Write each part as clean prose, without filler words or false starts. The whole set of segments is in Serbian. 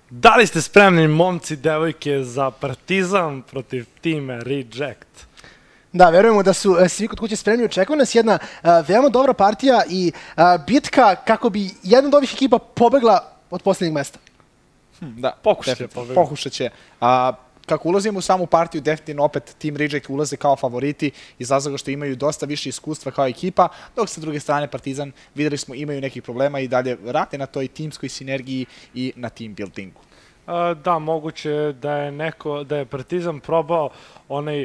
Da li ste spremni, momci, devojke, za Partizan protiv tima Reject? Da, verujemo da su svi kod kuće spremni. Očekuje nas jedna veoma dobra partija i bitka kako bi jedna od ovih ekipa pobegla od posljednjeg mesta. Da, Pokušat će. Kako ulazimo u samu partiju, definitivno opet Team Reject ulaze kao favoriti iz razloga što imaju dosta više iskustva kao ekipa, dok sa druge strane Partizan, videli smo, imaju nekih problema i dalje rade na toj timskoj sinergiji i na team buildingu. Da, moguće da je Partizan probao onaj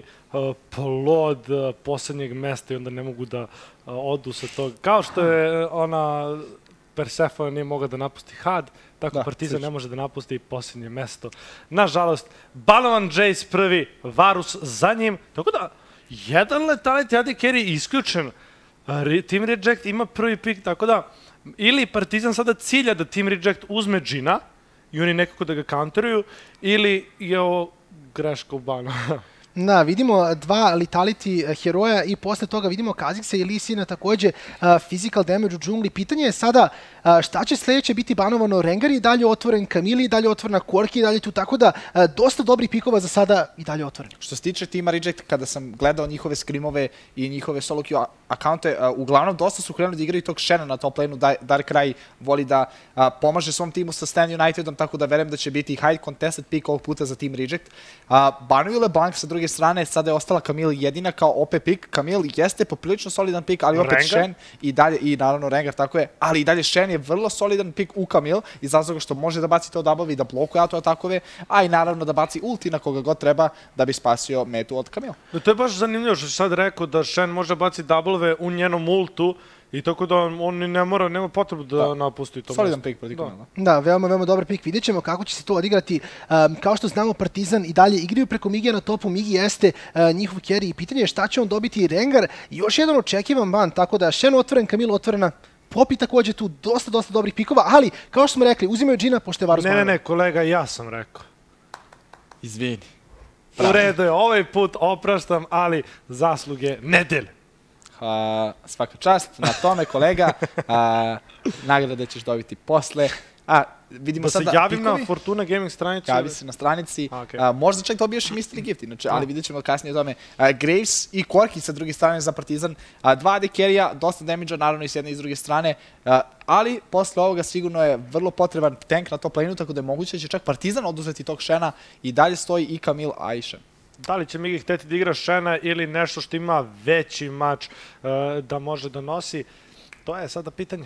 plod poslednjeg mesta i onda ne mogu da odu sa toga. Kao što je ona Persefone nije mogla da napusti Had, tako Partizan ne može da napusti poslednje mesto. Nažalost, banovan Jace prvi, Varus za njim, tako da jedan letality AD carry isključen. Team Reject ima prvi pik, tako da ili Partizan sada cilja da Team Reject uzme Džina i oni nekako da ga counteruju, ili je ovo greška u banu. Da, vidimo dva letality heroja i posle toga vidimo Kha'Zix i Lee Sina takođe physical damage u džungli. Pitanje je sada šta će sledeće biti banovano. Rengar i dalje otvoren, Camille i dalje otvorena, Quirky i dalje tu, tako da dosta dobrih pikova za sada i dalje otvoren. Što se tiče tima Reject, kada sam gledao njihove skrimove i njihove solo queue akaunte, uglavnom dosta su krenuli da igraju tog Shena na top laneu. Darkrai voli da pomaže svom timu sa Stand Unitedom, tako da verujem da će biti high contested pick ovog puta za Team Reject. Banuju LeBlanc sa druge strane, sada je ostala Camille jedina kao OP pick. Camille jeste poprilično solidan pick, ali opet Shen i dalje, i naravno Rengar, tako je, ali i dalje Shen je vrlo solidan pick u Camille iz razloga što može da baci to double i da blokuje auto atakove, a i naravno da baci ulti na koga god treba da bi spasio metu od Camille. To je baš zanimljivo što si sad rekao da Shen može baci double u njenom ultu i tako da on nema potrebu da napusti to mesto. Solidan pick protiv Camille. Da, veoma dobar pik. Vidjet ćemo kako će se to odigrati. Kao što znamo, Partizan i dalje igraju preko Migija na topu. Migi jeste njihov carry i pitanje je šta će on dobiti Rengar. Još jedan očekivan ban, tako da Shen otvoren, Camille otvorena. Popi takođe tu dosta dobrih pikova, ali kao što smo rekli, uzimaju Džina pošto je Varus banovan. Ne, kolega, ja sam rekao. Izvini. U redu je, ovaj put opraštam, ali zasluge nedelje. Svaka čast na tome, kolega. Nagrade ćeš dobiti posle. Vidimo sada pikovi. Da se javim na Fortuna Gaming stranicu? Javi se na stranici. Možda čak dobiješ i mystery gift, inače, ali vidjet ćemo kasnije o tome. Graves i Quirky sa druge strane za Partizan. 2 AD carry-a, dosta damage-a, naravno i s jedne i s druge strane. Ali posle ovoga sigurno je vrlo potreban tank na top laneu, tako da je moguće da će čak Partizan oduzeti tog Shena i dalje stoji i Camille, a i Shen. Da li će Migi hteti da igra Shena ili nešto što ima veći mač da može da nosi? To je sada pitanje.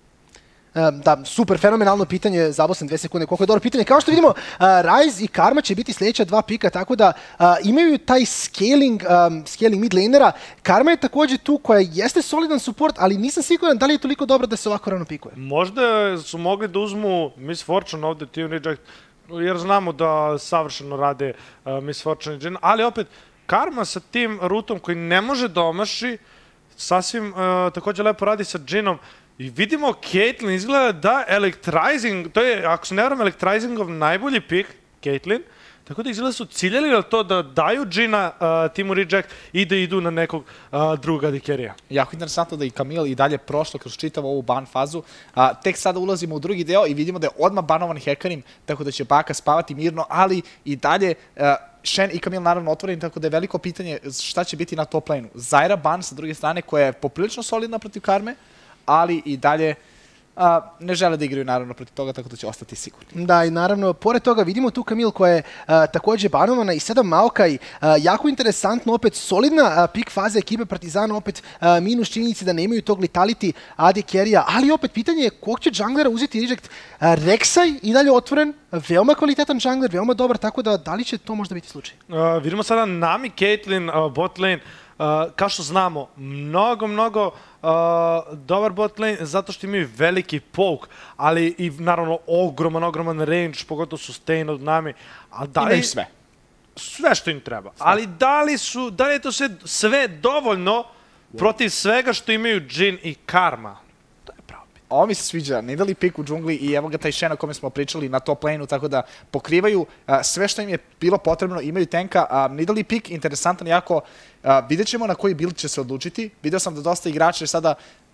Da, super, fenomenalno pitanje, zabosan 2 sekunde, koliko je dobro pitanje. Kao što vidimo, Ryze i Karma će biti sljedeća 2 pika, tako da imaju taj scaling mid lanera. Karma je takođe tu koja jeste solidan support, ali nisam siguran da li je toliko dobro da se ovako rano pikuje. Možda su mogli da uzmu Miss Fortune ovde, Team Reject, jer znamo da savršeno rade Miss Fortune i Džin, ali opet, Karma sa tim rutom koji ne može da omaši, sasvim takođe lepo radi sa Džinom. I vidimo Caitlyn izgleda da Electrizing, to je, ako se ne varam, Electrizingov najbolji pik, Caitlyn, tako da izgleda su ciljali na to da daju Džina Teamu Reject i da idu na nekog drugog AD carry-a. Jako interesantno da i Camille i dalje prošlo kroz čitavu ovu ban fazu. Tek sada ulazimo u drugi deo i vidimo da je odmah banovan Hekarim, tako da će Baka spavati mirno, ali i dalje Shen i Camille naravno otvoreni, tako da je veliko pitanje šta će biti na top laneu. Zyra ban sa druge strane koja je poprilično solidna protiv Karme, ali i dalje ne žele da igraju naravno protiv toga, tako da će ostati sigurni. Da, i naravno, pored toga vidimo tu Camille koja je takođe banovana i sada Maokai. Jako interesantno, opet solidna pik faza ekipe Partizana, opet minus činjenici da nemaju tog letality AD carry-a, ali opet pitanje je kog će junglera uzeti Reject. Rek'Sai i dalje otvoren, veoma kvalitetan jungler, veoma dobar, tako da li će to možda biti slučaj? Vidimo sada Nami, Caitlyn, bot lane. Kao što znamo, mnogo dobar bot lane zato što imaju veliki poke, ali i naravno ogroman range, pogotovo sustain od Nami. Imaju sve. Sve što im treba. Ali da li je to sve dovoljno protiv svega što imaju Džin i Karma? To je pravo pitanje. Ovo mi se sviđa, nidali pik u džungli i evo ga taj Shen o kome smo pričali na top laneu, tako da pokrivaju sve što im je bilo potrebno, imaju tanka. Nidali pik, interesantan jako. Vidjet ćemo na koji build će se odlučiti. Video sam da dosta igrača sada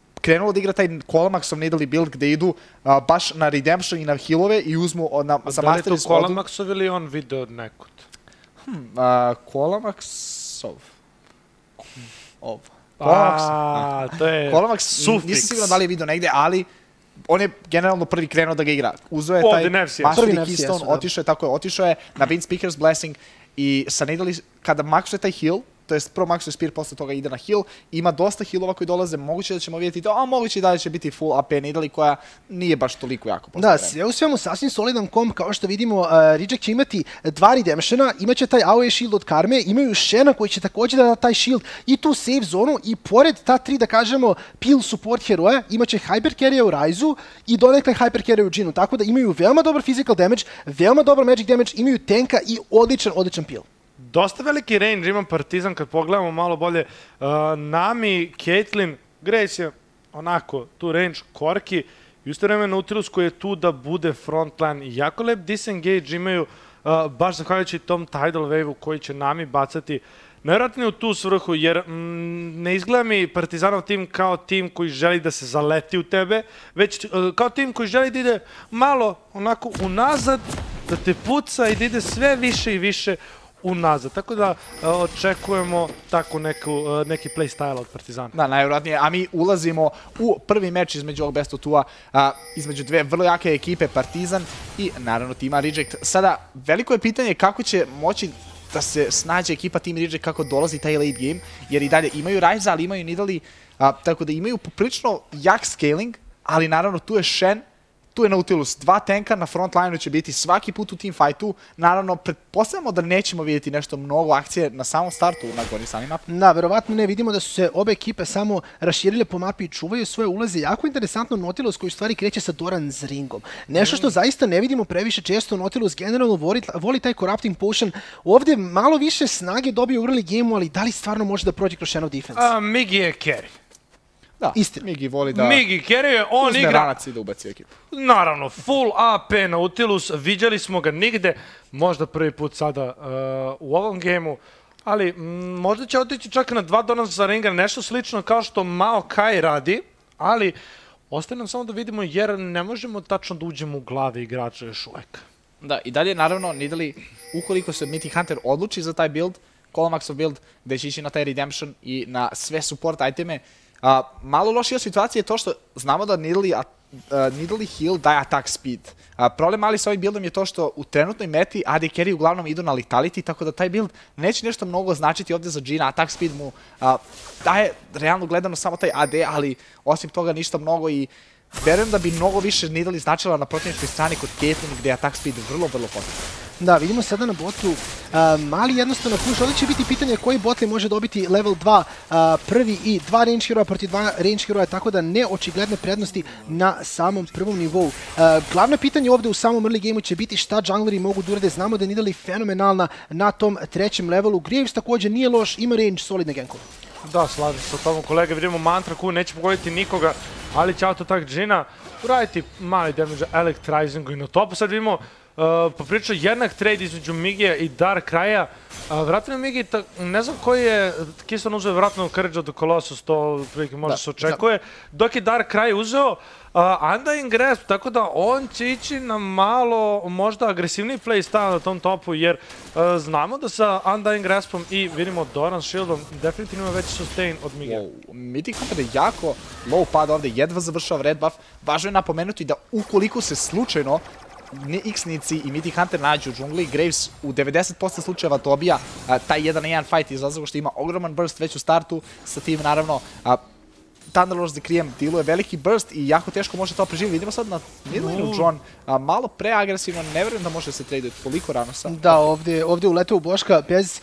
krenulo da igra taj Colamaxov Nidalee build gde idu baš na Redemption i na healove i uzmu za Da li je Masteries to Colamaxov ili on video od nekud? Colamaxov. To je Colamax, sufiks. nisam siguran da li je video negde, ali on je generalno prvi krenuo da ga igra. Uzeo je taj Nerfs, Mastery Nerfs, Keystone, da. otišao je na Wind Speaker's Blessing i sa Nidalee, kada maksuje taj heal, to jest prvo maksuje Spear, posle toga ide na heal, ima dosta healova koji dolaze, moguće da ćemo vidjeti to, a moguće i da će biti full AP Nidalee koja nije baš toliko jako posle Da, vremena. sve u svemu sasvim solidan komp, kao što vidimo, Reject će imati 2 Redemptiona, imaće taj AoE shield od Karme, imaju Shena koji će također da da taj shield i tu save zonu i pored ta 3, da kažemo, peel support heroja, imaće Hyper Carry u Raizu i donekle Hyper Carry u Džinu, tako da imaju veoma dobar physical damage, veoma dobar magic damage, imaju tanka i odličan peel. Dosta veliki range ima Partizan kad pogledamo malo bolje. Nami, Caitlyn, Grace je onako tu range, Korki i usto vreme Nautilus koji je tu da bude frontline. Jako lep disengage imaju baš zahvaljujući tom tidal wave-u koji će Nami bacati nevjerojatno u tu svrhu, jer ne izgleda mi Partizanov tim kao tim koji želi da se zaleti u tebe, već kao tim koji želi da ide malo onako unazad, da te puca i da ide sve više i više unazad. Tako da očekujemo tako neki play style od Partizana. Da, najvjerojatnije. A mi ulazimo u prvi meč između ovog Best of 2, između dve vrlo jake ekipe, Partizan i naravno tima Reject. Sada, veliko je pitanje kako će moći da se snađe ekipa Team Reject kako dolazi taj late game, jer i dalje imaju Ryze, ali imaju Nidalee, tako da imaju poprilično jak scaling, ali naravno tu je Shen, tu je Nautilus, 2 tanka na front line-u će biti svaki put u team fightu. Naravno, pretpostavljamo da nećemo vidjeti nešto mnogo akcije na samom startu na gornji sami map. Da, verovatno ne, vidimo da su se obe ekipe samo raširile po mapi i čuvaju svoje ulaze. Jako interesantno Nautilus koji u stvari kreće sa Doran's ringom. Nešto što zaista ne vidimo previše često, Nautilus generalno voli taj Corrupting Potion. Ovdje malo više snage dobije u early game-u, ali da li stvarno može da prođe kroz Shenov defense? Migi je carry. Da, Istina. Migi voli da Migi carry je, on uzme igra... ranac i da ubaci ekipu. Naravno, full AP Nautilus, viđali smo ga nigde, možda prvi put sada u ovom gejmu, ali možda će otići čak na 2 Doran's ringa, nešto slično kao što Maokai radi, ali ostaje nam samo da vidimo jer ne možemo tačno da uđemo u glave igrača još uvek. Da, i dalje naravno Nidalee, ukoliko se Mythic Hunter odluči za taj build, Colamaxov build, gde će ići na taj Redemption i na sve support iteme, malo lošija situacija je to što znamo da Nidalee heal daje attack speed. Problem ali sa ovim buildom je to što u trenutnoj meti AD carry uglavnom idu na lethality, tako da taj build neće nešto mnogo značiti ovdje za Džina. Attack speed mu daje realno gledano samo taj AD, ali osim toga ništa mnogo i verujem da bi mnogo više Nidalee značila na protivničkoj strani kod Caitlyn gdje je attack speed vrlo potreban. Da, vidimo sada na botu mali jednostavno push. Ovdje će biti pitanje koji bot li može dobiti level 2 prvi i 2 range heroja protiv 2 range heroja, tako da ne očigledne prednosti na samom prvom nivou. Glavno pitanje ovdje u samom early gameu će biti šta jungleri mogu da urade. Znamo da je Nidalee fenomenalna na tom 3. levelu. Graves također nije loš, ima range, solidne gankove. Da, slažem se o tomu kolega, vidimo Mantra koju neće pogoditi nikoga, ali će auto-attack Džina uraditi mali damage Electrizingu i na topu. Sad vidimo popričao jednak trade između Migija i Darkraya. Vratno je Migi, ne znam koji je, Keystone uzeo vratno Courage of the Colossus, to prilike možda se očekuje, dok je Darkrai uzeo Undying Grasp, tako da on će ići na malo možda agresivniji playstyle na tom topu, jer znamo da sa Undying Graspom i vidimo Doran Shieldom definitivno ima veći sustain od Migija. Mythic Hunter je jako low pad ovdje, jedva završava red buff. Važno je napomenuti da ukoliko se slučajno X-nici i Mythic Hunter nađu u džungli, Graves u 90% slučajeva dobija taj 1-1 fight iz razloga što ima ogroman burst već u startu, sa tim naravno Thunderlords Decree'em dealuje veliki burst i jako teško može to preživjeti. Vidimo sad na midlaneu John, malo preagresivno, ne verujem da može se traduje toliko rano sa. Da, ovdje uleteo u Boška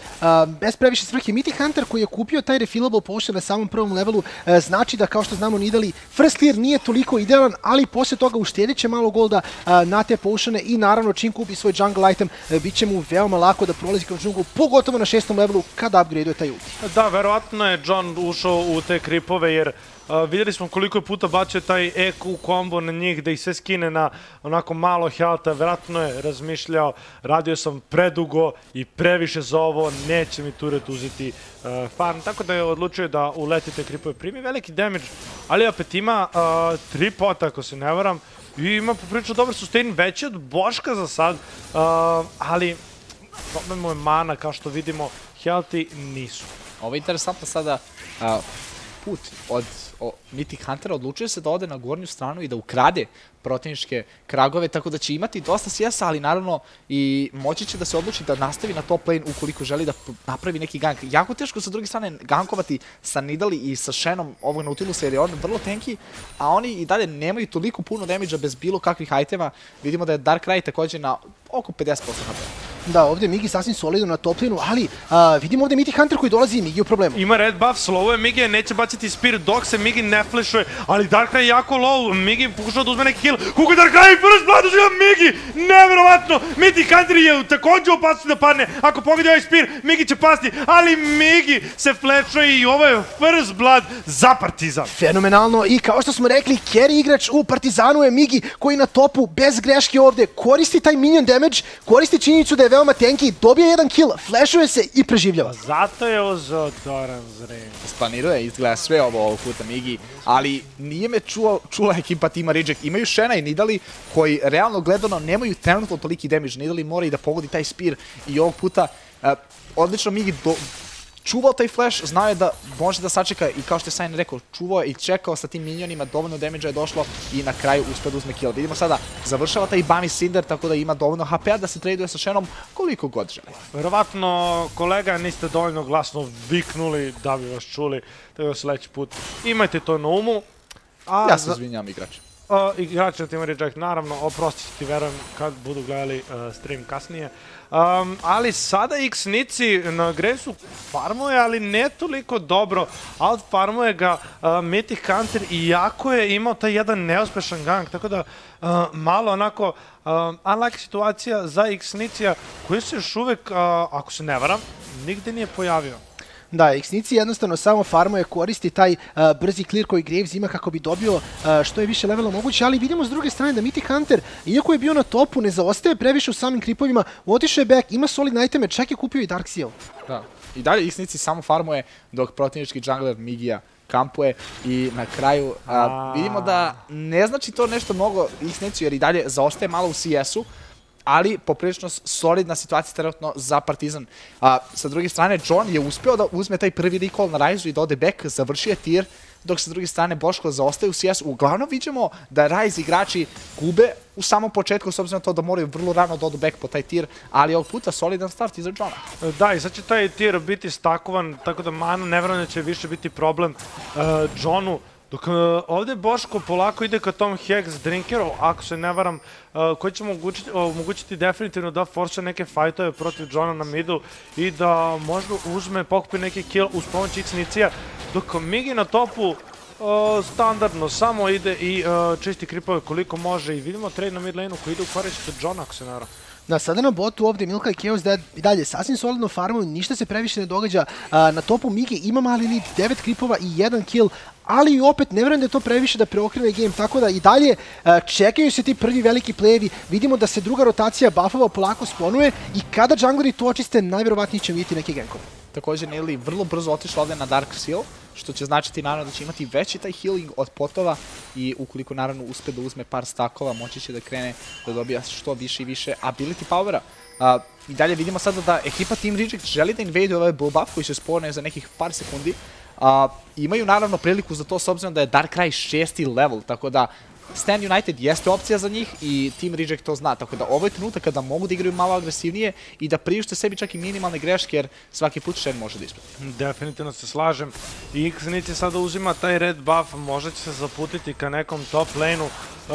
bez previše svrhe. Mythic Hunter koji je kupio taj refillable potion na samom prvom levelu, znači da kao što znamo Nidalee first clear nije toliko idealan, ali poslije toga uštedit će malo golda na te potione i naravno čim kupi svoj jungle item, bit će mu veoma lako da prolazi kroz džunglu, pogotovo na 6. levelu kada upgradeuje taj ulti. Da, verovatno je John ušao u te kripove jer vidjeli smo koliko je puta bacio taj EQ kombo na njih, da ih sve skine na onako malo healtha, vjerojatno je razmišljao, radio sam predugo i previše za ovo, neće mi turret uzeti farm, tako da je odlučio da uleti te kripove, primi veliki damage, ali opet ima 3 pota ako se ne varam, i ima poprilično dobar sustain, veći od Boška za sad, ali problem mu je mana, kao što vidimo, healthy nisu. Ovo je interesantno sada put od Mythic Huntera, odlučuje se da ode na gornju stranu i da ukrade protivničke kragove, tako da će imati dosta CS-a, ali naravno i moći će da se odluči da nastavi na top lane ukoliko želi da napravi neki gank. Jako teško sa druge strane gankovati sa Nidali i sa Shenom ovog Nautilusa jer je on vrlo tanky, a oni i dalje nemaju toliko puno damage-a bez bilo kakvih itema. Vidimo da je Darkrai također na oko 50% HP. Da, ovdje Migi sasvim solidno na top laneu, ali vidimo ovdje Mythic Hunter koji dolazi i Migi u problemu. Ima red buff, slowuje Migi, neće baciti Spirit dok se Migi ne flashuje, ali Darkrai je jako low, Migi pokušao da uzme neki kill. Kako je Darkrai first blood uzima Migi, nevjerovatno, Mythic Hunter je također opasno da padne, ako pogodi ovaj Spear, Migi će pasti, ali Migi se flashuje i ovo je first blood za Partizan. Fenomenalno i kao što smo rekli, carry igrač u Partizanu je Migi koji na topu bez greške ovdje koristi taj minion damage, koristi činjenicu da je veoma tanky, dobije jedan kill, flashuje se i preživljava. Zato je uzeo Doran's Ring. Splaniruje, izgleda sve ovog puta Migi, ali nije me čula ekipa tima Reject. Imaju Shena i Nidali koji realno gledano nemaju trenutno toliki damage. Nidali mora i da pogodi taj spear i ovog puta odlično Migi čuvao taj flash, znao je da može da sačeka i kao što je Sain rekao, čuvao je i čekao sa tim minionima, dovoljno damage-a je došlo i na kraju uspio da uzme kill. Vidimo sada, završava taj Bami Cinder, tako da ima dovoljno HP-a da se traduje sa Shenom koliko god želi. Verovatno, kolega, niste dovoljno glasno viknuli da bi vas čuli, tako da sljedeći put imajte to na umu. Ja se izvinjam igrače. Igrači na Team Reject, naravno, oprostit ću ti, verujem, kad budu gledali stream kasnije. Ali sada X-Nici na Gravesu farmuje, ali ne toliko dobro. Out farmuje ga Mythic Hunter, iako je imao taj jedan neuspešan gank, tako da malo onako unlucky situacija za X-Nicija, koji se još uvek, ako se ne varam, nigde nije pojavio. Da, X-Nici jednostavno samo farmuje, koristi taj brzi clear koji Graves ima kako bi dobio što je više levela moguće, ali vidimo s druge strane da Mythic Hunter, iako je bio na topu, ne zaostaje previše u samim kripovima, otišao je back, ima solidne iteme, čak je kupio i Dark Seal. Da, i dalje X-Nici samo farmuje dok protivnički jungler Migija kampuje i na kraju vidimo da ne znači to nešto mnogo X-Nici jer i dalje zaostaje malo u CS-u, ali poprilično solidna situacija trenutno za Partizan. Sa druge strane, John je uspio da uzme taj prvi recall na Ryze i da ode back, završio je tier, dok sa druge strane Boško zaostaje u CS. Uglavnom vidimo da Ryze igrači gube u samom početku, s obzirom na to da moraju vrlo rano da odu back po taj tier, ali ovog puta solidan start iza Johna. Da, i sad će taj tier biti stakovan, tako da mana nevjerojatno će više biti problem Johnu. Dok ovdje Boško polako ide ka tom Hex Drinkeru, ako se ne varam, koji će omogućiti definitivno da force neke fajtove protiv Johna na midu i da možda uzme, pokupi neki kill uz pomoć X-Nicija, dok Migi na topu standardno samo ide i čisti kripove koliko može i vidimo trade na mid lane-u koji ide u korist Johna, ako se ne varam. Da, sada na botu ovdje Milka i Chaos Dead i dalje sasvim solidno farmuju, ništa se previše ne događa. Na topu Migi ima mali lead, 9 kripova i 1 kill, ali i opet ne vjerujem da je to previše da preokrene game, tako da i dalje čekaju se ti prvi veliki playevi. Vidimo da se druga rotacija buffova polako sponuje i kada jungleri to očiste, najvjerovatnije će vidjeti neke gankove. Također Nili vrlo brzo otišla ovdje na Dark Seal, što će značiti naravno da će imati veći taj healing od potova i ukoliko naravno uspe da uzme par stakova, moći će da krene da dobija što više i više ability powera. I dalje vidimo sada da ekipa Team Reject želi da invade ovaj bull buff koji se spone za nekih par sekundi. Imaju naravno priliku za to s obzirom da je Darkrai 6. level, tako da Stand United jeste opcija za njih i Team Reject to zna, tako da ovo je trenutak kada mogu da igraju malo agresivnije i da priušte sebi čak i minimalne greške jer svaki put Shen može da isprati. Definitivno se slažem. I X-Nici sada uzima taj red buff, možda će se zaputiti ka nekom top lane-u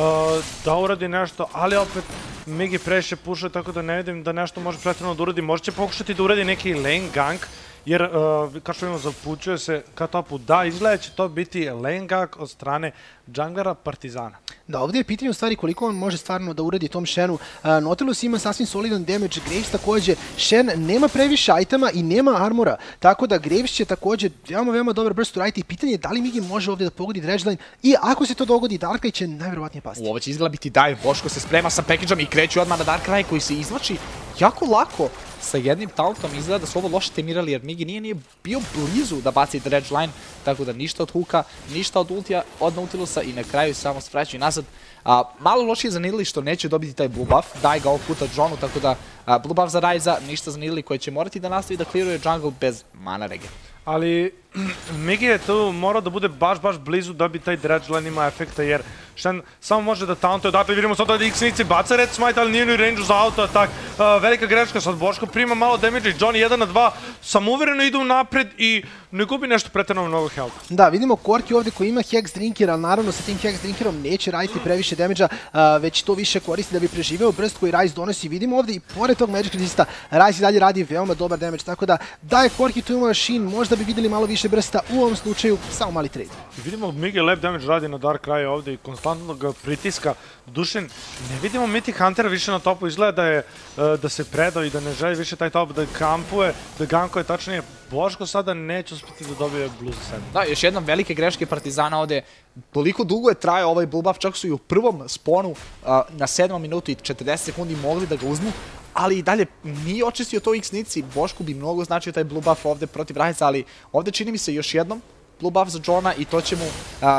da uradi nešto, ali opet Migi previše pušuje, tako da ne vidim da nešto može pretredno da uradi. Možda će pokušati da uradi neki lane gank jer, kao što vidimo, zapućuje se ka topu. Da, izgleda će to biti lane gag od strane junglera Partizana. Da, ovdje je pitanje u stvari koliko on može stvarno da uradi tom Shenu. Nautilus ima sasvim solidan damage, Graves takođe, Shen nema previše itema i nema armora, tako da Graves će takođe veoma dobar burst to right i pitanje je da li Migi može ovdje da pogodi Dredgeline i ako se to dogodi, Darkrai će najverovatnije pasti. Ovo će izgleda biti dive, Boško se sprema sa package-om i kreću odmah na Darkrai koji se izvlači jako lako. Sa jednim tauntom izgleda da su ovo loše temirali jer Migi nije bio blizu da baci Dredgeline, tako da ništa od hooka, ništa od ultija od Nautilusa i na kraju samo se vraćaju nazad. Malo lošije za Nidalee što neće dobiti taj blue buff, daje ga ovog puta Johnu, tako da blue buff za Ryze-a, ništa za Nidalee koji će morati da nastavi da clearuje jungle bez mana rege. Ali Migi je tu morao da bude baš blizu da bi taj Dredgeline ima efekta, jer Shen samo može da tauntuje odatle. Vidimo sad da X-Nici baca red smite, ali nije ni u range-u za auto atak. Velika greška, sad Boško prima malo damage i Johnny 1 na 2 samouvereno idu napred i ne gubi nešto pretjerano mnogo health. Da, vidimo Corki ovdje koji ima Hex Drinkera, naravno sa tim Hex Drinkerom neće raditi previše damage-a, već to više koristi da bi preživeo burst koji Ryze donosi. Vidimo ovdje i pored tog Magic Resista, Ryze i dalje radi veoma dobar damage, tako da je Corki tu ima machine, možda bi videli malo više bursta, u ovom slučaju samo mali trade. Vidimo Migi lep damage radi na Darkrai ovdje i konstantno ga pritiska. Dušen, ne vidimo Mythic Huntera više na topu, izgleda da se predao i da ne želi više taj top, da kampuje, da gankuje, tačnije Boško sada neće uspjeti da dobije blue za sebe. Da, još jedna velike greške Partizana ovde. Toliko dugo je trajao ovaj blue buff, čak su i u prvom sponu na 7 minutu i 40 sekundi mogli da ga uzmu, ali i dalje nije očistio to X-Nici. Bošku bi mnogo značio taj blue buff ovde protiv Ryze, ali ovde čini mi se još jednom blue buff za Johna i to će mu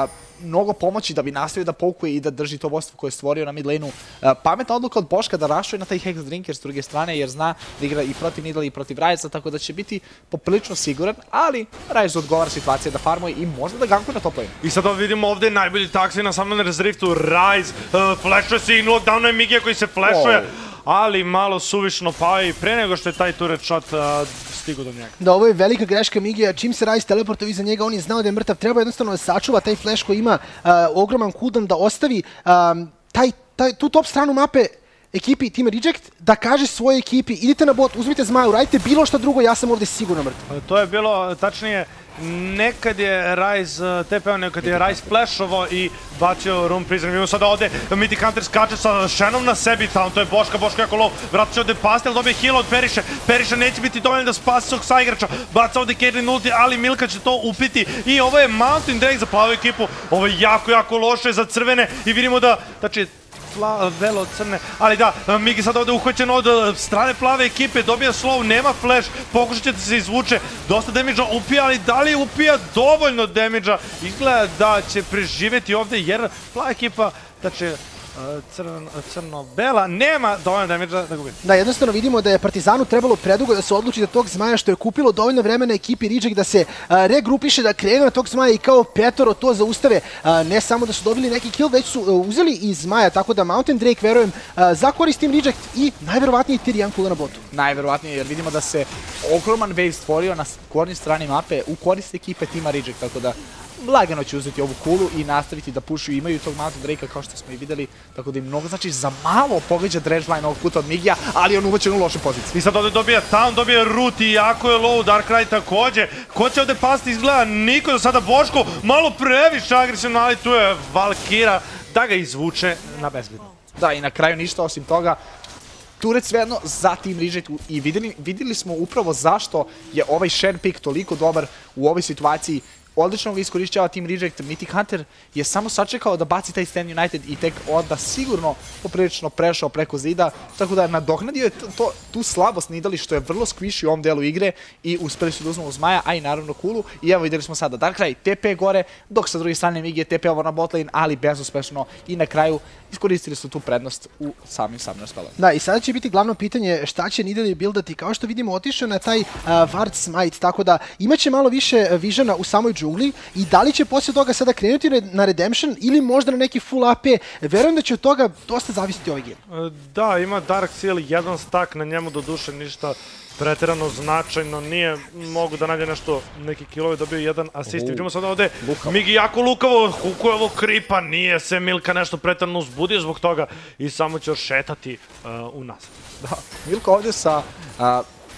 mnogo pomoći da bi nastavio da poukuje i da drži to vodstvo koje je stvorio na mid lane-u. Pametna odluka od Boška da rašuje na taj Hex Drinker s druge strane, jer zna da igra i protiv Nidalee i protiv Ryze-a, tako da će biti poprilično siguran, ali Ryze odgovara situacija da farmuje i možda da gankuje na top lane. I sad vidimo ovdje najbolji taksi na Summoner's Riftu, Ryze, flashuje se i knockdown je Migija koji se flashuje, ali malo suvišno pao i pre nego što je taj turret shot stigo do njega. Da, ovo je velika greška Migija, čim se Ryze teleportao iza njega, on je znao da je mrtav, treba jednostavno da sačuva taj flash koji ima ogroman cooldown, da ostavi tu top stranu mape ekipi Team Reject, da kaže svojoj ekipi, idite na bot, uzmite zmaju, radite bilo što drugo, ja sam ovdje sigurno mrtav. To je bilo, tačnije, nekad je Ryze TP-o, nekad je Ryze flashovao i bacio Rune Prison. Vidimo sada ovdje Mythic Hunter skače sa Shenom na sebi, tamo to je Boško jako low, vratit će ovdje pasti, ali dobije heal od Periše. Periša neće biti dovoljno da spasi svog saigrača, baca ovdje Caitlyn ulti, ali Milka će to upiti i ovo je Mountain Drake za plavu ekipu, ovo je jako loše za crvene i vidimo da, znači, velo crne, ali da, Migi sad ovdje uhvaćen od strane plave ekipe, dobija slow, nema flash, pokušat će da se izvuče, dosta damage-a upija, ali da li upija dovoljno damage-a? Izgleda da će preživjeti ovdje jer plava ekipa, znači crno-bela, nema dovoljno damage-a da gubi. Da, jednostavno vidimo da je Partizanu trebalo predugo da se odluči da tog zmaja što je kupilo dovoljno vremena ekipi Reject da se regrupiše, da krenu na tog zmaja i kao petoro to zaustave. Ne samo da su dobili neki kill, već su uzeli i zmaja, tako da Mountain Drake, verujem, zakoristi Team Reject i najverovatnije Tyrian Kula na botu. Najverovatnije, jer vidimo da se ogroman wave stvorio na gornjoj strani mape u korist ekipe Teama Reject, tako da lagano će uzeti ovu kulu i nastaviti da pušuju. Imaju tog Mountain Drake-a kao što smo i videli, tako da im mnogo znači za malo pogađa Dredgeline ovog puta od Migija, ali on uvaćen u loše pozicije. I sad ovdje dobija Town, dobija Root i jako je low, Darkrai također. Ko će ovdje pasti izgleda? Niko do sada. Boško malo previše agresivno, ali tu je Valkyra da ga izvuče na bezbedno. Da, i na kraju ništa osim toga. Turret svejedno za Team Reject i videli smo upravo zašto je ovaj Shen pick toliko dobar u ovoj situaciji. Odlično ga iskorišćava Team Reject. Mythic Hunter je samo sačekao da baci taj Stand United i tek onda sigurno poprilično prešao preko zida, tako da nadoknadio je tu slabost Nidalee što je vrlo squishy u ovom delu igre i uspeli su da uzmu zmaja, a i naravno kulu. I evo videli smo sada Darkrai TP gore, dok sa druge strane Migi je TP ovo na botlane, ali bezuspešno i na kraju iskoristili su tu prednost u samim spelama. Da, i sada će biti glavno pitanje šta će Nidalee buildati. Kao što vidimo, otišao na taj Ward Smite, tako da imaće malo više visiona u samoj džungli i da li će poslije toga sada krenuti na Redemption ili možda na neki full AP. Verujem da će od toga dosta zavisiti ovaj game. Da, ima Dark Seal, jedan stack na njemu, do duše ništa pretjerano značajno, nije mogu da nađe nešto, neki killovi, dobio jedan asist. Vidimo sad ovdje, Migi jako lukavo, hukuje ovo kripa, nije se Milka nešto pretjerano uzbudio zbog toga i samo će šetati u nas. Da, Milka ovdje sa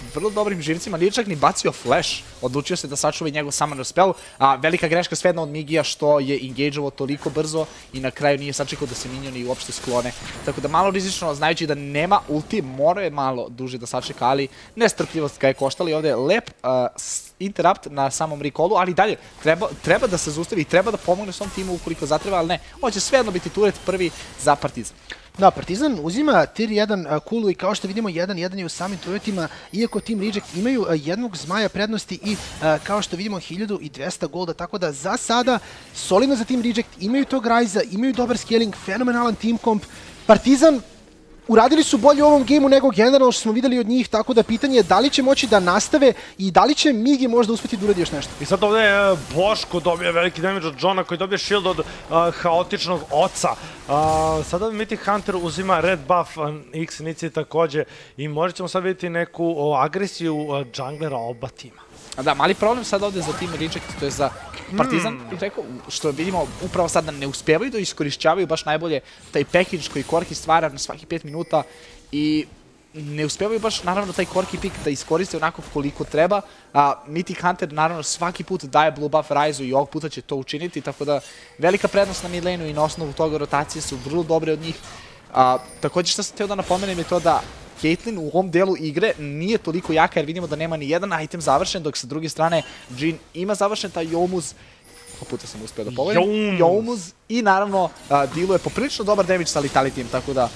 vrlo dobrim živcima, nije čak ni bacio flash, odlučio se da sačuva i njegov summoner spell, a velika greška svejedno od Migija što je engageovao toliko brzo i na kraju nije sačekao da se minioni uopšte sklone. Tako da malo rizično, znajući da nema ulti, mora je malo duže da sačeka, ali nestrpljivost ga je koštala i ovde je lep interrupt na samom recallu, ali dalje treba da se zaustavi i treba da pomogne svom timu ukoliko zatreba, ali ne, ovo će svejedno biti turret prvi za Partizan. Da, Partizan uzima tier 1 kulu i kao što vidimo 1-1 je u samim turretima, iako Team Reject imaju jednog zmaja prednosti i kao što vidimo 1200 golda, tako da za sada solidno za Team Reject, imaju tog Ryze-a, imaju dobar scaling, fenomenalan team comp. Partizan uradili su bolje u ovom gameu nego generalno što smo videli od njih, tako da pitanje je da li će moći da nastave i da li će Migi možda uspeti da uradi još nešto. I sad ovde je Boško dobije veliki damage od Johna koji dobije shield od haotičnog oca. Sada Mythic Hunter uzima red buff, X inicije takođe i možda ćemo sad vidjeti neku agresiju junglera oba tima. Da, mali problem sad ovde za Team Reject, to je za Partizan, bih rekao, što vidimo upravo sad da ne uspevaju da iskorišćavaju baš najbolje taj package koji Corki stvara na svaki 5 minuta i ne uspevaju baš naravno taj Corki pick da iskoriste onako koliko treba, a Mythic Hunter naravno svaki put daje blue buff Ryze-u i ovog puta će to učiniti, tako da velika prednost na mid lane-u i na osnovu toga rotacije su vrlo dobre od njih. Također što sam htio da napomenem je to da Caitlyn u ovom delu igre nije toliko jaka jer vidimo da nema ni jedan item završen, dok sa druge strane Jhin ima završen taj Youmuz, koliko puta sam uspio da povedem, Youmuz i naravno dealuje poprilično dobar damage sa Letalityjem, tako da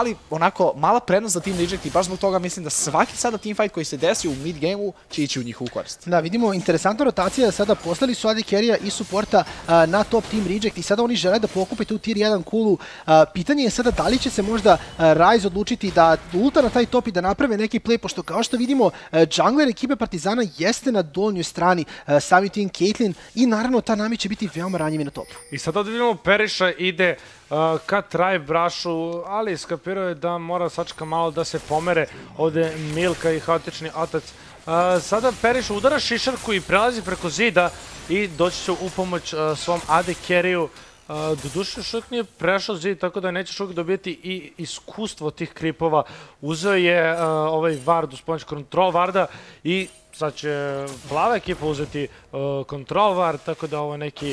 mala prednost za Team Reject i baš zbog toga mislim da svaki sada teamfight koji se desi u mid gameu će ići u njihovu korist. Da, vidimo interesantna rotacija, sada poslali su AD Carry-a i supporta na top Team Reject i sada oni žele da pokupe tu tier 1 kulu. Pitanje je sada da li će se možda Ryze odlučiti da ulta na taj top i da naprave neki play, pošto kao što vidimo jungler ekipe Partizana jeste na donjoj strani, sami tim Caitlyn i naravno ta Nami će biti veoma ranjivi na topu. I sad ovdje vidimo Perisha ide ka Tribe Brushu, ali iskapirao je da mora sačeka malo da se pomere ovde Milka i haotični otac. Sada Perish udara šišarku i prelazi preko zida i doći će u pomoć svom AD Carry-u. Doduše još uvijek nije prešao zid, tako da nećeš uvijek dobijeti i iskustvo tih kripova. Uzeo je ovaj Ward uz pomoć Control Warda i sad će plava ekipa uzeti Control Ward, tako da ovo je neki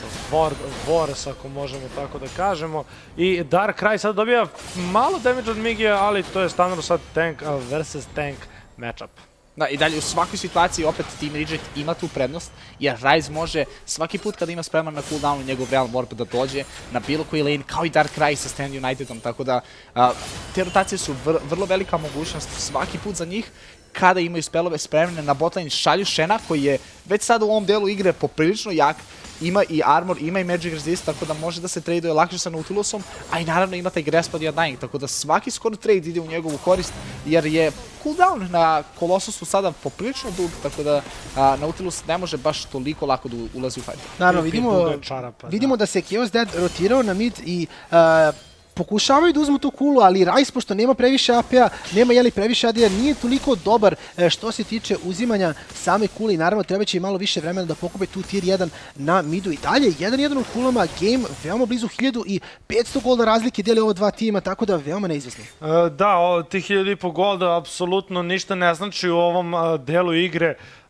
Wars, ako možemo tako da kažemo. I Darkrai sad dobija malo damage od Migija, ali to je standardno sad tank versus tank matchup. Da, i dalje u svakoj situaciji opet Team Reject ima tu prednost, jer Ryze može svaki put kada ima spreman na cooldownu njegov Realm Warp da dođe na bilo koji lane, kao i Darkrai sa Stand Unitedom, tako da te rotacije su vrlo velika mogućnost svaki put za njih. Kada imaju spelove spremne na botlane, šalju Shena koji je već sada u ovom delu igre poprilično jak, ima i armor, ima i magic resist, tako da može da se traduje lakše sa Nautilusom, a i naravno ima taj grasp od Undying, tako da svaki skoro trade ide u njegovu korist, jer je cooldown na Colossusu sada poprilično dug, tako da Nautilus ne može baš toliko lako da ulazi u fight. Naravno, vidimo da se Chaos Dead rotirao na mid i pokušavaju da uzmu tu kulu, ali Ryze, pošto nema previše AP-a, nema previše AD-a, nije toliko dobar što se tiče uzimanja same kule i naravno treba će i malo više vremena da pokupe tu tier 1 na midu i dalje. 1-1 u kulama, game veoma blizu 1500 golda razlike deli ova dva tima, tako da veoma neizvesno. Da, tih 1500 golda apsolutno ništa ne znači u ovom delu igre.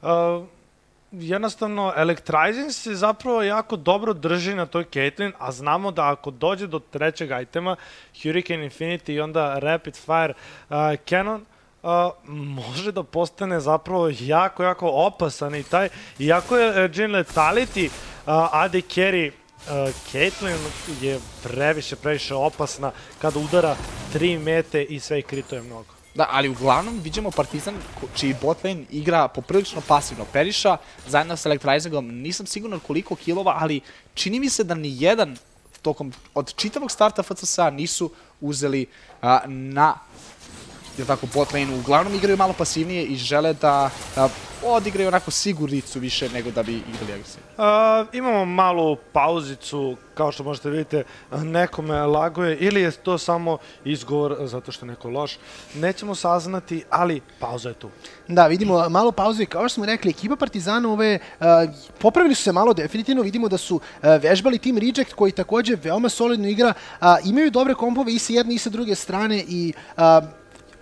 Jednostavno, Electrizing se zapravo jako dobro drži na toj Caitlyn, a znamo da ako dođe do trećeg itema, Hurricane Infinity i onda Rapid Fire Cannon, može da postane zapravo jako opasan i taj, iako je Jhin Lethality AD Carry, Caitlyn je previše opasna kada udara 3 mete i sve i krituje mnogo. Da, ali uglavnom vidimo Partizan čiji botlane igra poprilično pasivno. Perisha zajedno sa Electrizingom, nisam siguran koliko kilova, ali čini mi se da ni jedan tokom od čitavog starta FCS-a nisu uzeli na botlane. Uglavnom igraju malo pasivnije i žele da odigraju onako sigurnicu više nego da bi igrali agresivno. Imamo malu pauzicu, kao što možete vidite, nekome laguje ili je to samo izgovor zato što je neko loš. Nećemo saznati, ali pauza je tu. Da, vidimo malo pauzu i kao što smo rekli, ekipa Partizana popravili su se malo definitivno, vidimo da su vežbali Team Reject koji takođe veoma solidno igra, imaju dobre kompove i sa jedne i sa druge strane i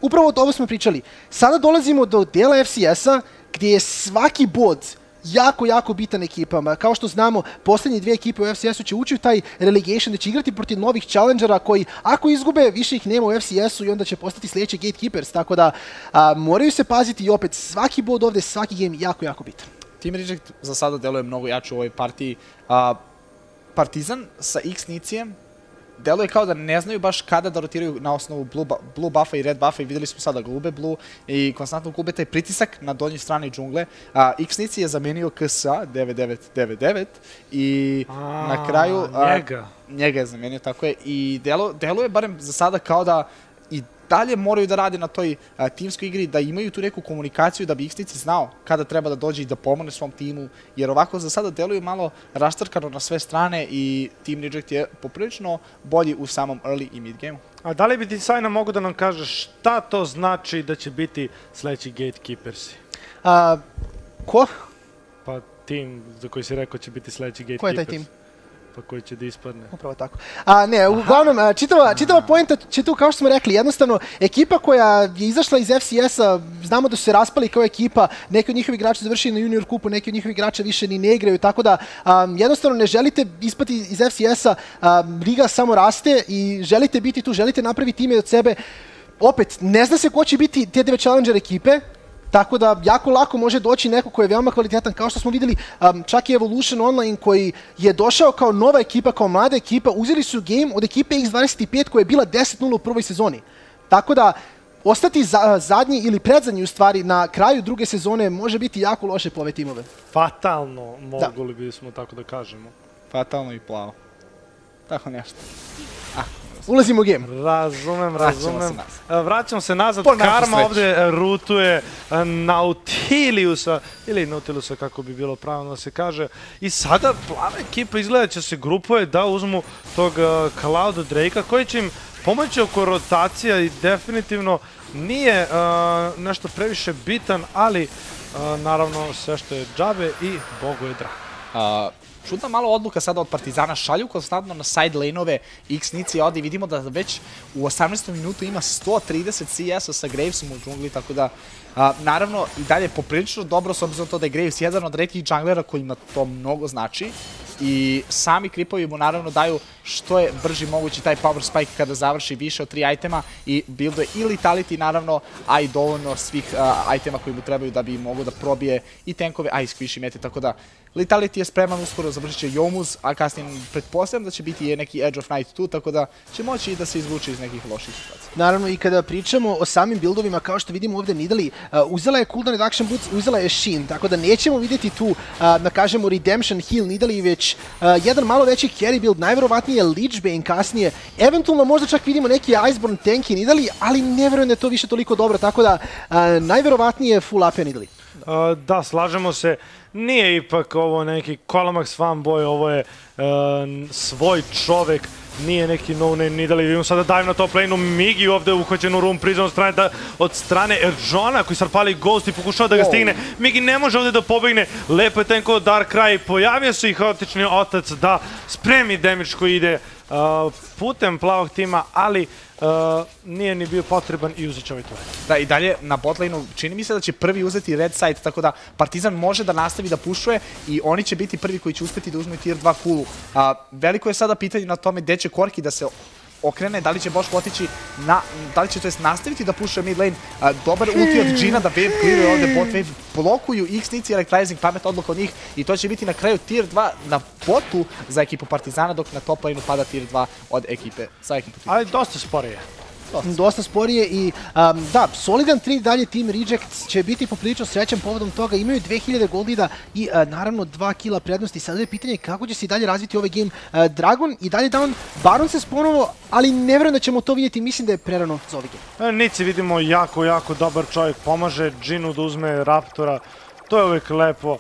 upravo ovo smo pričali. Sada dolazimo do dela FCS-a gdje je svaki bod jako bitan ekipama. Kao što znamo, posljednje dvije ekipe u FCS-u će ući u taj relegation, da će igrati protiv novih challengera koji, ako izgube, više ih nema u FCS-u i onda će postati sljedeći gatekeepers. Tako da moraju se paziti i opet svaki bod ovdje, svaki game jako bitan. Team Reject za sada deluje mnogo jače u ovoj partiji. Partizan sa X-Nicijem deluje kao da ne znaju baš kada da rotiraju na osnovu blue buffa i red buffa i videli smo sada gube blue i konstantno gube taj pritisak na donjoj strani džungle. X-Nici je zamenio KSA 9999 i na kraju njega je zamenio, tako je, i deluje barem za sada kao da i dalje moraju da rade na toj timskoj igri, da imaju tu neku komunikaciju da bi X-Nici znao kada treba da dođe i da pomogne svom timu, jer ovako za sada deluju malo raštrkano na sve strane i Team Reject je poprilično bolji u samom early i mid game-u. A da li bi ti Sajna mogu da nam kažeš šta to znači da će biti sledeći gatekeepersi? Ko? Pa tim za koji si rekao će biti sledeći gatekeepers. Ko je taj tim? Pa koji će da ispadne. Upravo tako. Ne, uglavnom, čitava poenta će tu, kao što smo rekli, jednostavno, ekipa koja je izašla iz FCS-a, znamo da su se raspali kao ekipa, neki od njihovih igrača završili na junior kupu, neki od njihovih igrača više ni ne igraju, tako da jednostavno ne želite ispati iz FCS-a, liga samo raste i želite biti tu, želite napraviti ime od sebe. Opet, ne zna se ko će biti te dve challenger ekipe, tako da jako lako može doći neko ko je veoma kvalitetan, kao što smo vidjeli, čak i Evolution Online koji je došao kao nova ekipa, kao mlada ekipa, uzeli su game od ekipe X25 koja je bila 10-0 u prvoj sezoni. Tako da, ostati zadnji ili predzadnji u stvari na kraju druge sezone može biti jako loše po ove timove. Fatalno, mogli bismo tako da kažemo. Fatalno i plavo. Tako nešto. Ulazimo u game. Razumem. Vraćamo se nazad. Karma ovdje rutuje Nautiliusa, ili Nautilusa kako bi bilo pravilno da se kaže. I sada plava ekipa izgleda će se grupuje da uzmu tog Cloud Drake-a koji će im pomoći oko rotacija i definitivno nije nešto previše bitan, ali naravno sve što je džabe i Bogu je drago. Čudna malo odluka sada od Partizana, šalju konstantno na side lane-ove X-Nici ovdje i vidimo da već u 18. minutu ima 130 CS-a sa Gravesom u džungli, tako da naravno i dalje poprilično dobro s obzirom to da je Graves jedan od retkih junglera kojima to mnogo znači i sami kripovi mu naravno daju što je brži mogući taj power spike kada završi više od 3 itema i builduje i letality naravno, a i dovoljno svih itema koji mu trebaju da bi mogo da probije i tankove, a i squishi mete, tako da letality je spreman, uskoro završit će Yomuz, a kasnije pretpostavljam da će biti neki Edge of Night tu, tako da će moći i da se izvuče iz nekih loših situacija. Naravno i kada pričamo o samim buildovima, kao što vidimo ovdje Nidalee, uzela je cooldown reduction boots, uzela je Shin, tako da nećemo vidjeti tu, da kažemo, redemption heal Nidalee, već jedan malo veći carry build, najverovatnije Lichbane kasnije, eventualno možda čak vidimo neki Iceborne tanki Nidalee, ali ne verujem da je to više toliko dobro, tako da najverovatnije full AP Nidalee. Da, slažemo se. Nije ipak ovo neki Kolamax fanboy, ovo je svoj čovek, nije neki no-name Nidalee. Vidimo sada dive na top lane-u, Migi ovdje uhvaćen u room prison od strane Erjona koji sad pali Ghost i pokušava da ga stigne. Migi ne može ovdje da pobegne, lepo je tanko Darkrai, pojavio se i haotični otac da spremi damage koji ide putem plavog tima, ali nije ni bio potreban i uzet će ovaj tur. Da, i dalje na botlane-u čini mi se da će prvi uzeti red side, tako da Partizan može da nastavi da pušuje i oni će biti prvi koji će uspeti da uzmu tier 2 kulu. Veliko je sada pitanje na tome gde će Korki da se okrene, da li će Boško otići na, da li će to jest nastaviti da pušuje mid lane, dobar ulti od Džina da wave clearuje ovdje bot wave, blokuju X-Nici Electrizing, pamet odluka od njih i to će biti na kraju tier 2 na botu za ekipu Partizana, dok na top lane-u pada tier 2 od ekipe za ekipu. Ali dosta sporije. Dosta sporije i da, solidan 3 dalje Team Reject će biti poprilično srećan povodom toga, imaju 2000 goldida i naravno 2 kila prednosti. Sada je pitanje kako će se i dalje razviti ovaj game. Dragon i dalje down, Baron se sponovo, ali ne vjerujem da ćemo to vidjeti, mislim da je prerano za ovaj game. Nici vidimo jako dobar čovjek, pomaže Džinu da uzme Raptora, to je uvijek lepo.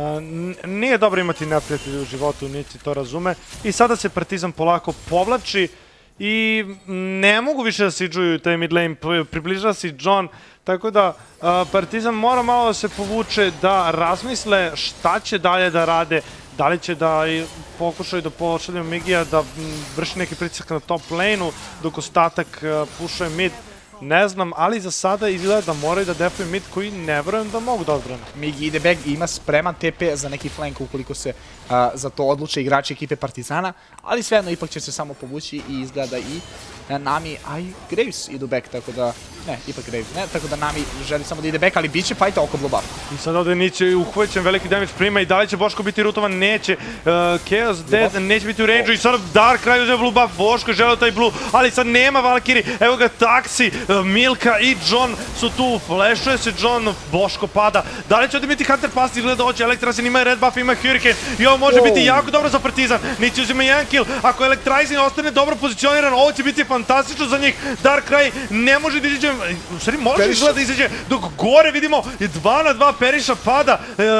Nije dobro imati neprijatelje u životu, Nici to razume i sada se Partizan polako povlači i ne mogu više da se idžuju taj mid lane, približava se John, tako da Partizan mora malo da se povuče, da razmisle šta će dalje da rade, da li će da pokušaju da pošalju Migija da vrši neki pritisak na top lane-u, dok ostatak pušuje mid. ne znam, ali za sada izgleda da moraju da defuju mid koji ne verujem da mogu da odbrane. Migi ide back i ima spreman TP za neki flank ukoliko se za to odluče igrači ekipe Partizana, ali svejedno ipak će se samo povući i izgleda i Nami, a i Graves idu back, tako da, ne, ipak Graves ne, tako da Nami želi samo da ide back, ali bit će fajta oko blue buff. I sad ovde Niće uhvaćen, veliki damage prima i da li će Boško biti rutovan? Neće. Chaos Dead neće biti u range-u i sad Dark Cry uzme blue buff, Boško je želeo taj blue, ali sad nema Valkyrie, evo ga Taxi, Milka i John su tu, flashuje se John, Boško pada. Da li će ovde biti Hunter Pass, izgleda hoće, Elektrasin ima red buff, ima Hurricane i ovo može biti jako dobro za Partizan. Niće uzima jedan kill, ako Elektrasin ostane dobro pozicioniran, ovo će biti fantastično za njih. Dark Cry ne može da izađe, u stvari može izgleda da izađe, dok gore vidimo 2 na 2 Periša pada,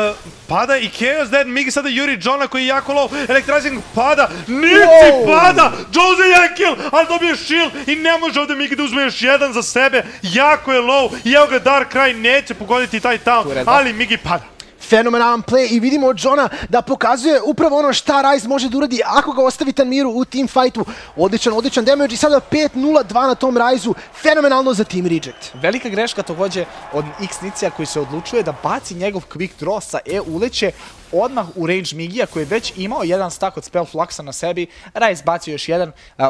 pada i Chaos Dead, Migi sada juri Johna koji je jako low, Elektrasin pada, Nici pada, Jose jedan kill, ali dobije shield i ne može ovde Migi da uzme još jedan za sebe, jako je low i evo ga Dark Cry neće pogoditi taj town, ali Migi pada. Fenomenalan play i vidimo od Johna da pokazuje upravo ono šta Ryze može da uradi ako ga ostavite na miru u team fightu. Odličan damage i sada 5-0-2 na tom Ryze-u. Fenomenalno za Team Reject. Velika greška takođe od X-Nicija koji se odlučuje da baci njegov quick draw sa uleće odmah u range Migija koji je već imao jedan stack od spell fluxa na sebi. Ryze bacio još jedan,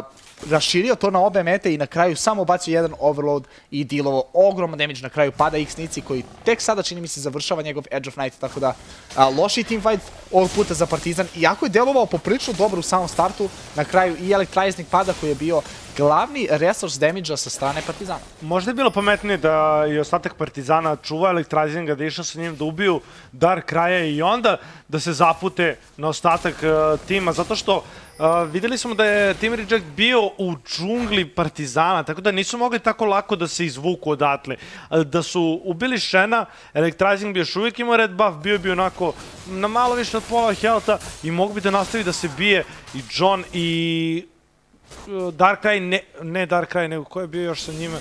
raširio to na obe mete i na kraju samo bacio jedan overload i dealovo ogroman damage. Na kraju pada X-Nici koji tek sada čini mi se završava njegov Edge of Night, tako da loši teamfight ovog puta za Partizan. Iako je delovao poprilično dobro u samom startu, na kraju i Electrizing pada koji je bio glavni resource damage-a sa strane Partizana. Možda je bilo pametnije da i ostatak Partizana čuva Elektrazinga, da išao sa njim da ubiju Dark Cry-a i onda da se zapute na ostatak tima, zato što videli smo da je Team Reject bio u džungli Partizana, tako da nisu mogli tako lako da se izvuku odatle. Da su ubili Shena, Elektrizing bi još uvijek imao red buff, bio bi onako na malo više od pola healtha i mogu bi da nastavi da se bije i John i Dark Cry, ne Dark Cry, nego ko je bio još sa njima,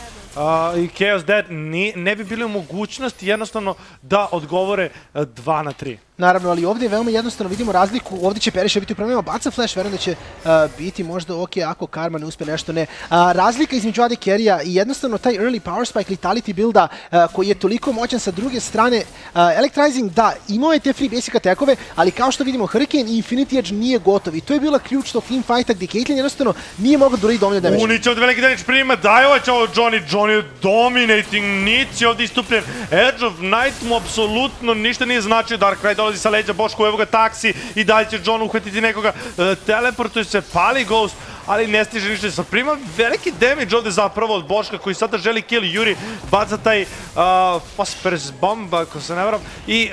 i Chaos Dead ne bi bili u mogućnosti jednostavno da odgovore 2 na 3. Naravno, ali ovdje je veoma jednostavno, vidimo razliku, ovdje će Periša biti u problemima, baca flash, verujem da će biti možda ok ako Karma ne uspe nešto ne. Razlika između AD Carry-a i jednostavno taj early power spike Letality builda koji je toliko moćan sa druge strane, Electrizing da, imao je te free basic attackove, ali kao što vidimo Hurricane i Infinity Edge nije gotov i to je bila ključ tog team fighta gdje Caitlyn jednostavno nije mogla da uradi dovoljno damage. Niće ovdje veliki damage prima, daje ovo će ovo Johnny je dominating, Niće ovdje istupljen, Edge of Night mu apsolutno ništa nije značio, Dark Cry dolazi sa leđa Boško, evo ga Taxi i dalje će John uhvatiti nekoga, teleportuje se, pali Ghost, ali ne stiže ništa. Sad prima veliki damage ovde zapravo od Boška koji sada želi kill Yuri, baca taj Phosphorus bomb, ako se ne varam, i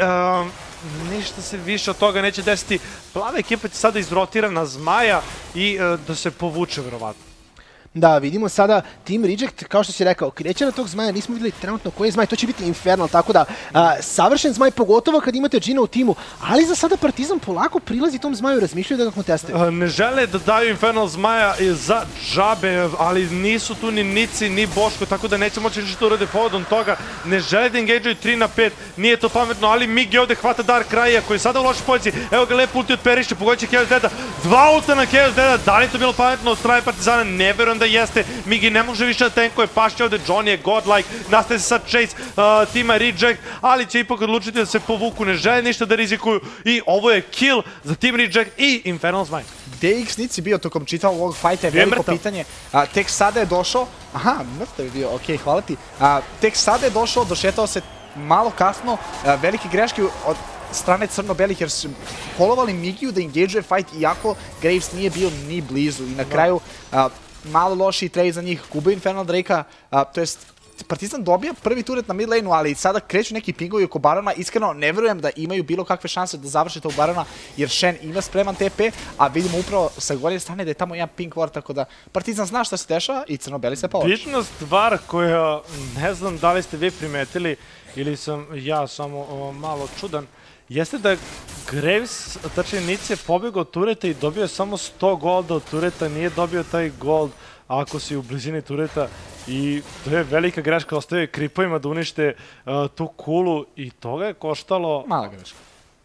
ništa se više od toga neće desiti. Plava ekipa će sada izrotira na Zmaja i da se povuče verovatno. Da, vidimo sada Team Reject, kao što si rekao, kreće na tog Zmaja, nismo vidjeli trenutno koji je Zmaj, to će biti Infernal, tako da savršen Zmaj, pogotovo kad imate Džina u timu, ali za sada Partizan polako prilazi tom Zmaju i razmišljaju da ga kontestaju. Ne žele da daju Infernal Zmaja za džabe, ali nisu tu ni Nici, ni Boško, tako da neće moći ništa urade povodom toga. Ne žele da engageuju 3 na 5, nije to pametno, ali Migi ovde hvata Dark Cry-a koji je sada u lošoj poziciji. Evo ga lepo ulti od Periše, pogodit će Chaos Deada, 2 ulta na Chaos Deada, da li to bilo pametno od strane Partizana, ne verujem da jeste. Migi ne može više da tankuje, pašće ovde, John je godlike, nastaje se sad chase tima Reject, ali će ipak odlučiti da se povuku, ne žele ništa da rizikuju i ovo je kill za Team Reject i Infernal Zmaj. Gde je X-Nici bio tokom čitavog ovog fajta je veliko pitanje. Tek sada je došao, aha, mrtav je bio, okej, hvala ti. Tek sada je došao, došetao se malo kasno, velike greške od strane crno-belih jer su polovali Migiju da engageuje fight iako Graves nije bio ni blizu i na kraju malo loši trade za njih, gube Infernal Drake-a, to jest Partizan dobija prvi turret na mid lane-u, ali sada kreću neki pingovi oko Barona, iskreno ne verujem da imaju bilo kakve šanse da završe tog Barona, jer Shen ima spreman TP, a vidimo upravo sa gornje strane da je tamo jedan ping ward, tako da Partizan zna šta se dešava i crno-beli se povlači. Bitna stvar koja ne znam da li ste vi primetili ili sam ja samo malo čudan, jeste da Graves, tačnije Nici je pobjegao od tureta i dobio samo 100 golda od tureta, nije dobio taj gold ako si u blizini tureta i to je velika greška, ostavio je kripovima da unište tu kulu i toga je koštalo... Mala greška.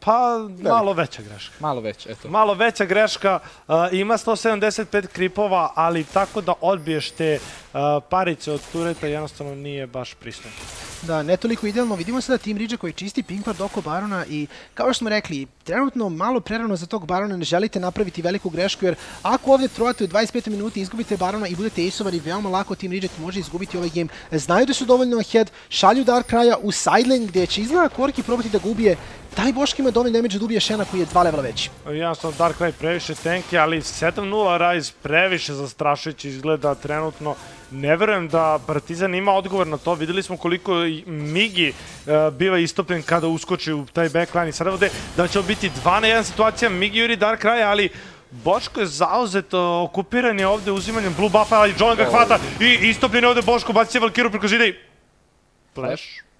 Pa, malo veća greška. Malo već, eto. Malo veća greška, ima 175 kripova, ali tako da odbiješ te parice od tureta jednostavno nije baš pristojno. Da, ne toliko idealno. Vidimo sada Team Ridge koji čisti Pinkpad oko Barona i kao što smo rekli, trenutno malo prerano za tog Barona, ne želite napraviti veliku grešku jer ako ovdje trojate u 25 minuti izgubite Barona i budete aceovani, veoma lako Team Ridge može izgubiti ovaj game. Znaju da su dovoljno ahead, šalju Darkraja u sidelane gdje će izgleda Korki probati da ga ubije. Da li Boško ima dovoljno damage da ubije Shena koji je 2 levela veći? Jednostavno Darkrai previše tanki, ali 7-0 Rise previše zastrašujući izgleda trenutno. Ne verujem da Partizan ima odgovor na to. Videli smo koliko Migi biva istopljen kada uskoči u taj backline i sada ovde da će biti 2 na 1 situacija. Migi juri Darkrai, ali Boško je zauzet, okupiran je ovde uzimanjem blue buffa, ali John ga hvata i istopljen je ovde Boško, baci će Valkyru preko zida i flash.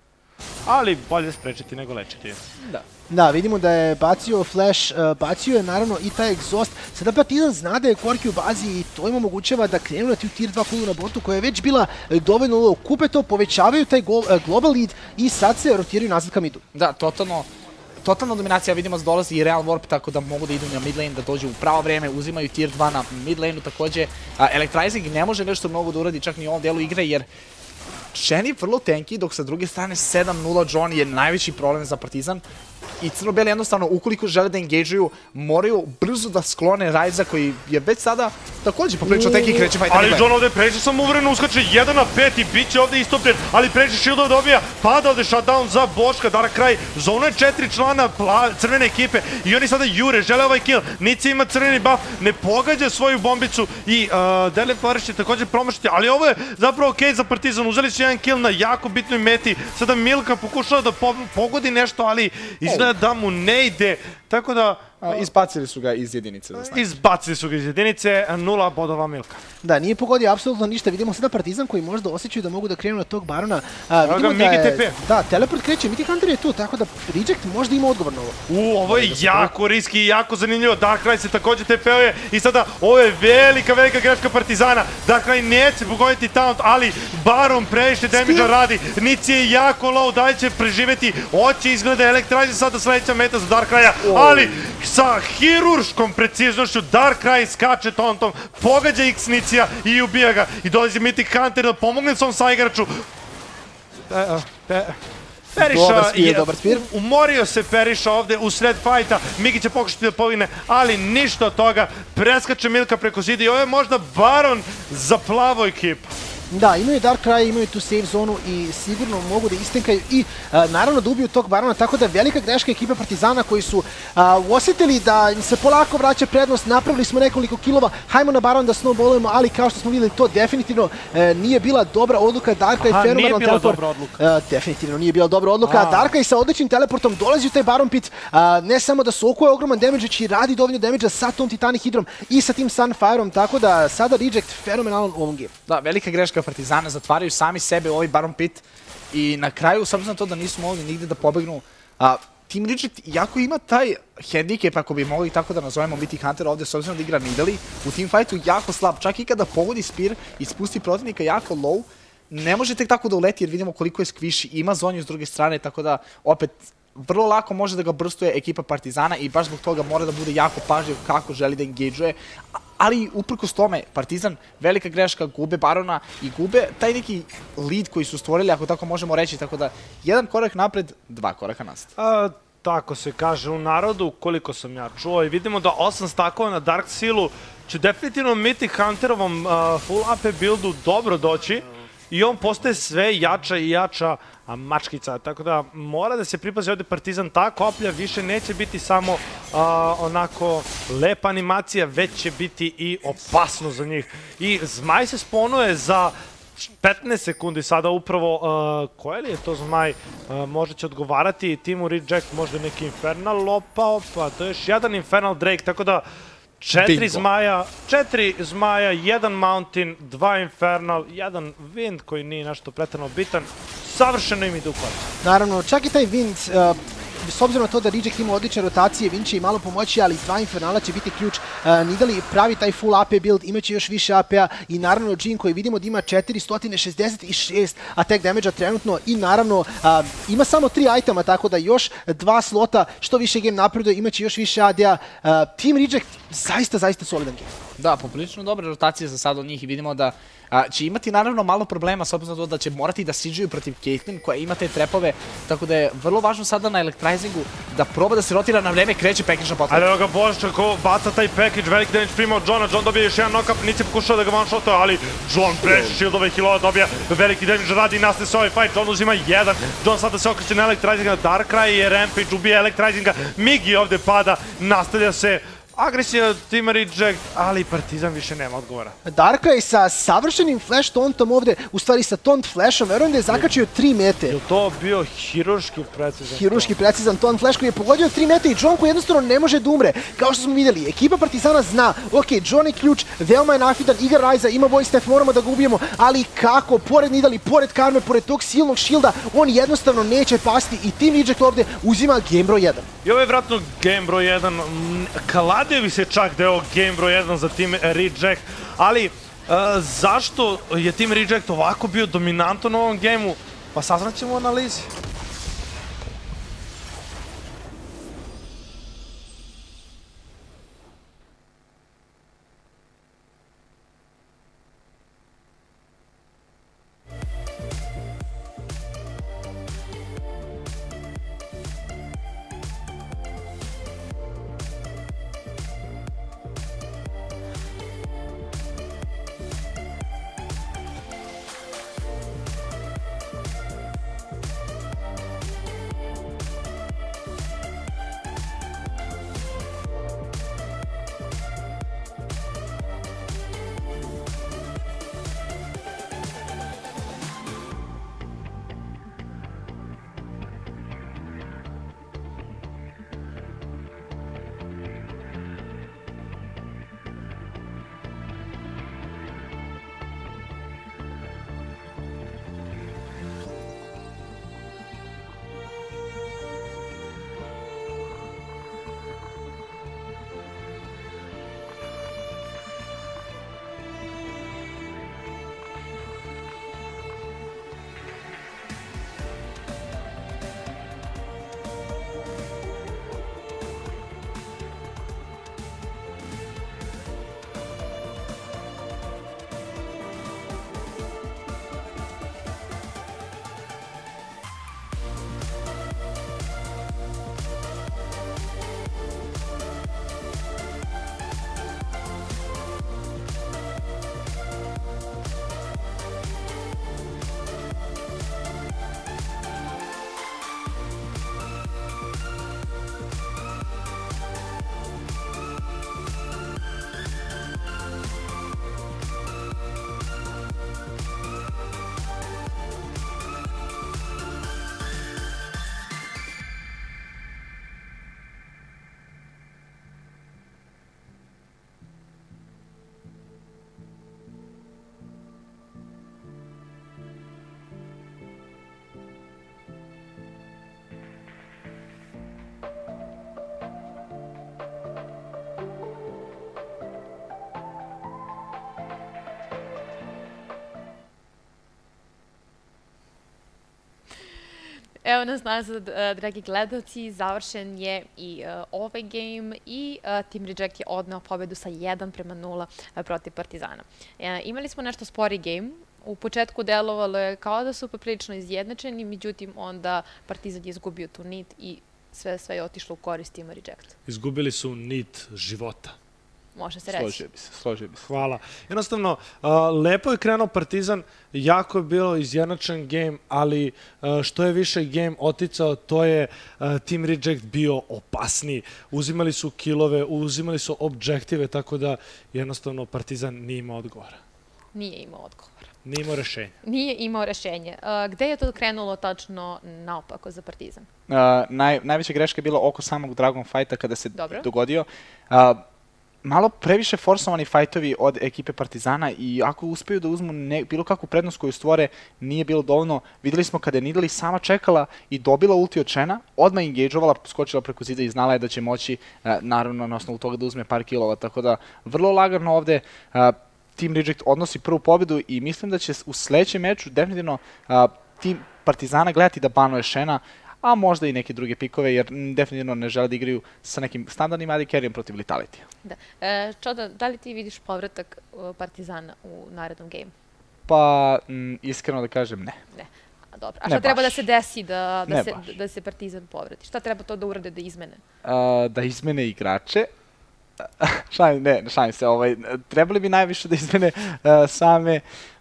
Ali bolje sprečiti nego lečiti. Da, vidimo da je bacio flash, bacio je naravno i taj exhaust. Sada Partizan zna da je Korki u bazi i to im omogućava da krenu na tier 2 pulu na botu koja je već bila dovoljno low. Kupe to, povećavaju taj global lead i sad se rotiraju nazad ka midu. Da, totalna dominacija, vidimo da dolazi i Real Warp, tako da mogu da idu na mid lane, da dođu u pravo vreme, uzimaju tier 2 na mid lane-u takođe. Electrizing ne može nešto mnogo da uradi čak ni u ovom delu igre, jer Shen je vrlo tanky, dok sa druge strane 7-0 John je najveći problem za Partizan. I crno-beli jednostavno, ukoliko žele da engageuju, moraju brzo da sklone Ryze-a koji je već sada takođe poprilično tanky i kreće fight. Ali John ovde pređe sam uvreno, uskače 1 na 5 i bit će ovde istopljen, ali pređe shieldova dobija, pada ovde shutdown za Boška, Darkrai, zona je 4 člana crvene ekipe i oni sada jure, žele ovaj kill, Nici ima crveni buff, ne pogađa svoju bombicu i Deadly Flourish će takođe promašiti, ali ovo je zapravo okej za Partizan, uzeli su jedan kill na jako bitnoj meti, sada Milka pokušava da pogodi nešto, ali izgleda da mu ne ide, tako da... Izbacili su ga iz jedinice. Izbacili su ga iz jedinice, 0 bodova Milka. Da, nije pogodio apsolutno ništa. Vidimo sada Partizan koji možda osjećaju da mogu da krenu na tog Barona. Vidimo da je... Da, teleport kreće, Mythic Hunter je tu, tako da Reject možda ima odgovor na ovo. Ovo je jako riski i jako zanimljivo. Darkrai se takođe TP-uje i sada ovo je velika greška Partizana. Darkrai neće pogoditi taunt, ali Baron previše damage-a radi. Nici je jako low, da li će preživeti. Oće izgleda Electrize sada sledeća meta za Darkraja, ali sa hirurškom preciznošću Darkrai skače tauntom, pogađa X Nicija i ubija ga. I dolazi Mythic Hunter da pomogne svom saigraču. Periša je, umorio se Periša ovde u sred fajta, Migi će pokušati da povigne, ali ništa od toga, preskače Milka preko zida i ovo je možda Baron za plavu ekipu. Da, imaju Darkrai, imaju tu save zonu i sigurno mogu da istenkaju i naravno da ubiju tog Barona, tako da velika greška ekipe Partizana koji su osjetili da im se polako vraća prednost, napravili smo nekoliko kilova, hajmo na Baron da snowballujemo, ali kao što smo videli to definitivno nije bila dobra odluka. Darkrai fenomenal teleport. Definitivno nije bila dobra odluka. Darkrai sa odličnim teleportom dolazi u taj Baron pit, ne samo da sokuje ogroman damage, već i radi dovoljno damage sa tom Titanic Hydrom i sa tim Sunfireom, tako da sada Reject fenomenalan u ovom game. Da, velika greška Partizana, zatvaraju sami sebe u ovaj Baron pit i na kraju, s obzirom na to da nisu mogli nigde da pobegnu, Team Reject, iako ima taj handicap, ako bi mogli tako da nazovemo Mythic Hunter ovde, s obzirom da igra Nidalee, u teamfightu jako slab, čak i kada pogodi Spear i spusti protivnika jako low, ne može tek tako da uleti jer vidimo koliko je Squishy, ima zonju s druge strane, tako da opet vrlo lako može da ga brstuje ekipa Partizana i baš zbog toga mora da bude jako pažljiv kako želi da engageuje. Ali uprkos tome, Partizan, velika greška, gube Barona i gube taj neki lead koji su stvorili, ako tako možemo reći, tako da 1 korak napred, 2 koraka nazad. Tako se kaže u narodu, koliko sam ja čuo i vidimo da 8 stakova na Dark Sealu će definitivno Mythic Hunterovom full AP buildu dobro doći i on postaje sve jača i jača mačkica, tako da mora da se pripazi ovde Partizan, ta koplja više neće biti samo onako lepa animacija, već će biti i opasno za njih. I Zmaj se sponuje za 15 sekundi sada upravo, koje li je to Zmaj, možda će odgovarati Teamu Reject, možda neki Infernal lopao, pa to je još jedan Infernal Drake, tako da 4 zmaja, 1 Mountain, 2 Infernal, 1 Wind koji nije nešto pretredno bitan, savršeno im ide u korist. Naravno, čak i taj Wind s obzirom na to da Reject ima odlične rotacije, Vin će i malo pomoći, ali 2 Infernala će biti ključ. Nidali pravi taj full AP build, imaće još više AP-a i naravno Jhin koji vidimo da ima 466 attack damage-a trenutno i naravno ima samo 3 itema, tako da još 2 slota, što više game napreduje, imaće još više AD-a. Team Reject zaista solidan game. Da, poprilično dobre rotacije za sad od njih i vidimo da će imati naravno malo problema s obzirom na to da će morati da siđuju protiv Caitlyn koja ima te trepove, tako da je vrlo važno sada na Electrizingu da proba da se rotira na vreme, kreće package na potled. Ali evo ga Božča ko baca taj package, veliki damage prima od Johna, John dobije još jedan knock-up, Nici pokušao da ga one-shotuje, ali John preši shieldove healova, dobija veliki damage, radi i nastaje se ovaj fight, John uzima jedan, John sada se okreće na Electrizinga, Darkrai je Rampage, ubija Electrizinga, Migi ovde pada, nastavlja se agresija Team Reject, ali Partizan više nema odgovora. Darkrai sa savršenim flash tauntom ovde, u stvari sa taunt flashom, verujem da je zakačio 3 mete. Je to bio hirurški precizan? Hirurški precizan taunt flash koji je pogodio 3 mete i John koji jednostavno ne može da umre. Kao što smo vidjeli, ekipa Partizana zna, ok, John je ključ, veoma je nafidan, igra Ryza, ima voice step, moramo da ga ubijemo, ali kako, pored Nidali, pored Karme, pored tog silnog shielda, on jednostavno neće pasti i Team Reject ovde uzima game broj 1. I ovo je vratno game broj 1, kladio bi se čak da je ovo game broj 1 za Team Reject, ali zašto je Team Reject ovako bio dominantan u ovom gameu? Pa saznaćemo u analizi. Evo nas nazad, dragi gledalci, završen je i ovaj game i Team Reject je odneo pobedu sa 1:0 protiv Partizana. Imali smo nešto spori game. U početku delovalo je kao da su poprilično izjednačeni, međutim onda Partizan je izgubio tu nit i sve je otišlo u korist Team Reject. Izgubili su nit života. Može se reći. Složio bi se. Hvala. Jednostavno, lepo je krenuo Partizan, jako je bilo izjednačen game, ali što je više game oticao, to je Team Reject bio opasniji. Uzimali su killove, uzimali su objektive, tako da jednostavno Partizan nije imao odgovora. Nije imao odgovora. Nije imao rešenje. Nije imao rešenje. Gde je to krenulo tačno naopako za Partizan? Najveća greška je bila oko samog Dragon Fighta kada se dogodio. malo previše forsovani fajtovi od ekipe Partizana i ako uspeju da uzmu bilo kakvu prednost koju stvore, nije bilo dovoljno. Videli smo kada je Nidalee sama čekala i dobila ulti od Shena, odmah engageovala, skočila preko zida i znala je da će moći, naravno, na osnovu toga da uzme par kilova. Tako da, vrlo lagano ovde Team Reject odnosi prvu pobedu i mislim da će u sledećem meču definitivno Team Partizana gledati da banuje Shena, a možda i neke druge pikove, jer definitivno ne žele da igraju sa nekim standardnim AD carryjem protiv Litalitija. Da. Čoda, da li ti vidiš povratak Partizana u narednom gejmu? Pa, iskreno da kažem, ne. Ne. Dobro. A šta treba da se desi da se Partizan povrati? Šta treba to da urade, da izmene? Da izmene igrače. Šalim se, trebali bi najviše da izmene same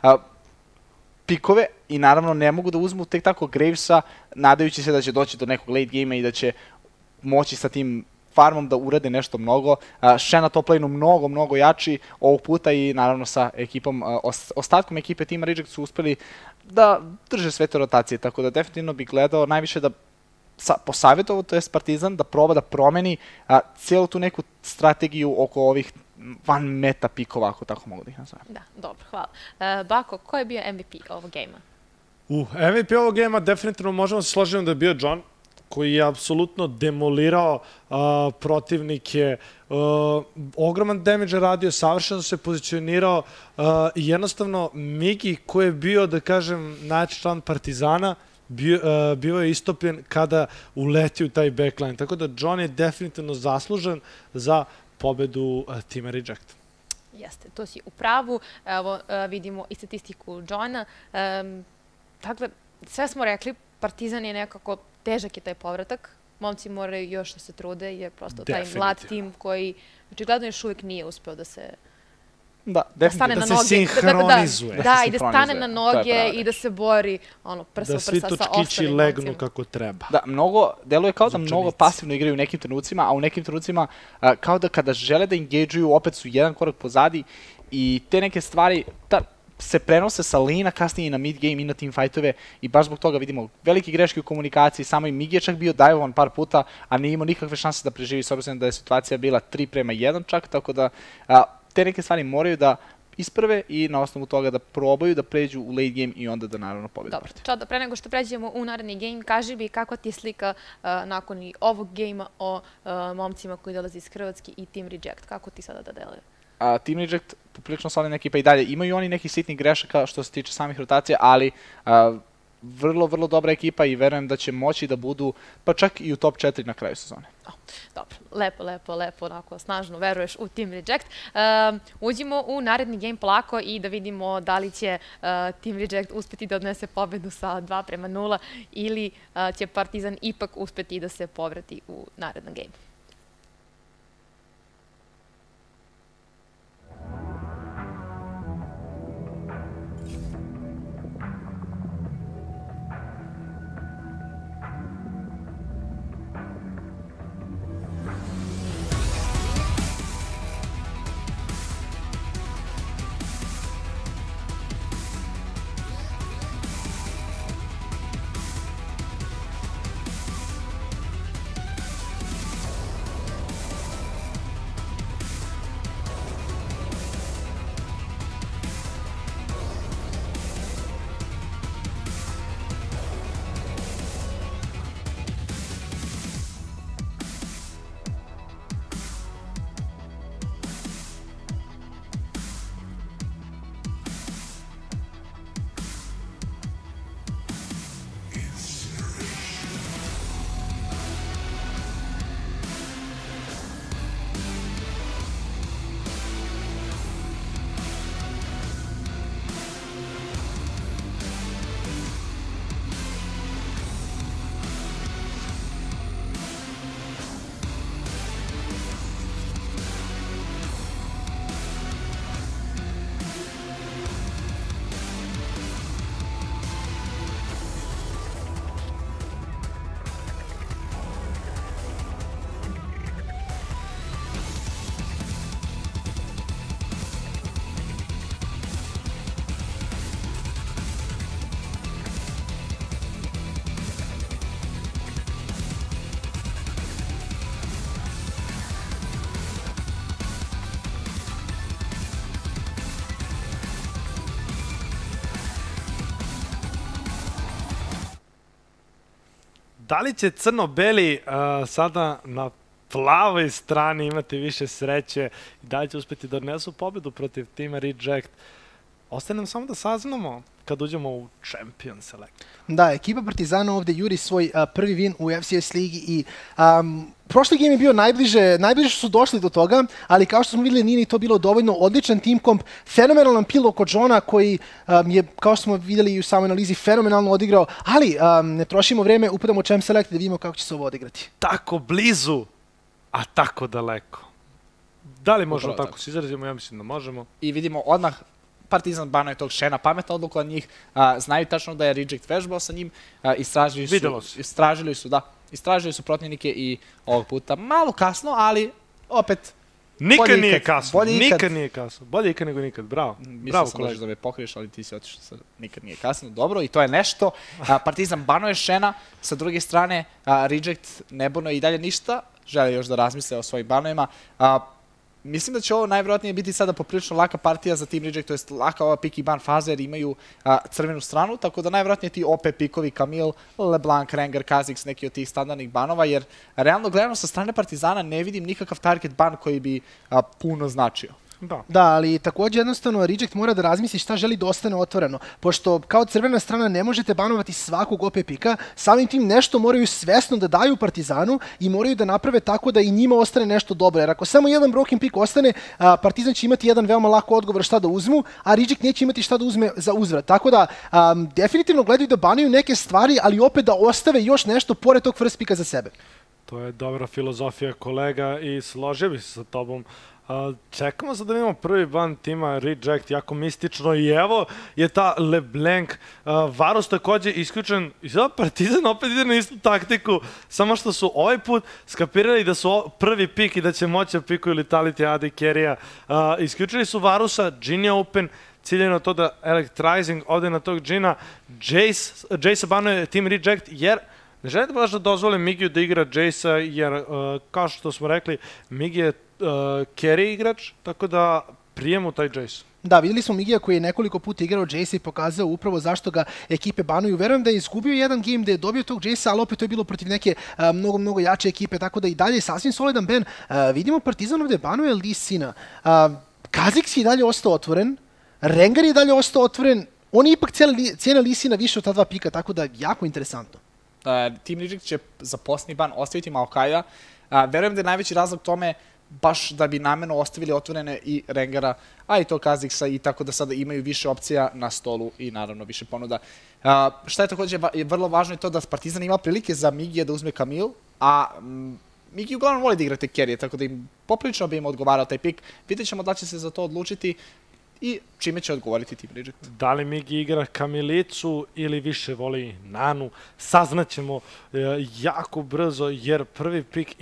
pikove i naravno ne mogu da uzmu tek tako Gravesa, nadajući se da će doći do nekog late game-a i da će moći sa tim farmom da urade nešto mnogo. Shen na top lane-u mnogo jači ovog puta i naravno sa ekipom, ostatkom ekipe Teama Reject su uspeli da drže sve te rotacije, tako da definitivno bih gledao najviše da posavjetovo, to je Partizan, da proba da promeni cijelu tu neku strategiju oko ovih van meta pikova, ako tako mogu da ih nazovem. Da, dobro, hvala. Bako, ko je bio MVP ovog gejma? MVP ovog gejma definitivno možemo se složiti da je bio John, koji je apsolutno demolirao protivnike, ogroman damage radio, savršeno se pozicionirao i jednostavno Migi, koji je bio, da kažem, najjači član Partizana, bio je istopljen kada uleti u taj backline. Tako da John je definitivno zaslužan za pobedu Teama Reject. Jeste, to si u pravu. Evo, vidimo i statistiku Johna. Dakle, sve smo rekli, Partizan je nekako, težak je taj povratak. Momci moraju još da se trude, jer prosto taj mlad tim koji, očigledno još uvijek nije uspeo da se stane na noge. Da se sinhronizuje. Da, i da stane na noge i da se bori prsa u prsa sa ostalim momcima. Da svi točkići legnu kako treba. Da, deluje kao da mnogo pasivno igraju u nekim trenucima, a u nekim trenucima kao da kada žele da engageuju, opet su jedan korak pozadi i te neke stvari se prenose sa lane-a kasnije i na mid game i na team fightove i baš zbog toga vidimo velike greške u komunikaciji, samo i Migi je čak bio dive-ovan par puta, a nije imao nikakve šanse da preživi, s obzirom da je situacija bila 3:1 čak, tako da te neke stvari moraju da isprve i na osnovu toga da probaju da pređu u late game i onda da naravno pobedu. Dobro, Čoda, pre nego što pređemo u naredni game, kaži mi kakva ti je slika nakon i ovog gejma o momcima koji dolaze iz Hrvatske i Team Reject, kako ti sada da deluje? Team Reject, poprilično solidna ekipa i dalje, imaju oni neki sitnih grešaka što se tiče samih rotacija, ali vrlo dobra ekipa i verujem da će moći da budu pa čak i u top 4 na kraju sezone. Dobro, lepo, onako snažno veruješ u Team Reject. Uđimo u naredni game polako i da vidimo da li će Team Reject uspeti da odnese pobedu sa 2:0 ili će Partizan ipak uspeti da se povrati u narednom game. Da li će crno-beli sada na plavoj strani imati više sreće i da li će uspeti da odnesu pobedu protiv tima Reject? Ostaje nam samo da saznamo kad uđemo u Champion Select. Da, ekipa Partizana ovde juri svoj prvi win u FCS ligi i prošli game je bio najbliže su došli do toga, ali kao što smo videli nije ni to bilo dovoljno. Odličan team komp, fenomenalan pil oko Johna koji je, kao što smo videli i u samoj analizi, fenomenalno odigrao, ali ne trošimo vreme, upadamo u Champ Select da vidimo kako će se ovo odigrati. Tako blizu, a tako daleko. Da li možemo tako se izrazimo? Ja mislim da možemo. I vidimo odmah Partizan banuje tog Shena, pametna odluka od njih, znaju tačno da je Reject vežbao sa njim, istražili su protivnike i ovog puta malo kasno, ali opet nikad nije kasno, nikad nije kasno, bolje ikad nego nikad, bravo. Mislim sam da me pokriješ, ali ti si otišao sa nikad nije kasno, dobro, i to je nešto. Partizan banuje Shena, sa druge strane Reject ne banuje i dalje ništa, žele još da razmisle o svojim banovima. Mislim da će ovo najvjerojatnije biti sada poprilično laka partija za Team Reject, to jest laka ova pick i ban faza jer imaju crvenu stranu, tako da najvjerojatnije ti OP pikovi Camille, LeBlanc, Renger, Kha'Zix, neki od tih standardnih banova, jer realno gledano sa strane Partizana ne vidim nikakav target ban koji bi puno značio. Da, ali također jednostavno Reject mora da razmisli šta želi da ostane otvoreno, pošto kao crvena strana ne možete banovati svakog OP pika, samim tim nešto moraju svesno da daju Partizanu i moraju da naprave tako da i njima ostane nešto dobro, jer ako samo jedan broken pick ostane, Partizan će imati jedan veoma lako odgovor šta da uzmu, a Reject neće imati šta da uzme za uzvrat, tako da definitivno gledaju da banuju neke stvari, ali opet da ostave još nešto pored tog first pika za sebe. To je dobra filozofija, kolega, i složio bih se sa tobom. Čekamo sad da vidimo prvi ban tima Reject, jako mistično, i evo je ta LeBlanc. Varus takođe isključen i sada Partizan opet ide na istu taktiku, samo što su ovaj put skapirali da su prvi pik i da će moći da pikuju Letality AD Carry-a. Isključili su Varusa, Jhin je open, ciljeno na to da Electrizing ode na tog Jhina. Jace banuje Team Reject jer ne žele da baš da dozvole Migiju da igra Jace-a, jer kao što smo rekli, Migi je carry igrač, tako da prijemu taj Jace. Da, videli smo Migija koji je nekoliko puta igrao Jace i pokazao upravo zašto ga ekipe banuju. Verujem da je izgubio jedan game, da je dobio tog Jace, ali opet to je bilo protiv neke mnogo jače ekipe, tako da i dalje je sasvim solidan ban. Vidimo Partizan ovde banuje Lee Sina. Kha'Zix je dalje ostao otvoren, Rengar je dalje ostao otvoren, on je ipak cijena Lee Sina više od ta dva pika, tako da jako interesantno. Team Reject će za posljednji ban ostaviti Maokai'a. Verujem da je najveći razlog tome baš da bi namerno ostavili otvorene i Rengara, a i to Kha'Zixa, i tako da sada imaju više opcija na stolu i naravno više ponuda. Šta je također vrlo važno je to da Partizan ima prilike za Migija da uzme Camille, a Migi uglavnom voli da igrate carry, tako da im poprilično bi im odgovarao taj pik. Vidjet ćemo da će se za to odlučiti i čime će odgovoriti Team Reject. Da li Migi igra Kamilicu ili više voli Nanu, saznaćemo jako brzo, jer prvi pik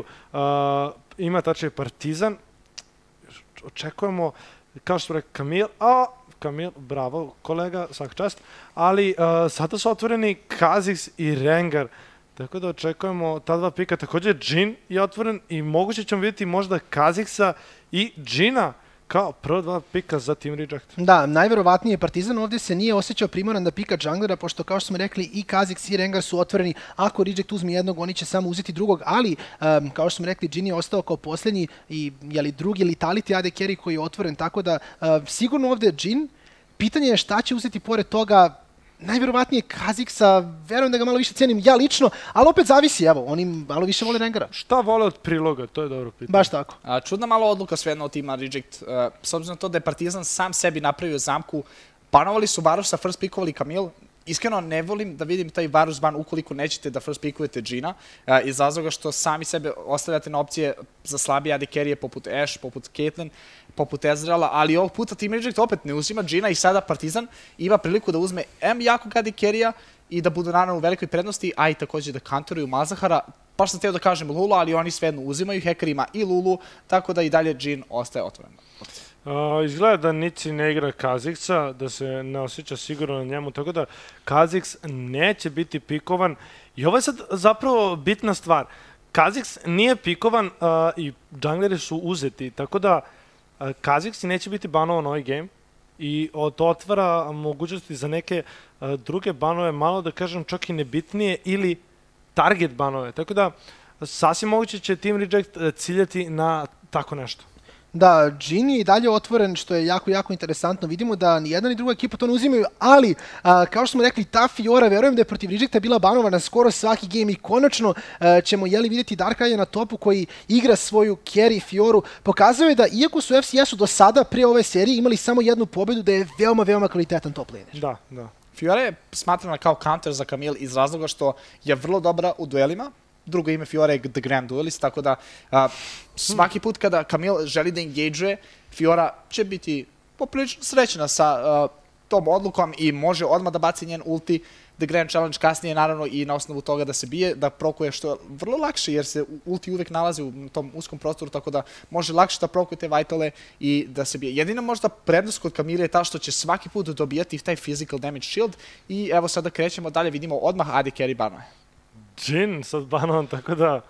ima tačnije Partizan. Očekujemo, kao što rekao, Camille, bravo kolega, svaka čast, ali sada su otvoreni Kha'Zix i Rengar, tako da očekujemo ta dva pika. Također Jhin je otvoren i moguće ćemo vidjeti možda Kha'Zixa i Jhina kao prvo dva pika za Team Reject. Da, najverovatnije Partizan ovdje se nije osjećao primoran da pika junglera, pošto kao što smo rekli i Kha'Zix i Rengar su otvoreni. Ako Reject uzme jednog, oni će samo uzeti drugog, ali kao što smo rekli, Jhin je ostao kao posljednji i drugi Letality AD Carry koji je otvoren, tako da sigurno ovdje Jhin. Pitanje je šta će uzeti pored toga. Najverovatnije Kha'Zixa, verujem da ga malo više cijenim ja lično, ali opet zavisi, evo, oni malo više vole Rengara. Šta vole od priloga, to je dobro pitanje. Baš tako. Čudna malo odluka svejedno od tima Reject, s obzirom na to da je Partizan sam sebi napravio zamku, banovali su Varusa, first pickovali Camille. Iskreno ne volim da vidim taj Varus ban ukoliko nećete da first pickujete Jhina, iz razloga što sami sebe ostavljate na opcije za slabije AD carry poput Ashe, poput Caitlyn, poput Ezreala, ali ovog puta Team Reject opet ne uzima Jhina i sada Partizan ima priliku da uzme jakog AD carry-a i da budu naravno u velikoj prednosti, a i također da counteruju Malzahara. Baš sam htio da kažem Lulu, ali oni svejedno uzimaju, Hacker ima i Lulu, tako da i dalje Jhin ostaje otvoren. Izgleda da Nici ne igra Kha'Zixa, da se ne osjeća sigurno na njemu, tako da Kha'Zix neće biti pikovan. I ovo je sad zapravo bitna stvar. Kha'Zix nije pikovan i džungleri su uzeti, tako da Kha'Zix neće biti banovan ovaj game i to otvara mogućnosti za neke druge banove, malo da kažem čak i nebitnije ili target banove. Tako da, sasvim moguće će Team Reject ciljati na tako nešto. Da, Jhin je i dalje otvoren, što je jako, jako interesantno. Vidimo da ni jedna ni druga ekipa to ne uzimaju, ali, kao što smo rekli, ta Fiora, verujem da je protiv Rejecta bila banovana skoro svaki game i konačno ćemo vidjeti Darkrai na topu koji igra svoju carry Fioru. Pokazuje je da, iako su FCS-u do sada, prije ove serije, imali samo jednu pobedu, da je veoma, veoma kvalitetan top laner. Da. Fiora je smatrana kao counter za Camille iz razloga što je vrlo dobra u duelima. Drugo ime Fiora je The Grand Duelist, tako da svaki put kada Camille želi da engage-uje, Fiora će biti poprilično srećna sa tom odlukom i može odmah da baci njen ulti, The Grand Challenge kasnije, naravno i na osnovu toga da se bije, da prokuje, što je vrlo lakše jer se ulti uvek nalazi u tom uskom prostoru, tako da može lakše da prokuje te vitale i da se bije. Jedina možda prednost kod Camille je ta što će svaki put dobijati taj physical damage shield i evo sada krećemo dalje, vidimo odmah AD carry banove. Jhin sad banovan, tako da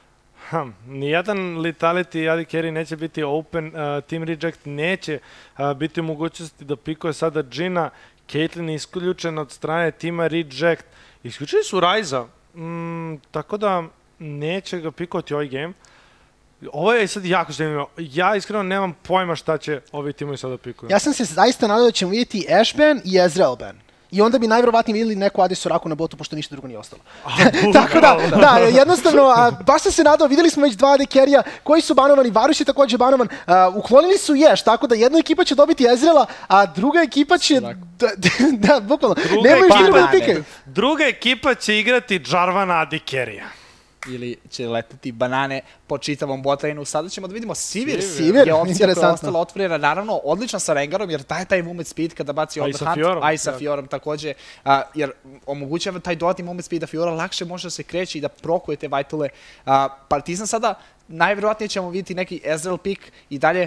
nijedan Lethality AD carry neće biti open, Team Reject neće biti u mogućnosti da pikuje sada Jhina. Caitlyn je isključena od strane tima Reject. Isključili su Ryza, tako da neće ga pikovati ovaj game. Ovo je sad jako zanimljivo. Ja iskreno nemam pojma šta će ovi timovi sada pikuju. Ja sam se zaista nadao da ćemo vidjeti Ashe ban i Ezreal ban. I onda bi najvjerovatnije vidjeli neku AD Soraku na botu, pošto ništa drugo nije ostalo. Tako da, jednostavno, baš sam se nadao, vidjeli smo već 2 AD carry-a koji su banovani, Varus je također banovan, uklonili su Ješ, tako da jedna ekipa će dobiti Ezreala, a druga ekipa će... Da, bukvalno, nemaju što drugo da pikaju. Druga ekipa će igrati Jarvana AD carry-a. Ili će leteti banane po čitavom botlane-u. Sada ćemo da vidimo Sivir je opcija koja je ostala otvorena. Naravno, odličan sa Rengarom, jer daje taj movement speed kada baci overhunt, a i sa Fiorom takođe, jer omogućava taj dodatni movement speed da Fiora lakše može da se kreće i da prokuje te vitale. Partizan sada, najvjerovatnije ćemo vidjeti neki Ezreal pick i dalje.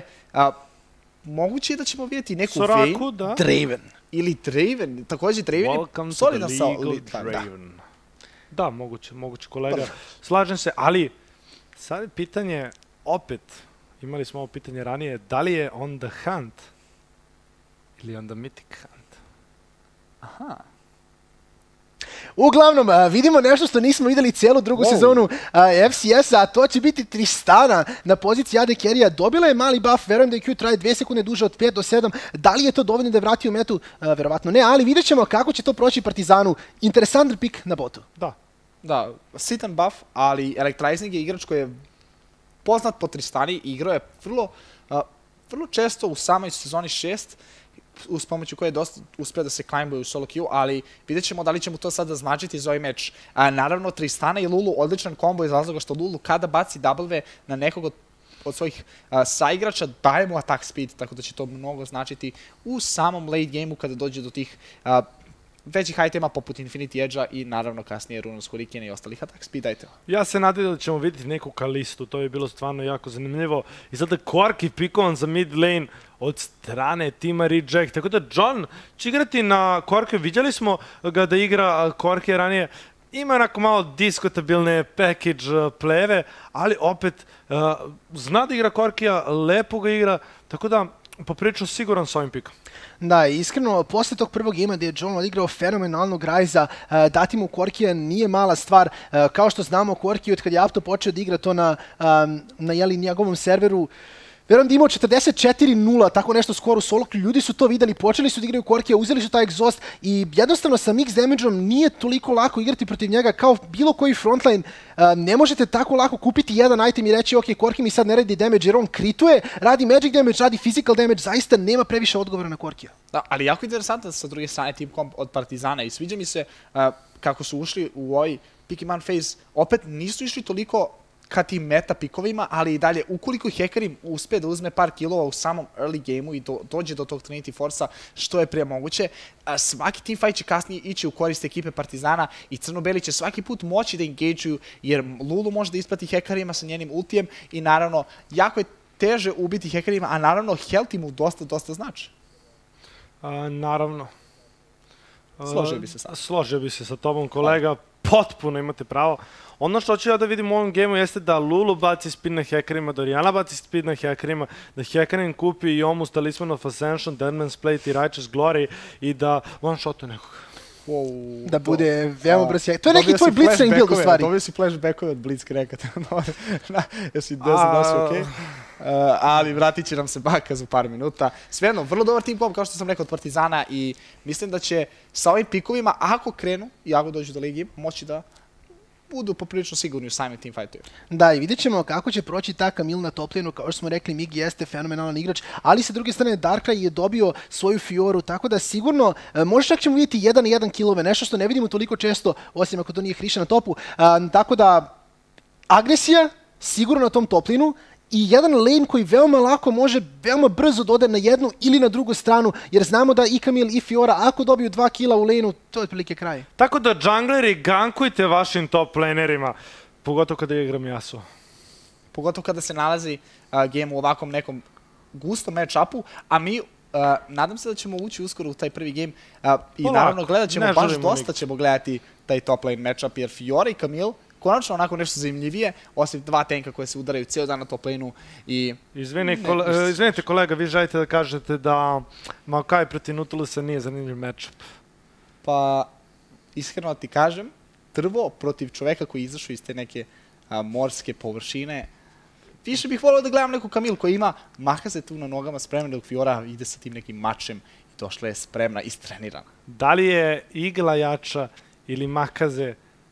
Moguće je da ćemo vidjeti neku Vayne, Draven. Ili Draven, takođe Draven je solidan sa Draven. Da, moguće kolega. Slažem se, ali sad je pitanje, opet, imali smo ovo pitanje ranije, da li je on the hunt ili on the mythic hunt? Aha. Uglavnom, vidimo nešto što nismo videli cijelu drugu sezonu FCS-a, a to će biti Tristana na poziciji AD carry-a. Dobila je mali buff, verujem da je Q traje 2 sekunde duže od 5 do 7. Da li je to dovoljno da je vrati u metu? Verovatno ne, ali vidjet ćemo kako će to proći Partizanu. Interesantan pik na botu. Da, sitan buff, ali Electrizing je igrač koji je poznat po Tristani i igrao je vrlo često u samoj sezoni 6, uz pomoću koje je dosta uspio da se climbuje u solo queue, ali vidjet ćemo da li će mu to sada značiti za ovaj meč. Naravno, Tristana i Lulu odličan kombo iz razloga što Lulu kada baci W na nekog od svojih saigrača daje mu attack speed, tako da će to mnogo značiti u samom late game-u kada dođe do tih većih itema poput Infinity Edge-a i naravno kasnije Runa's Hurricane i ostalih attack speed-ajte. Ja se nadam da ćemo vidjeti neku Kalistu, to je bilo stvarno jako zanimljivo. I sada Corki pikovan za mid lane od strane tima Reject. Tako da John će igrati na Corki, vidjeli smo ga da igra Corki ranije. Ima onako malo diskutabilne package pleve, ali opet zna da igra Corkija, lepo ga igra, tako da poprilično siguran s ovim pikom. Da, iskreno, posle tog prvog gema gdje je John odigrao fenomenalnog Ryza, dati mu Corkija nije mala stvar. Kao što znamo, Corki od kad je Apto počeo da igra to na njegovom serveru, verujem da imao 44-0, tako nešto skoro u solo, ljudi su to videli, počeli su da igraju Corkija, uzeli su taj egzost i jednostavno sa mix damage-om nije toliko lako igrati protiv njega kao bilo koji frontline. Ne možete tako lako kupiti jedan item i reći ok, Corki mi sad ne radi damage jer on krituje, radi magic damage, radi physical damage, zaista nema previše odgovora na Corkija. Da, ali jako interesantan sa druge strane team comp od Partizana i sviđa mi se kako su ušli u ovaj pick and ban phase, opet nisu išli toliko ka tim meta pikovima, ali i dalje, ukoliko Hecarim uspe da uzme par kilova u samom early game-u i dođe do tog Trinity Force-a, što je prije moguće, svaki teamfight će kasnije ići u korist ekipe Partizana i Crno-Beli će svaki put moći da engage-uju, jer Lulu može da isprati Hecarima sa njenim ultijem i naravno, jako je teže ubiti Hecarima, a naravno, health mu dosta znači. Naravno. Složio bi se sa tobom, kolega. Potpuno imate pravo. Ono što ću ja da vidim u ovom gameu jeste da Lulu baci speed na Hecarima, da Orianna baci speed na Hecarima, da Hecarim kupi i Yomu's Talisman of Ascension, Deadman's Plate i Righteous Glory i da one-shotuje nekoga. Da bude veoma brz. To je neki tvoj blitzcrank build u stvari. Dobio si flashbackove od Blitzcranka. Jesi da si okej? Ali vratit će nam se baka za par minuta. Svejedno, vrlo dobar team comp, kao što sam rekao, od Partizana i mislim da će sa ovim pikovima, ako krenu i ako dođu do ligi, moći da budu poprilično sigurni u samim team fightovima. Da, i vidjet ćemo kako će proći ta Camille na top lane-u, kao što smo rekli, Migi jeste fenomenalan igrač, ali sa druge strane Darkrai je dobio svoju Fioru, tako da sigurno, možda čak ćemo vidjeti 1-1 killove, nešto što ne vidimo toliko često, osim ako to nije Hriša na topu, tako da agresija sigurno na tom top lane-u, i jedan lane koji veoma lako može veoma brzo da ode na jednu ili na drugu stranu, jer znamo da i Camille i Fiora, ako dobiju 2 killa u lane-u, to je otprilike kraj. Tako da, džangleri, gankujte vašim top lanerima, pogotovo kada igram Yasuo. Pogotovo kada se nalazi game u ovakvom nekom gustom match-upu, a mi nadam se da ćemo ući uskoro u taj prvi game i naravno gledat ćemo, baš dosta ćemo gledati taj top lane match-up, jer Fiora i Camille konačno onako nešto zanimljivije, osim 2 tanka koje se udaraju cijel dan na top lane-u i... Izvinite kolega, vi želite da kažete da Maokai protiv Nautilusa nije zanimljiv matchup? Pa, iskreno ti kažem, Trvo protiv čoveka koji je izašao iz te neke morske površine, više bih volio da gledam neku Camille koja ima Makaze tu na nogama spremna, dok Fiora ide sa tim nekim mačem i došla je spremna, istrenirana. Da li je igla jača ili Makaze?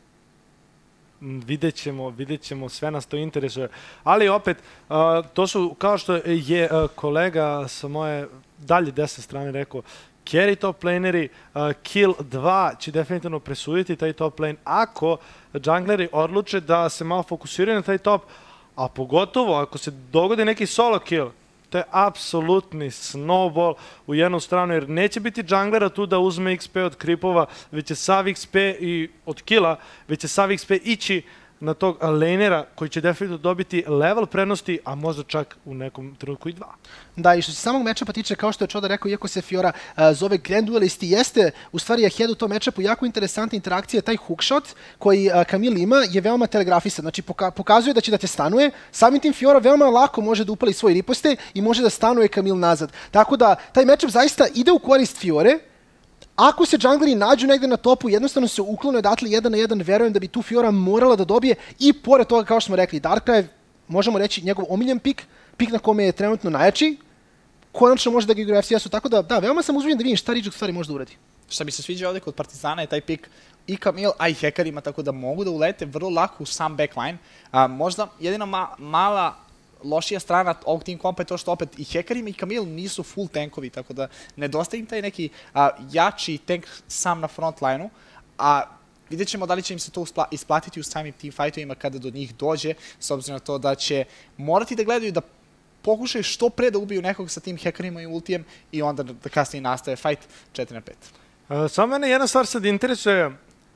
Vidjet ćemo, sve nas to interesuje. Ali opet, to su, kao što je kolega sa moje dalje desne strane rekao, carry top laneri, kill 2 će definitivno presuditi taj top lane ako džangleri odluče da se malo fokusiraju na taj top, a pogotovo ako se dogodi neki solo kill, to je apsolutni snowball u jednu stranu, jer neće biti džanglera tu da uzme XP od kripova, već će sav XP i od killa, već će sav XP ići na tog lanera koji će definitivno dobiti level prednosti, a možda čak u nekom trenutku i 2. Da, i što se samog matchupa tiče, kao što je Čoda rekao, iako se Fiora zove Grand Duelisti, jeste u stvari ahead u tom matchupu jako interesantna interakcija, taj hookshot koji Camille ima je veoma telegrafisan, znači pokazuje da će da te stanuje, samim tim Fiora veoma lako može da upali svoj riposte i može da stanuje Camille nazad. Tako da taj matchup zaista ide u korist Fiore. Ako se džangleri nađu negde na topu, jednostavno se uklone odatle 1-1, verujem da bi tu Fiora morala da dobije i pored toga, kao što smo rekli, Darkrai, možemo reći, njegov omiljen pik na kome je trenutno najjači, konačno može da ga igra FCS-u, tako da, veoma sam uzbuđen da vidim šta Ridge u stvari može da uradi. Šta mi se sviđa ovdje kod Partizana je taj pik i Camille, a i hekerima, tako da mogu da ulete vrlo lako u sam backline. Možda jedina mala lošija strana ovog team kompa je to što opet i hekerima i Camille nisu full tankovi, tako da nedostaje im taj neki jači tank sam na front line-u, a vidjet ćemo da li će im se to isplatiti u samim team fightovima kada do njih dođe, s obzirom na to da će morati da gledaju da pokušaju što pre da ubiju nekog sa tim hekerima i ultijem i onda da kasnije nastaje fight 4-5. Samo mene jedna stvar sad interesuje,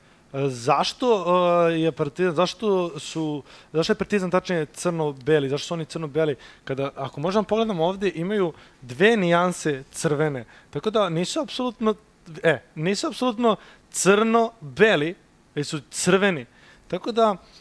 zašto je Partizan tačnije crno-beli, zašto su oni crno-beli, kada, ako možemo pogledamo ovdje, imaju 2 nijanse crvene, tako da nisu apsolutno crno-beli, već su crveni, tako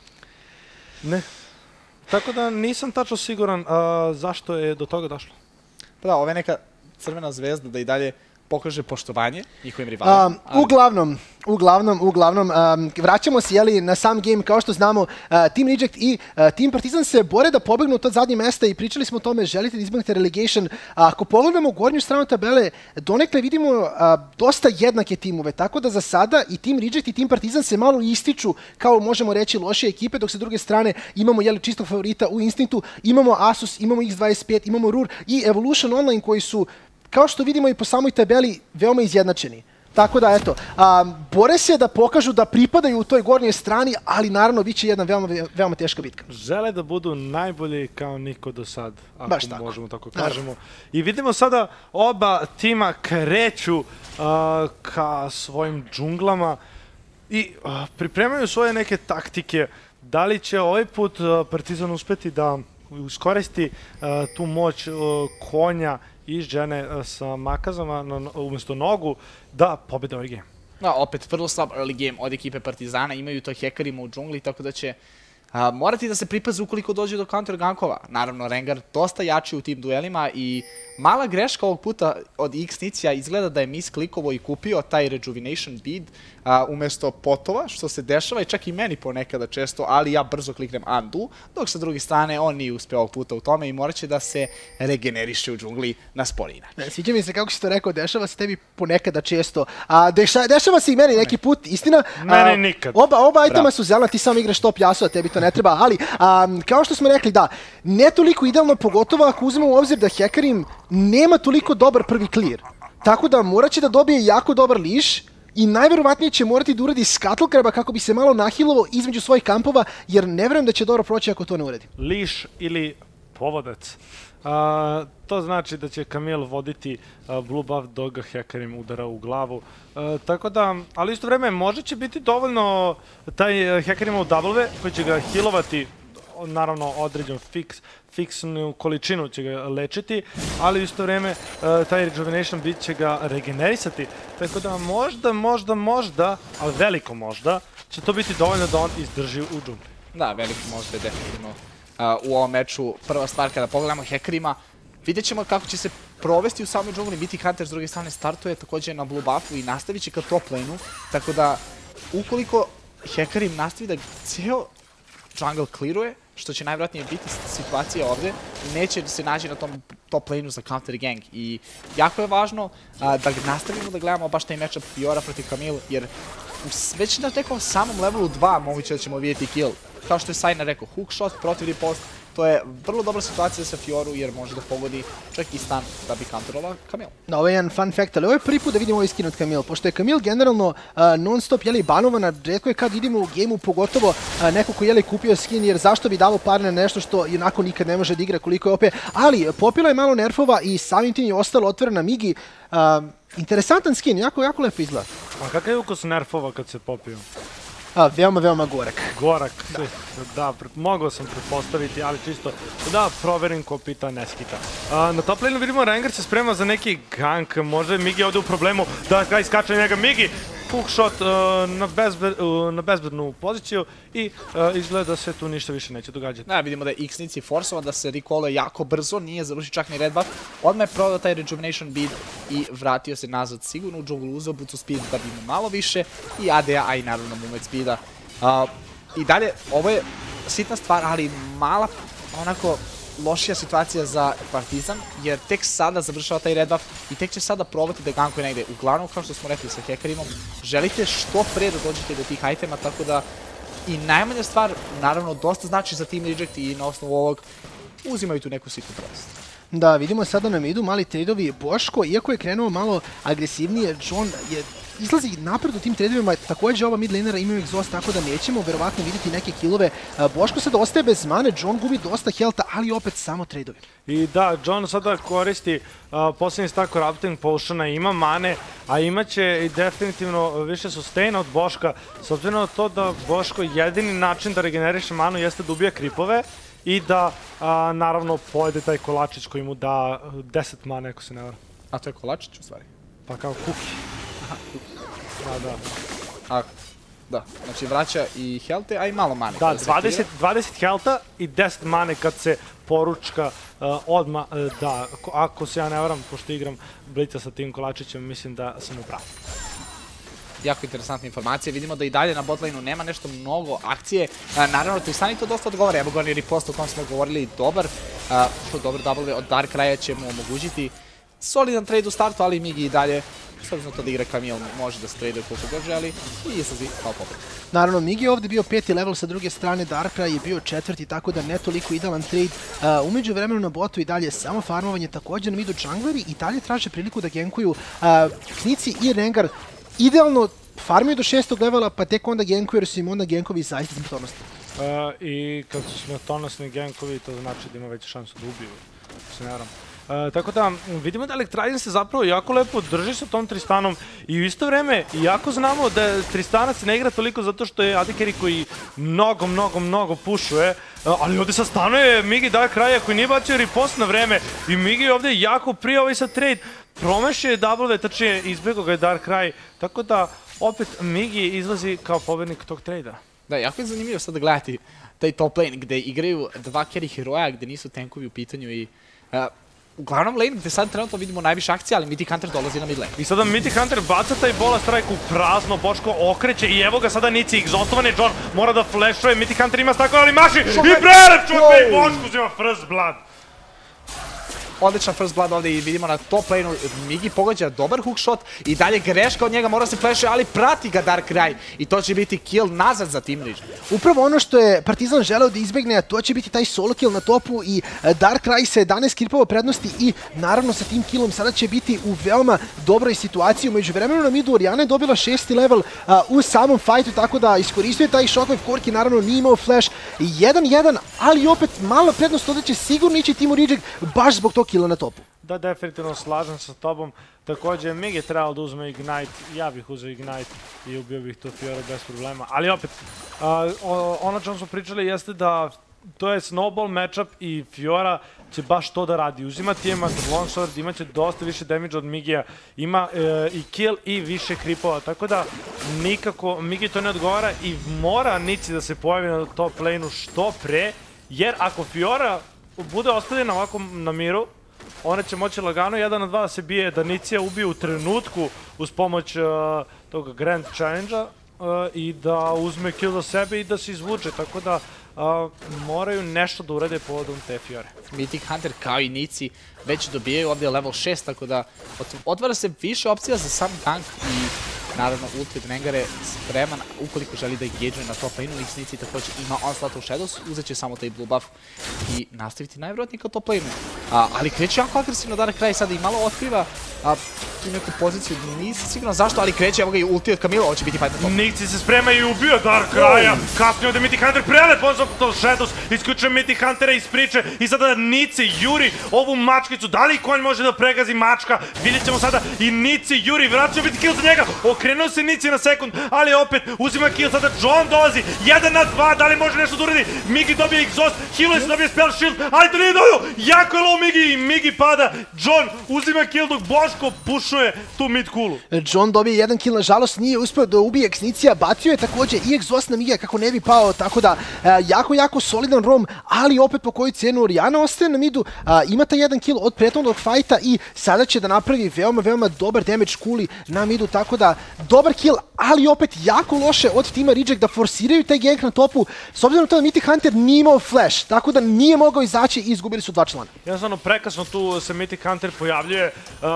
da nisam tačno siguran zašto je do toga došlo. Pa da, ovo je neka crvena zvezda da i dalje pokaže poštovanje njihovim rivalima. Uglavnom, vraćamo se na sam game, kao što znamo, Team Reject i Team Partizan se bore da pobegnu od zadnje mesta i pričali smo o tome, želite da izbjegnete relegation. Ako pogledamo gornju stranu tabele, donekle vidimo dosta jednake timove, tako da za sada i Team Reject i Team Partizan se malo ističu kao, možemo reći, lošije ekipe, dok sa druge strane imamo čistog favorita u Instinctu, imamo Asus, imamo X25, imamo RUR i Evolution Online koji su, kao što vidimo i po samoj tabeli, veoma izjednačeni. Tako da, eto, bore se da pokažu da pripadaju u toj gornjoj strani, ali naravno bit će jedna veoma teška bitka. Žele da budu najbolji kao niko do sad, ako možemo tako kažemo. I vidimo sada oba tima kreću ka svojim džunglama i pripremaju svoje neke taktike. Da li će ovaj put Partizan uspeti da iskoristi tu moć konja i žene sa makazama umjesto nogu da pobede ovaj game? Da, opet vrlo slab early game od ekipe Partizana, imaju to hekerima u džungli, tako da će morati da se pripaze ukoliko dođe do counter gankova. Naravno, Rengar dosta jači u tim duelima i mala greška ovog puta od X-Nicija izgleda da je misklikovao i kupio taj Rejuvenation Bead umesto potova, što se dešava i čak i meni ponekada često, ali ja brzo kliknem undo, dok sa druge strane on nije uspeo ovog puta u tome i morat će da se regeneriše u džungli na sporiji način. Sviđa mi se kako si to rekao, dešava se tebi ponekada često, a dešava se i meni neki put, istina. Meni nikad. Oba itema su zelena, ti samo igraš top jasu, a tebi to ne treba, ali kao što smo rekli, da, ne toliko idealno, pogotovo ako uzmemo u obzir da Hecarim nema toliko dobar prvi clear. Tako da morat će da dobije jako dobar liš i najverovatnije će morati da uradi Scuttle Craba kako bi se malo nahilovao između svojih kampova, jer ne verujem da će dobro proći ako to ne uradi. Liš ili povodac. To znači da će Camille voditi blue buff dok ga Hecarim udara u glavu. Tako da, ali isto vreme možda će biti dovoljno taj Hecarimov W koji će ga healovati, naravno određen fiksnu količinu će ga lečiti, ali u isto vreme taj Rejuvenation Bead će ga regenerisati. Tako da možda, ali veliko možda, će to biti dovoljno da on izdrži u džungli. Da, veliko možda je definitivno u ovom meču. Prva stvar kada pogledamo Hecarima, vidjet ćemo kako će se provesti u samoj džungli. Mythic Hunter s druge strane startuje također na blue buffu i nastavit će ka top laneu, tako da ukoliko Hecarim nastavi da ceo jungle clearuje, što će najvjerojatnije biti situacija ovdje, neće se naći na tom top laneu za counter gang. I jako je važno da nastavimo da gledamo baš taj matchup Fiora protiv Camille, jer već na nekom samom levelu 2 moguće da ćemo vidjeti kill. Kao što je Sajna rekao, hookshot, protiv ripost, to je vrlo dobra situacija za Fioru jer može da pogodi čak i stun da bi counterala Camille. Da, ovo je jedan fun fact, ali ovo je prvi put da vidimo ovaj skin od Camille, pošto je Camille generalno non stop banovana, redko je kad vidimo u gameu, pogotovo neko ko je kupio skin, jer zašto bi dalo pare na nešto što onako nikad ne može da igra koliko je OP, ali popila je malo nerfova i samim tim je ostalo otvorena Migi. Interesantan skin, jako lepo izgleda. A kakav je ukus nerfova kad se popio? Veoma gorak. Gorak, da, mogao sam pretpostaviti, ali čisto da proverim ko pita, ne skita. Na top laneu vidimo Rengar se sprema za neki gank, možda je Migi ovdje u problemu da ga iskače njega Migi. Hookshot na bezbednu poziciju i izgleda da se tu ništa više neće događati. Da, vidimo da je X-Nici forsova da se recalluje jako brzo, nije završio čak ni red buff. Odmah je prodao taj Rejuvenation Bead i vratio se nazad sigurno u džunglu, uzeo Boots Speed da bi imao malo više i AD-a, a i naravno Movement Speeda. I dalje, ovo je sitna stvar, ali mala onako lošija situacija za Partizan, jer tek sada završava taj red buff i tek će sada probati da gankuje negde. Uglavnom, kao što smo rekli sa Hecarimom, želite što pre da dođete do tih itema, tako da i najmanja stvar, naravno, dosta znači za Team Reject i na osnovu ovog uzimaju tu neku sitnu prednost. Da, vidimo sada na midu mali tradeovi. Boško, iako je krenuo malo agresivnije, John izlazi napred u tim tradeovima, također ova mid lanera imaju exhaust, tako da nećemo verovatno vidjeti neke killove. Boško sada ostaje bez mane, John gubi dosta healtha, ali opet samo tradeovi. I da, John sada koristi posljednji stack Corrupting Potiona, ima mane, a imaće i definitivno više sustaina od Boška, s obzirom na to da Boško jedini način da regeneriše manu jeste da ubija kripove i da naravno pojede taj kolačić koji mu da 10 mane, ako se ne vara. A to je kolačić u stvari? Pa kao kuki. Da, znači vraća i health, a i malo mane. Da, 20 healtha i 10 mane kad se poručka odmah, da, ako se ja ne varam, pošto igram Blica sa tim kolačićem, mislim da sam upravo. Jako interesantna informacija, vidimo da i dalje na botlaneu nema nešto mnogo akcije, naravno Tristani to dosta odgovara, evo gorni ripost o kom smo govorili, dobar W od Dark Raya će mu omogućiti solidan trade u startu, ali Migi i dalje, s obzirom to da igra Camille, može da se traduje koliko god želi i izlazi kao pobjeda. Naravno, Migi je ovdje bio 5. level, sa druge strane Darkrai je bio 4. tako da ne toliko idealan trade. Umeđu vremenu na botu i dalje samo farmovanje, također na midu jungleri i dalje traže priliku da gankuju Knici i Rengar. Idealno farmiju do 6. levela, pa tek onda gankuju jer su im onda gankovi zaista smrtonosni. I kad su smrtonosni gankovi, to znači da ima veću šansu da ubiju, se ne varam. Tako da vidimo da Elektraiden se zapravo jako lepo drži sa tom Tristanom i u isto vreme, iako znamo da Tristanac ne igra toliko zato što je AD carry koji mnogo pušuje, ali ovdje sad stanuje Migi Dark Raya koji nije bacio ripost na vreme i Migi je ovdje jako prije ovaj sad trade, promešio je W, tačnije izbjegao ga je Dark Ray, tako da opet Migi izlazi kao pobjednik tog trejda. Da, jako je zanimljivo sada gledati taj top lane gde igraju dva carry heroja, gde nisu tankovi u pitanju i uglavnom lane gde sad trenutno vidimo najviše akcija, ali Mythic Hunter dolazi na mid lane. I sada Mythic Hunter baca taj bola strike u prazno, Boško okreće i evo ga sada Nici egzostovani, John mora da flashuje, Mythic Hunter ima stakle, ali maši i prelep čovjek, Boško uzima first blood. Odličan first blood ovde i vidimo na top lane-u, Migi pogađa dobar hookshot i dalje greška od njega, mora se flashuje, ali prati ga Darkrai i to će biti kill nazad za Team Ridge. Upravo ono što je Partizan želeo da izbegne, a to će biti taj solo kill na topu i Darkrai sa 11 kilpova prednosti i naravno sa tim killom sada će biti u veoma dobroj situaciji. Umeđu vremenu na midu Oriana je dobila 6. level u samom fajtu, tako da iskoristuje taj shockwave. Korki naravno nije imao flash 1-1, ali opet mala prednost ovdje će sigurno ići Teamu Ridge baš zbog tog killa na topu. Da, definitivno slažem sa tobom. Također, Mig je trebalo da uzme Ignite, ja bih uzeo Ignite i ubio bih to Fiora bez problema. Ali opet, ono čemu smo pričali jeste da to je snowball matchup i Fiora će baš to da radi. Uzima Tiamat, Longsword, imaće dosta više damage od Migija, ima i kill i više creepova, tako da nikako Migi to ne odgovara i mora Nici da se pojavi na top lane-u što pre, jer ako Fiora bude ostavljena ovako na miru, ona će moći lagano 1 na 2 da se bije, da Nicija ubije u trenutku uz pomoć tog Grand Challenge-a i da uzme kill za sebe i da se izvuče, tako da moraju nešto da urade povodom te Fiore. Mythic Hunter kao i Nici već dobijaju ovdje level 6, tako da otvara se više opcija za sam gank i naravno ulti od Rengar je spreman ukoliko želi da engage na top lane-u. Nici također ima Onslaught of Shadows, uzet će samo taj blue buff i nastaviti najvjerojatnije kao top lane-u. Ali kreće jako agresivno Darkrai sada i malo otkriva tu neku poziciju, nisam siguran zašto, ali kreće, evo ga i ulti od Camilla, ovo će biti fight na top. Nici se sprema i ubio Darkraja, kasnije ovdje Mythic Hunter prelep, Onslaught of Shadows, isključuje Mythic Huntera iz priče i sada Nici juri ovu mačkicu, da li konj može da pregazi mačka, vidjet ćemo sada i Nici juri, vraća biti kill za njega, okrenuo se Nici na sekund, ali opet uzima kill, sada John dolazi, 1 na 2, da li može nešto da uradi, Migi dobije exhaust, healuje se, dobije spell shield, ali to nije dobio, jako je low Migi i Migi pada, John uzima kill dok Boško pušuje tu mid kulu. John dobije 1 kill, nažalost nije uspio da ubije Xnicija, bacio je također i exhaust na Migija kako ne bi pao, tako da jako solidan rom, ali opet po koju cijenu Oriana ostaje na midu, ima taj 1 kill od prethodnog fajta i sada će da napravi veoma dobar damage kuli na midu, tako da dobar kill, ali opet jako loše od tima Ridge da forsiraju taj gank na topu, s obzirom na to da Mythic Hunter nije imao flash, tako da nije mogao izaći i izgubili su 2 člana. Jednostavno prekasno tu se Mythic Hunter pojavljuje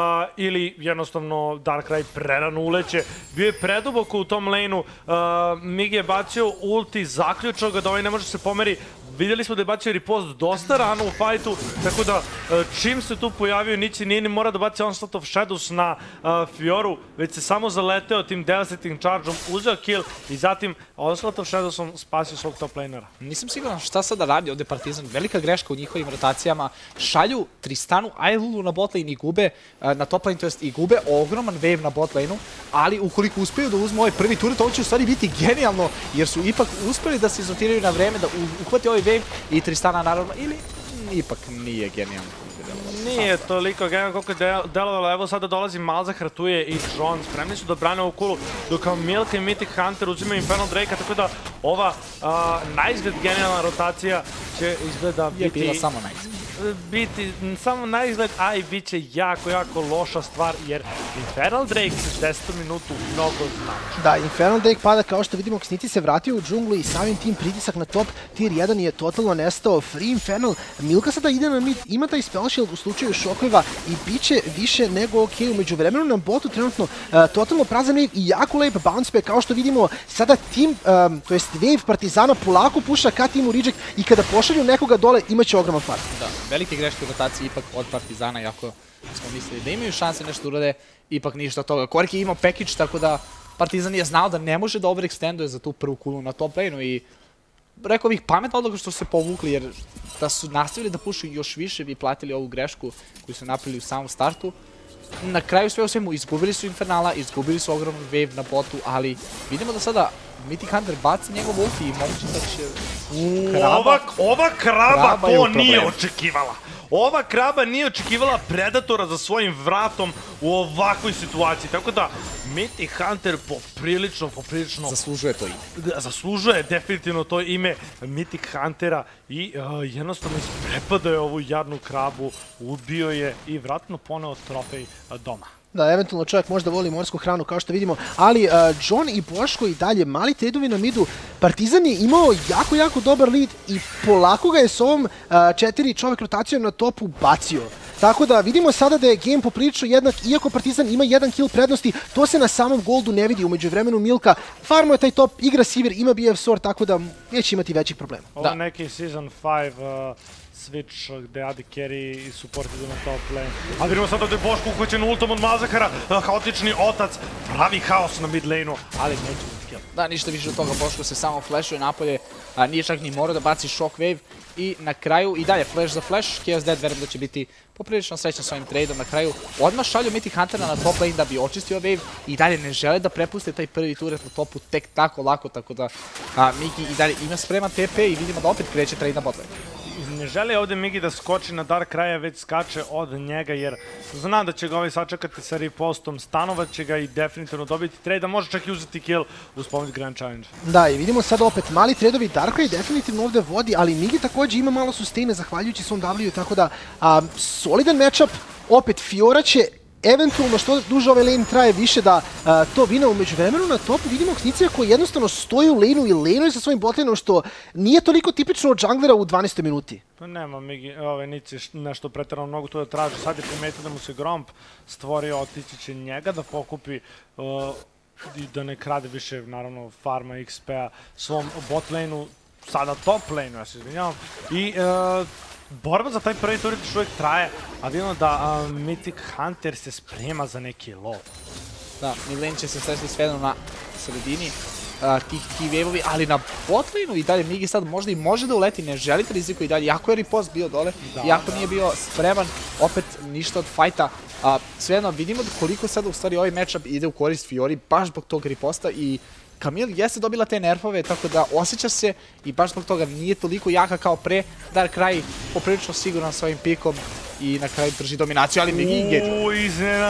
ili jednostavno Darkrai prerano uleće. Bio je preduboko u tom lane-u, Migi je bacio ulti, zaključao ga da ovaj ne može se pomeri. Vidjeli smo da je bacio ripost dosta rano u fajtu, tako da čim se tu pojavio Nici nije ni mora da baci Onslaught of Shadows na Fioru, već se samo zaleteo tim devastating charge-om, uzeo kill i zatim Onslaught of Shadowsom spasio svog top lanera. Nisam siguran šta sada radi ovdje Partizan, velika greška u njihovim rotacijama, šalju Tristanu, Ailulu na bot lane i gube na top lane, to jest i gube ogroman wave na bot lane-u, ali ukoliko uspiju da uzmu ovaj prvi turret, ovo će u stvari biti genijalno, jer su ipak uspeli da se izrotiraju na vreme, da uhvati ovaj wave i Tristana naravno, ili ipak nije genijalno. Nije toliko genijalno koliko je delovalo, evo sada dolazi Malzahar, ratuje i John, spremni su da brane ovu kulu, dok Milka i Mythic Hunter uzimaju Infernal Drake-a, tako da ova naizgled genijalna rotacija će izgleda biti... Je bila samo naizgled. Biti samo na izgled, a i bit će jako loša stvar, jer Infernal Drake u 10. minutu mnogo znači. Da, Infernal Drake pada, kao što vidimo, Xniti se vratio u džunglu i samim tim pritisak na top tier 1 je totalno nestao. Free Infernal, Milka sada ide na mid, ima taj spell shield u slučaju šokliva i bit će više nego ok. Umeđu vremenu na botu trenutno totalno prazan wave i jako lep bounce back, kao što vidimo sada tim, to jest wave Partizana polako puša ka timu Ridge i kada pošalju nekoga dole imaće ogroman fart. Da, velike greške u rotaciji ipak od Partizana, iako smo mislili da imaju šanse nešto urade, ipak ništa od toga. Korki je imao package, tako da Partizan je znao da ne može da overextenduje za tu prvu kulu na top lane-u i rekao bih pametno odloga što su se povukli, jer da su nastavili da pušaju još više bi platili ovu grešku koju su napravili u samom startu. Na kraju sve u svemu izgubili su Infernala, izgubili su ogroman wave na botu, ali vidimo da sada Mythic Hunter baci njegov ulti i moguće da će... Ova kraba je u to nije problemu. očekivala. Ova kraba nije očekivala Predatora za svojim vratom u ovakvoj situaciji. Tako da, Mythic Hunter poprilično... Zaslužuje to ime. Zaslužuje definitivno to ime Mythic Huntera i jednostavno isprepadao je ovu jadnu krabu, ubio je i vratno poneo trofej doma. Da, eventualno čovjek možda voli morsku hranu kao što vidimo, ali John i Boško i dalje mali tradovi na midu. Partizan je imao jako dobar lead i polako ga je s ovom 4 čovjek rotacijom na topu bacio. Tako da vidimo sada da je game poprilično jednak, iako Partizan ima 1 kill prednosti, to se na samom goldu ne vidi. Umeđu vremenu Milka farmo je taj top, igra Sivir, ima BF Sword, tako da neće imati većih problema. Ovo je neki Season 5 switch gde AD Carry i support idu na top lane. A vidimo sad ovdje Boško uhvaćen ultom od Malzahara, haotični otac, pravi haos na mid lane-u, ali neće biti kill. Da, ništa više od toga, Boško se samo flashuje napolje, nije čak ni morao da baci shockwave i na kraju i dalje flash za flash, Chaos Dead verujem da će biti poprilično srećan s ovim tradeom na kraju. Odmah šalju Mythic Huntera na top lane da bi očistio wave i dalje ne žele da prepuste taj prvi turret na topu tek tako lako, tako da Migi i dalje ima spreman TP i vidimo da opet kreće trade na bot lane. Ne želi ovdje Migi da skoči na Dark Kraja, već skače od njega jer zna da će ga ovaj sačekati sa ripostom, stanovat će ga i definitivno dobiti trade, a može čak i uzeti kill uz pomoć Grand Challenge. Da, i vidimo sad opet mali tradovi, Darkrai definitivno ovdje vodi, ali Migi također ima malo sustaina zahvaljujući svom W, tako da solidan matchup, opet Fiora će eventualno što duže ovaj lane traje više da to vina. Umeđu vremenu na topu vidimo Knicija koji jednostavno stoji u laneu i laneuje sa svojim botlaneom, što nije toliko tipično od junglera u 12. minuti. To nema Migi, Nici nešto pretjerano mnogo tu da traži. Sad je primetio da mu se Gromp stvorio, otići će njega da pokupi i da ne krade više, naravno, farma XP-a svom bot laneu, sada top laneu, ja se izvinjavam. I borba za taj prvi turret još uvijek traje, a vidimo da Mythic Hunter se sprema za neki low. Da, midlane će se sresti svejedno na sredini ti waveovi, ali na botlaneu i dalje Migi sad možda i može da uleti, ne želite riziku i dalje, jako je ripost bio dole, jako nije bio spreman, opet ništa od fajta. Svejedno vidimo koliko sada u stvari ovaj matchup ide u korist Fiori, baš zbog tog riposta i Camille jeste dobila te nerfove, tako da osjeća se i baš zbog toga nije toliko jaka kao pre. Darkrai poprilično siguran sa ovim pikom i na kraju drži dominaciju, ali Migi engage.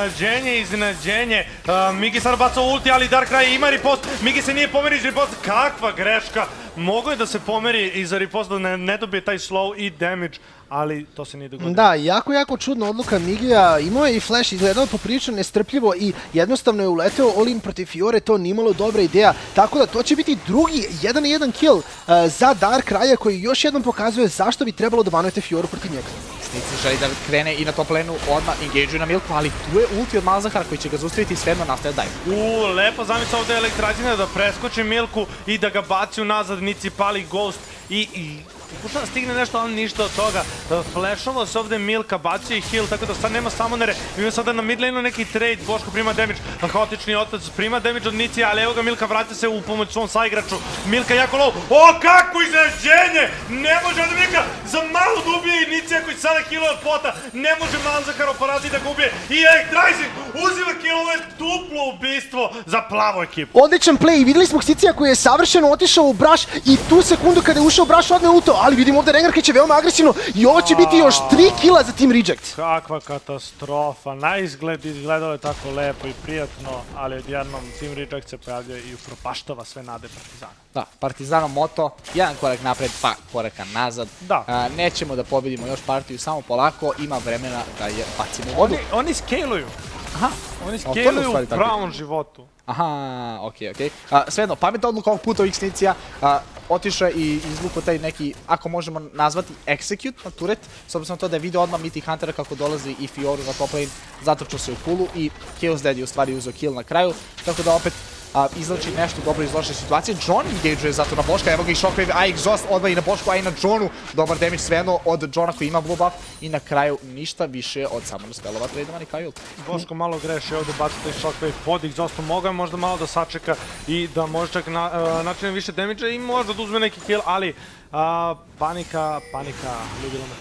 Iznenađenje. Migi sad baca ulti, ali Darkrai ima ripost. Migi se nije pomeri iz riposta. Kakva greška. Mogo je da se pomeri iza riposta, da ne dobije taj slow i damage, ali to se nije dogodilo. Da, jako čudna odluka Migija, imao je i flash, izgledao poprilično nestrpljivo i jednostavno je uleteo all-in protiv Fiore, to nimalo dobra ideja, tako da to će biti drugi 1-1 kill za Darkraja koji još jednom pokazuje zašto bi trebalo da banujete Fioru protiv njega. Snici želi da krene i na top laneu, odmah engage-uje na Milku, ali tu je ulti od Malzahara koji će ga zaustaviti i svejedno nastaje dive. Lepo zamisao ovdje Elektrazina da preskoči Milku i da ga baci unazad, Nici pali Ghost i pokušava da stigne nešto, ali ništa od toga. Flashovo se ovdje Milka, bacio i heal, tako da sad nema summonere. Imamo sada na mid laneu neki trade, Boško prima damage, haotični otac prima damage od Nicija, ali evo ga Milka, vrati se u pomoć svom saigraču. Milka jako low, o kakvo iznenađenje! Ne može ovdje Milka za malo da ubije Nicija koji sada healuje od pota, ne može Malzahar paraditi da ga ubije i Electrizing uzima kill, ovo je duplo ubistvo za plavu ekipu. Odličan play i vidjeli smo Knicija koji je savršeno otišao u Brash i tu sekundu kada je ušao u Brash odne ulto, ali vidimo ovdje Rengar koji će veoma agresivno i ovo će biti još 3 killa za Team Reject. Kakva katastrofa, na izgled izgledalo je tako lepo i prijatno, ali odjednom Team Reject se pojavlja i upropaštava sve nade Partizana. Da, Partizano moto, jedan korak napred, pa koraka nazad. Da. Nećemo da pobedimo još partiju, samo polako, ima vremena da je bacimo u vodu. Oni scaluju. Aha. Oni scaluju u pravom životu. Aha, okej. Svejedno, pametna odluka ovog puta ovih Snicija. Otišao je i izvukao taj neki, ako možemo nazvati, execute na turret, s obzirom na to da je vidio odmah Mythic Huntera kako dolazi i Fioru na top lane, zatočio se u pulu i Chaos Dead je u stvari uzeo kill na kraju, tako da opet izlači nešto dobro iz loše situacije. John engage-uje zato na Boška, evo ga i Shockwave, a Exhaust odmah i na Bošku, a i na Johnu. Dobar damage svejedno od Johna koji ima blue buff i na kraju ništa više od samo spelova tradovani Kyle. Boško malo greši ovdje, baci taj Shockwave pod Exhaustom, mogao je možda malo da sačeka i da može čak načine više damage i možda da uzme neki kill, ali panika, ljubilo me panika.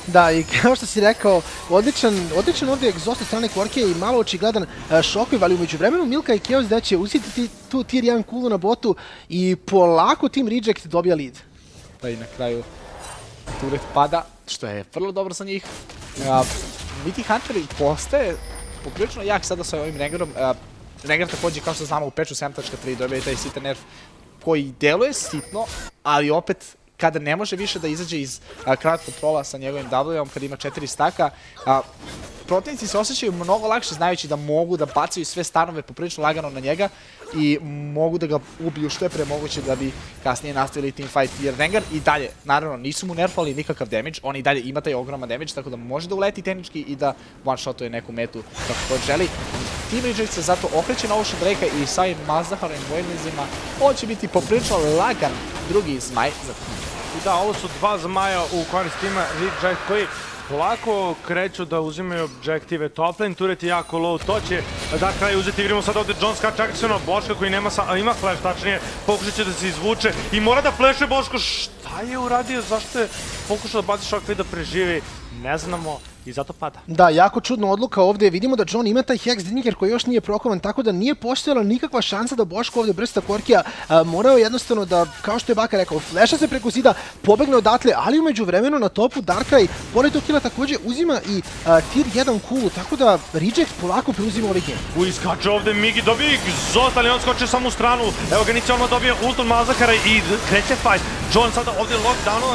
Da, i kao što si rekao, odličan ovdje egzost od strane Korke i malo očigledan šokov, ali umeđu vremenu Milka i Chaos da će uzeti tu tier 1 kulu na botu i polako Team Reject dobija lead. Pa i na kraju turret pada, što je vrlo dobro za njih. Mighty Hunteri postaje poprilično jak sada sa ovim Rengarom. Rengar također, kao što znamo, u patchu 7.3 dobije taj sitan nerf koji deluje sitno, ali opet kada ne može više da izađe iz crowd controla sa njegovim W-om, kada ima 4 staka, protivnici se osjećaju mnogo lakše znajući da mogu da bacaju sve stanove poprilično lagano na njega i mogu da ga ubiju što je pre moguće da bi kasnije nastavili teamfight, jer Rengar i dalje, naravno, nisu mu nerfali nikakav damage, on i dalje ima taj ogroman damage, tako da može da uleti tehnički i da one-shotuje neku metu kako god želi. Team Reject se zato okreće na Ocean Drake-a i sa ovim Mazdaharom i Voidlizima, on će biti poprilično lagan drugi zmaj za Team. I da, ovo su dva zmaja u korist tima Reject koji polako kreću da uzimaju objektive. Toplane turret je jako low, to će da kraj uzeti. Vidimo sad ovdje John skače agresivno Boška koji ima flash, tačnije pokušat će da se izvuče i mora da flashuje Boško. Šta je uradio, zašto je pokušao da baci šokve da preživi, ne znamo. I zato pada. Da, jako čudna odluka ovdje. Vidimo da John ima taj Hex Drinker koji još nije prokovan, tako da nije postojala nikakva šansa da Boško ovdje brsta Korkija. Morao jednostavno da, kao što je Baka rekao, fleša se preko zida, pobegne odatle, ali umeđu vremenu na topu Darkrai, pored tog kila također uzima i tier 1 kulu, tako da Reject polako preuzima ovaj game. Iskače ovdje Migi, dobije egzost, ali on skoče samo u stranu. Evo ga, Nici, on dobije ult od Mazakara i kreće fight. John sada ovdje lockdownovan.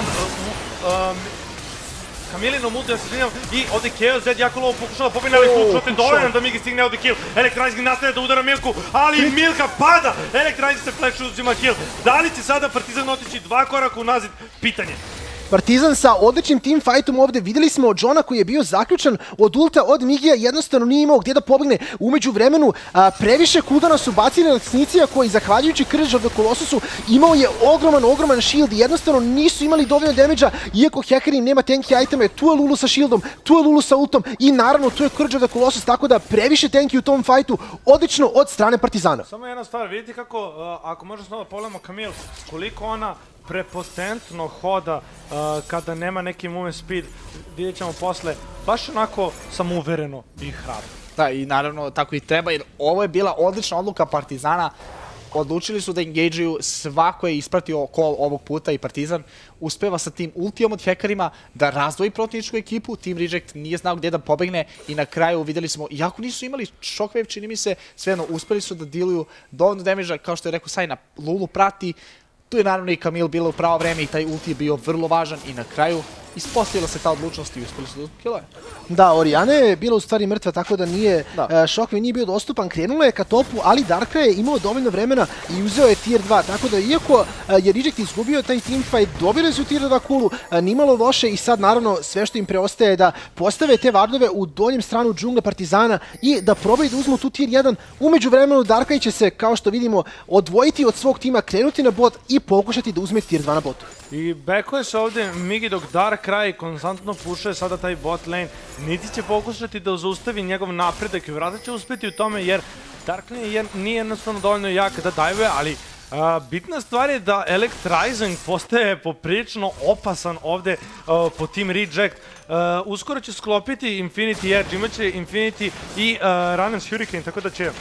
Kamilinom ulti, ja se svinjam, i ovdje Chaos Zed jako lovo pokušava pobjena, ali hookshot je dovoljan da Migi stigne ovdje kill. Electrizing nastavlja da udara Milku, ali Milka pada! Electrizing se flash uzima kill. Da li će sada Partizan otići 2 koraka unazad? Pitanje. Partizan sa odličnim teamfightom ovdje, vidjeli smo od Johna koji je bio zaključan od ulta od Migija, jednostavno nije imao gdje da pobegne. Umeđu vremenu previše kudana su bacili na Snicija koji, zahvaljujući Courage of the Colossusu, imao je ogroman shield i jednostavno nisu imali dovoljno damage-a, iako Hekari nema tanky iteme. Tu je Lulu sa shieldom, tu je Lulu sa ultom i naravno tu je Courage of the Colossus, tako da previše tanky u tom fightu, odlično od strane Partizana. Samo jedna stvar, vidite kako, ako možemo snova pogledamo Camille, koliko ona prepotentno hoda kada nema neki movement speed, vidjet ćemo posle, baš onako samouvereno i hrabro. Da, i naravno tako i treba, jer ovo je bila odlična odluka Partizana. Odlučili su da engageuju, svako je ispratio call ovog puta i Partizan uspeva sa tim ultijom od Hekarima da razdvoji protivničku ekipu. Team Reject nije znao gdje da pobegne i na kraju vidjeli smo, iako nisu imali shockwave, čini mi se, svejedno uspeli su da dealuju dovoljno damage-a, kao što je rekao Sajna, Lulu prati. Tu je naravno i Camille bila u pravo vreme i taj ulti je bio vrlo važan i na kraju ispostavila se ta odlučnost i uspeli su da killove. Da, Oriana je bila u stvari mrtva, tako da nije Shockwave nije bio dostupan. Krenula je ka topu, ali Darkrai je imao dovoljno vremena i uzeo je tier 2, tako da iako je Reject izgubio taj teamfight, dobili su tier 2 kulu, nimalo loše i sad naravno sve što im preostaje je da postave te wardove u donjem stranu džungle Partizana i da probaju da uzmu tu tier 1. Umeđu vremenu Darkrai će se, kao što vidimo, odvojiti od svog tima, krenuti na bot i pokušati da uzme tier 2 na botu. I backuje se ovdje Migi dok Darkrai konstantno pušuje sada taj bot lane. Niti će pokušati da zaustavi njegov napredak i vjerojatno će uspjeti u tome jer Darkrai nije jednostavno dovoljno jak da dajve, ali bitna stvar je da Electrizing postaje poprilično opasan ovdje po Team Reject. Uskoro će sklopiti Infinity Edge, imat će Infinity i Runners Hurricane, tako da će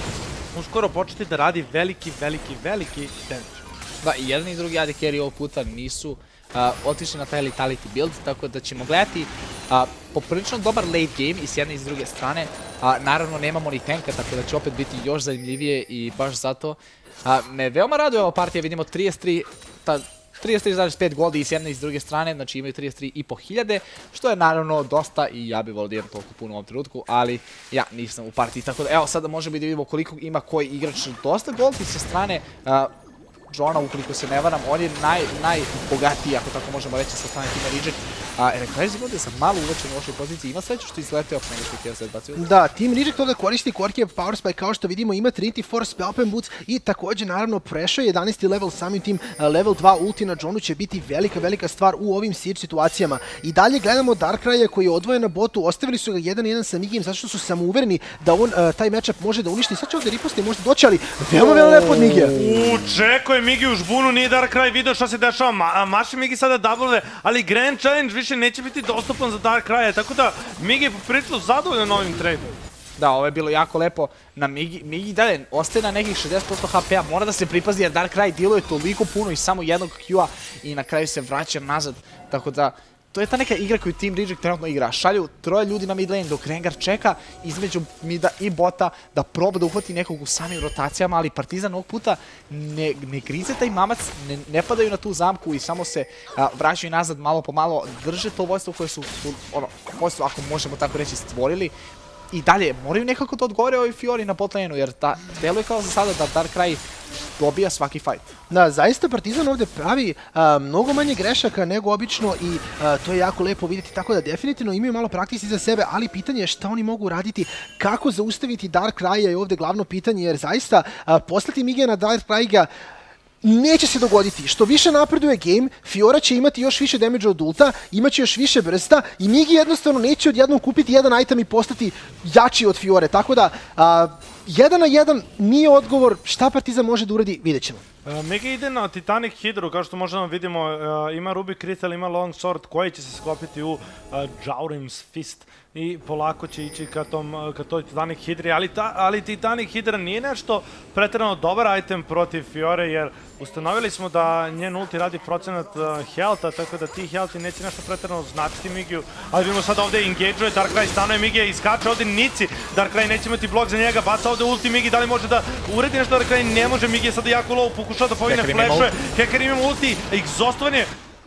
uskoro početi da radi veliki damage. Da, i jedan i drugi AD carry ovog puta nisu otišli na taj Lethality build, tako da ćemo gledati poprilično dobar late game i s jedne i s druge strane. Naravno, nemamo ni tanka, tako da će opet biti još zanimljivije i baš zato me veoma raduje ova partija. Vidimo 33,5 goldi i s jedne i s druge strane, znači imaju 33.500, što je naravno dosta i ja bih volio da imam toliko puno u ovom trenutku, ali ja nisam u partiji, tako da evo sada možemo i da vidimo koliko ima koji igrač dosta goldi sa strane Johna, ukoliko se ne varam, on je najbogatiji, ako tako možemo reći, sa strane tima Reject. Electrizing ovdje sam malo uvećen u lošoj poziciji, ima sreću što izleteo nego što je Chaos Zed bacio. Da, Team Reject ovdje koristi Korkijev Power Spike, kao što vidimo ima Trinity Force, Spellpen Boots i također naravno prešao 11. level, samim tim level 2 ulti na Johnu će biti velika stvar u ovim siege situacijama. I dalje gledamo Darkraia koji je odvojen na botu, ostavili su ga 1-1 sa Migijem zato što su samouvereni da on taj matchup može da uništi. Sad će ovdje riposti možda doći, ali veoma lepo od Migija. Čeko je Migi u žbunu, nije Darkrai video šta se dešava, maši Migi sada double, ali Grand Challenge više više neće biti dostupan za Darkrai, tako da Migi je poprilično zadovoljan ovim tradeom. Da, ovo je bilo jako lepo na Migi. Migi dalje ostaje na nekih 60% HP-a, mora da se pripazi jer Darkrai diluje toliko puno iz samo jednog Q-a i na kraju se vraća nazad, tako da to je ta neka igra koju Team Reject trenutno igra. Šalju 3 ljudi na mid lane dok Rengar čeka između mida i bota da proba da uhvati nekog u samim rotacijama, ali Partizan ovog puta ne grize taj mamac, ne padaju na tu zamku i samo se vraćaju nazad malo po malo, drže to vojstvo koje su, vojstvo, ako možemo tako reći, stvorili. I dalje, moraju nekako da odgovore ovoj Fiori na bot lane-u, jer deluje kao za sada da Darkrai dobija svaki fight. Da, zaista Partizan ovde pravi mnogo manje grešaka nego obično i to je jako lepo vidjeti, tako da definitivno imaju malo praktisi za sebe, ali pitanje je šta oni mogu raditi, kako zaustaviti Darkraia je ovde glavno pitanje, jer zaista poslati Mige na Darkraiga neće se dogoditi. Što više napreduje game, Fiora će imati još više damage od ulta, imaće još više brsta i Migi jednostavno neće odjednom kupiti jedan item i postati jači od Fiore. Tako da, 1 na 1 nije odgovor. Šta Partizan može da uradi, vidjet ćemo. Migi ide na Titanic Hydru, kao što možemo vidimo, ima Ruby Crystal, ima Long Sword koji će se sklopiti u Jaurim's Fist i polako će ići ka toj Titanic Hydri, ali Titanic Hydra nije nešto pretjerano dobar item protiv Fiore, jer ustanovili smo da njen ulti radi procenat healtha, tako da ti healthi neće nešto pretjerano značiti Migiju, ali vidimo sad ovde engage-uje, Darkrai stanuje, Migi iskače ovde Nici, Darkrai neće imati blok za njega, baca ovde ulti Migi, da li može da uredi nešto, Darkrai ne može, Migi je sada jako low, pokušava da povigne flashove, Hecker ima ulti, exhaustovanje.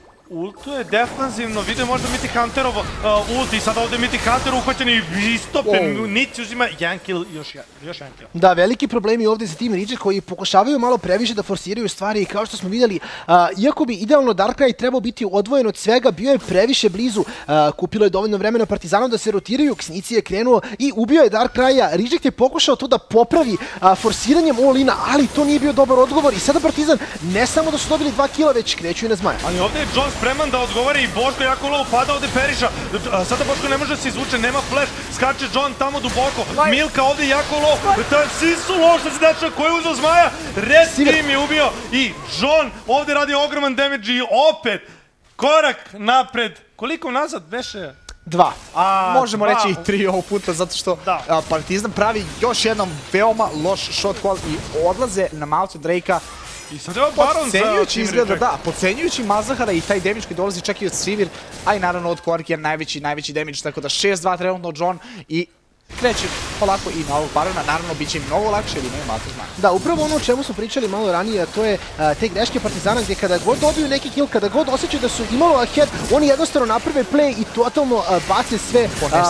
Ultu je defanzivno, vidio možda Miti Hunterov ulti, sada ovde Miti Hunter uhvaćen i istopen, Nici uzima jedan kill, još jedan kill. Da, veliki problemi ovde za Team Reject koji pokušavaju malo previše da forsiraju stvari i kao što smo vidjeli, iako bi idealno Darkrai trebao biti odvojen od svega, bio je previše blizu, kupilo je dovoljno vremena Partizanu da se rotiraju, Ksnici je krenuo i ubio je Darkraia, Reject je pokušao to da popravi forsiranjem all-ina, ali to nije bio dobar odgovor i sada Partizan ne samo da su dobili 2 killa, već kreću i na Zmaja. Ali ovde je John spreman da odgovori i Boško jako low, pada ovde Periša, sada Boško ne može da se izvuče, nema flash, skače John tamo duboko, Milka ovde jako low, svi su low, što se deča, ko je uzao Zmaja, Red Team je ubio i John ovde radi ogroman damage i opet korak napred, koliko nazad beše? 2. Možemo reći i 3 ovog puta, zato što Partizan pravi još jednom veoma loš shot call i odlaze na Mouth Drake-a. I sad je ovo Baron za podcenjujući izgleda, da, podcenjujući Malzahara i taj damage koji dolazi čak i od Sivir, a i naravno od Korkija najveći damage, tako da 6-2 trenutno John i kreće polako i na ovog Barona, naravno bit će im mnogo lakše jer imaju Malta Zmaja. Da, upravo ono o čemu smo pričali malo ranije, a to je te greške Partizana gdje kada god dobiju neki kill, kada god osjećaju da su imalo ahead, oni jednostavno naprave play i totalno bace sve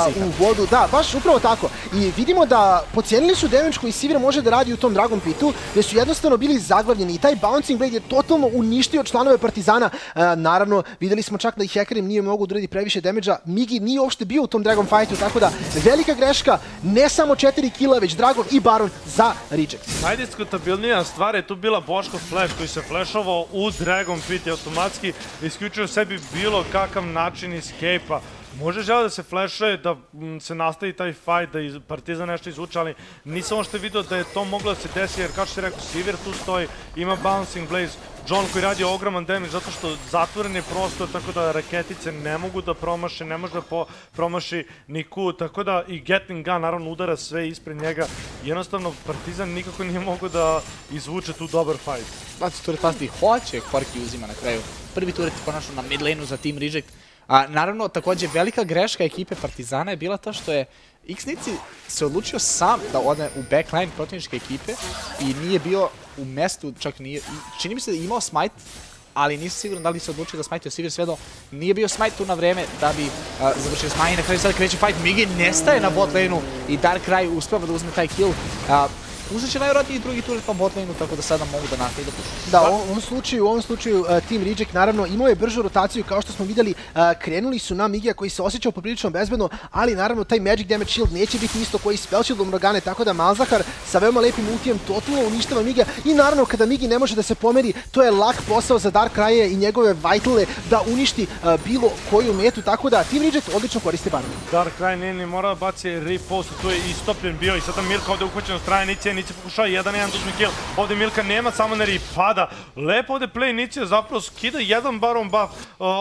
u vodu. Da, baš upravo tako. I vidimo da podcijenili su damage koji Sivir može da radi u tom Dragon Pitu, gdje su jednostavno bili zaglavljeni i taj Bouncing Blade je totalno uništio članove Partizana. Naravno, videli smo čak da i Hecarim nije mogu da uradi previše damage-a, Migi nije uopšte bio u tom Dragon Fightu, tako da velika greška, ne samo 4 killa, već Dragon i Baron za Reject. Najdiskutabilnija stvar je tu bila Boško flash koji se flashovao u Dragon Pit i automatski isključio sebi bilo kakav način escape-a. Može žele da se flashuje, da se nastavi taj fight, da Partizan nešto izvuče, ali nisam ono što je vidio da je to moglo da se desi, jer kao što si rekao, Sivir tu stoji, ima Bouncing Blaze, John koji radi ogroman damage zato što zatvoren je prostor, tako da raketice ne mogu da promaše, ne može da promaši ni Q, tako da i Gatling Gun naravno udara sve ispred njega. Jednostavno Partizan nikako nije mogo da izvuče tu dobar fight. Znači, turret pasti hoće, Korki uzima na kraju. Prvi turret konačno na mid lane-u za Team Reject. Naravno, također velika greška ekipe Partizana je bila to što je Ksnici se odlučio sam da ode u backline protivničke ekipe i nije bio u mestu, čak nije, čini mi se da je imao smite, ali nisam siguran da li se odlučio da smite Sivir sve do nije bio smite tu na vreme da bi završio smite i na kraju sad kreće fight, Migi nestaje na bot lane-u i Darkrai uspeva da uzme taj kill. Uzet će najvjerojatnije i drugi turret pa bot lane-u, tako da sada mogu da nastavi da pušu. Da, u ovom slučaju Team Reject naravno imao je bržu rotaciju, kao što smo vidjeli, krenuli su na Migija koji se osjećao poprilično bezbedno, ali naravno taj Magic Damage Shield neće biti isto koji Spell Shield Morgane, tako da Malzahar sa veoma lepim ultijem totalno uništava Migija i naravno kada Migi ne može da se pomeri, to je lak posao za Darkraia i njegove Vitale da uništi bilo koju metu, tako da Team Reject odlično koristi Baron. Darkrai nije ni morao baci repost, tu je istopljen bio i sada Mirka ovdje uhvaćen od strane Nicije, Nici pokušava 1-1 da uzme kill. Ovde Milka nema summoner i pada. Lepo ovde play Nici zapravo skida jedan baron buff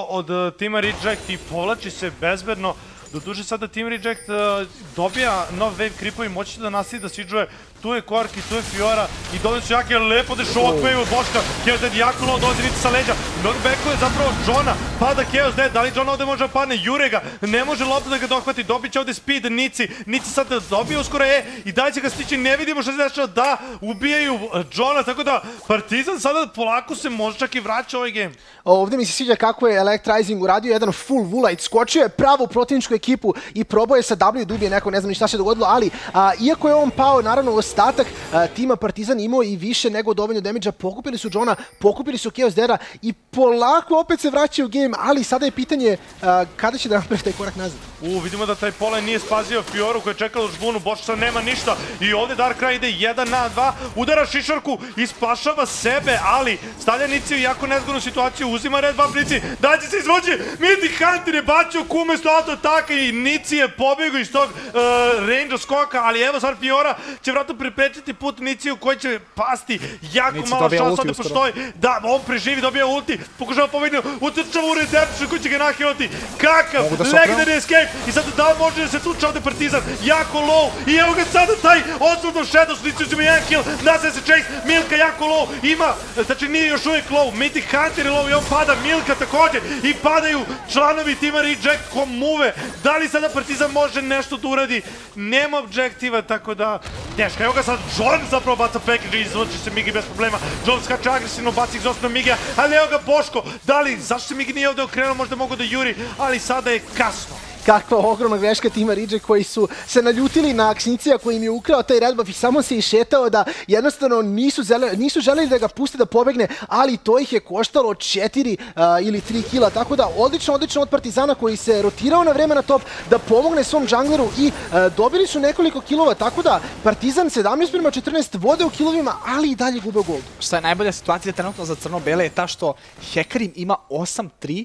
od tima Reject i povlači se bezbedno. Doduše sada Team Reject dobija nov wave creepovi, moći će da nastavi da siđuje. Tu je Korki, tu je Fiora i dole su jake lepo da shockwave od Boška. Chaos Dead jako low, dolazi Nici sa leđa. Knockbackuje zapravo Johna, pada Chaos Dead, da li John ovde može da padne? Jure ga, ne može lopta da ga dohvati, dobit će ovde speed Nici. Nici sad dobija uskoro i dalje će ga stići, ne vidimo što se dešava da ubijaju Johna, tako da Partizan sada polako se može čak i vraća ovaj game. Ovde mi se sviđa kako je Electrizing uradio jedan full Woolite, skočio je pravo u protivničku ekipu i probao je sa W da ubije neko, ne znam ni šta se dogodilo, ali iako je on pao, naravno ostatak tima Partizan imao i više nego dovoljno damage-a, pokupili su Johna, pokupili su Chaos Dead-a i polako opet se vraćaju u game, ali sada je pitanje kada će da napravi taj korak nazad. Vidimo da taj Polen nije spazio Fioru koja je čekala u žbunu, Bošca nema ništa i ovde Darkrai ide 1-2, udara šišarku i spašava sebe, ali stavlja Nici u jako nezgodnu situaciju, uzima red buff Nici, da će se izvođi, Mythic Hunter je bacio kume sto auto-ataka i Nici je pobjegao iz tog range skoka, ali evo sad Fiora će vratno priprečiti put Niciju koji će pasti, jako Nici malo šans ovde postoji, da, on preživi, dobija ulti, pokušava pobegnuti, utrčava u Redemption koji će ga nahilati, kakav, legendary escape, i sad da može da se tuče ovde Partizan, jako low, i evo ga sada taj osnovno Shadow, Nici uzima jedan kill, nastaje se chase, Milka jako low, ima, znači nije još uvijek low, Mythic Hunter je low i on pada, Milka također, i padaju članovi tima Reject ko muve, da li sada Partizan može nešto da uradi, nema objektiva, tako da, teško, evo ga sad John zapravo baca package i izvoči se Migi bez problema, John skače agresivno, baci exhaust na Migija, ali evo ga Boško, da li, zašto se Migi nije ovde okrenuo, možda mogu da juri, ali sada je kasno. Kakva ogromna greška tima Reject koji su se naljutili na Aksnicija koji im je ukrao taj red buff i samo se išetao da jednostavno nisu želeli da ga puste da pobegne, ali to ih je koštalo 4 ili 3 kila, tako da odlično od Partizana koji se rotirao na vreme na top da pomogne svom džangleru i dobili su nekoliko kilova, tako da Partizan 17:14 vode u kilovima, ali i dalje gube u goldu. Šta je najbolja situacija trenutno za crno-bele je ta što Hecarim ima 8-3,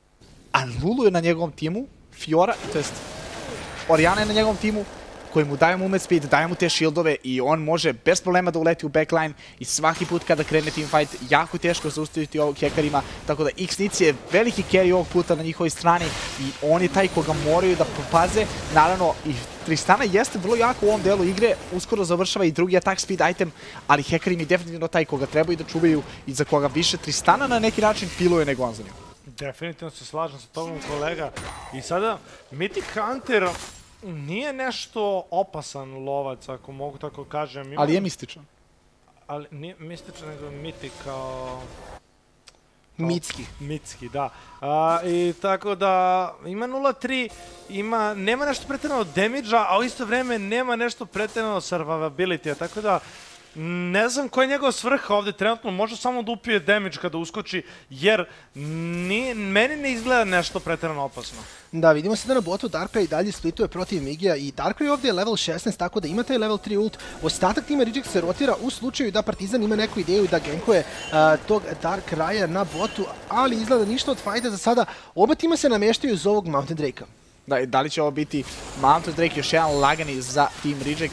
a Lulu je na njegovom timu, Fiora, to jest Oriana je na njegovom timu, koji mu daje movement speed, daje mu te shieldove i on može bez problema da uleti u backline i svaki put kada krene teamfight jako teško zaustaviti ovog Hecarima, tako da X-Nici je veliki carry ovog puta na njihovoj strani i on je taj koga moraju da popaze. Naravno i Tristana jeste vrlo jako u ovom delu igre, uskoro završava i drugi attack speed item, ali Hecarim je definitivno taj koga trebaju da čuvaju i za koga više Tristana na neki način piluje nego on za njim. Definitivno se slažem sa tobom, kolega. I sada, Mythic Hunter nije nešto opasan lovac, ako mogu tako kažem. Ali je mističan. Ali nije mističan, nego Mythic kao... Mitski. Mitski, da. I tako da ima 0-3, nema nešto pretjerano damage-a, a u isto vreme nema nešto pretjerano survivability-a, tako da ne znam koja je njegova svrha ovde trenutno, može samo da upije damage kada uskoči, jer meni ne izgleda nešto pretjerano opasno. Da, vidimo sada na botu Darkrai i dalje splituje protiv Migija i Darkrai ovdje je level 16, tako da ima taj level 3 ult. Ostatak tima Reject se rotira u slučaju da Partizan ima neku ideju da gankuje tog Darkraia na botu, ali izgleda ništa od fajta za sada. Oba tima se nameštaju iz ovog Mountain Drake-a. Da li će ovo biti Mountain Drake, još jedan lagani za Team Reject.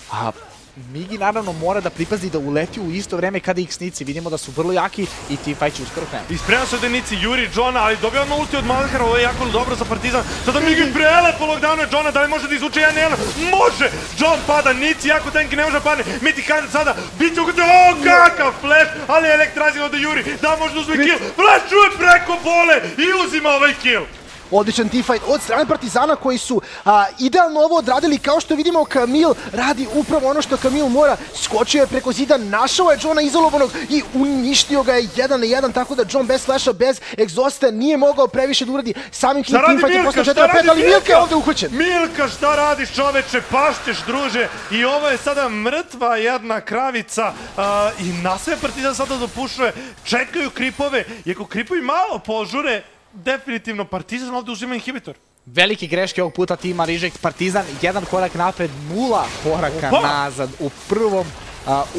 Migi naravno mora da pripazi da uleti u isto vreme kada X-Nici. Vidimo da su vrlo jaki i teamfight će uskoro krenuti. Isprema se od Nici, juri Johna, ali dobija ono ulti od Malhara, ovo je jako dobro za Partizan. Sada Migi prelepo lockdownuje Johna, da li može da izvuče 1-1? Može! John pada, Nici jako tanki, ne može da padne. Mythic Hunter sada, bit će ukrati, kakav flash, ali Electrizing ovde juri, da može da uzme kill. Flashuje preko bole i uzima ovaj kill. Odličan teamfight od strane Partizana koji su idealno ovo odradili. Kao što vidimo, Kamil radi upravo ono što Kamil mora. Skočio je preko zida, našao je Johna izolovanog i uništio ga je 1-1, tako da John bez flasha, bez egzosta nije mogao previše da uradi. Samim tim teamfight je postao 4-5, ali Milka je ovde uhvaćen. Milka, šta radiš čoveče, pašteš druže. I ovo je sada mrtva jedna kravica i nastaje Partizan sada dopušuje. Čekaju kripove i ako kripovi malo požure, definitivno Partizan ovdje uzima inhibitor. Velike greške ovog puta tima Reject. Partizan 1 korak napred, 0 koraka nazad u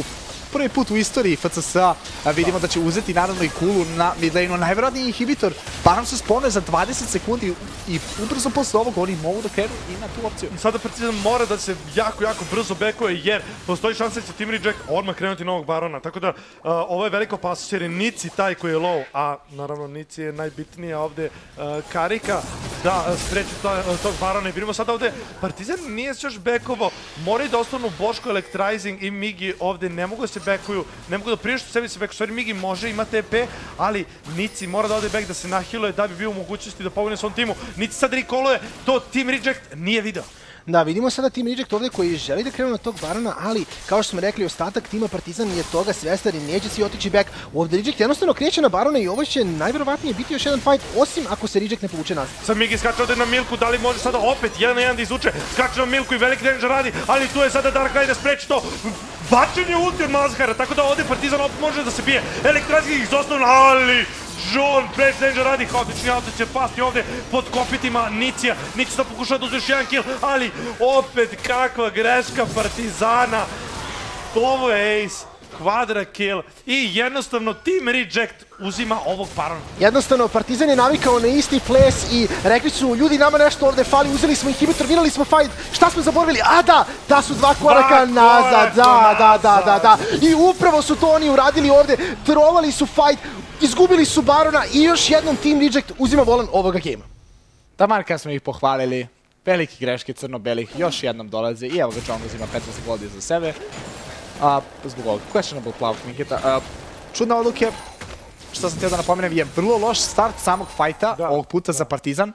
prvi put u istoriji FCS-a vidimo da će uzeti naravno i kulu na mid lane-u, najverovatniji inhibitor. Baron se spawnuje za 20 sekundi i ubrzo posle ovog oni mogu da krenu i na tu opciju. Sada Partizan mora da se jako brzo bekuje jer postoji šansa da će Team Reject odmah krenuti novog Barona. Tako da ovo je velika opasnost jer je Nici taj koji je low, a naravno Nici je najbitnija ovde karika da spreči tog Barona. I vidimo sada ovde Partizan nije se još bekovao, moraju da ostanu Boško, Electrizing i Migi ovde, ne mogu da se bekuju, ne mogu da priješu sebi se bekuju. Stvari Migi može, ima TP, ali Nici mora da ode back da se nahiluje da bi bio u mogućnosti da pogne svom timu. Nici sad rekoluje, to Team Reject nije video. Da, vidimo sada Team Reject ovde koji želi da krenu na tog Barona, ali kao što smo rekli, ostatak tima Partizan je toga svestan i neće si otići back. Ovde Reject jednostavno kreće na Barona i ovo će najverovatnije biti još jedan fight, osim ako se Reject ne povuče nazad. Sad Migi skače ovde na Milku, da li može sada opet 1 na 1 da izvuče, skače na Milku i veliki damage radi, ali tu je sada Dark Knight da spreči to. Bačen je ulti od Mazhara, tako da ovde Partizan opet može da se bije. Elektrizing izostavljen, ali John Fresh Danger radi, haotični auto će pasti ovde pod kopitima Nicija. Nici da pokušava da uzme još jedan kill, ali opet kakva greška Partizana. Ovo je ace, kvadra kill i jednostavno Team Reject uzima ovog Barona. Jednostavno, Partizan je navikao na isti ples i rekli su, ljudi, nama nešto ovde fali, uzeli smo inhibitor, vinali smo fight, šta smo zaboravili? A da su 2 koraka nazad, da. I upravo su to oni uradili ovde, trovali su fight, izgubili su Barona i još jednom Team Reject uzima volan ovoga gejma. Taman kad smo ih pohvalili, veliki greške crno-belih još jednom dolaze i evo ga John uzima 15 godi za sebe. Zbog ovog questionable plav Minketa. Čudne odluke, što sam htio da napomenem, je vrlo loš start samog fajta ovog puta za Partizan.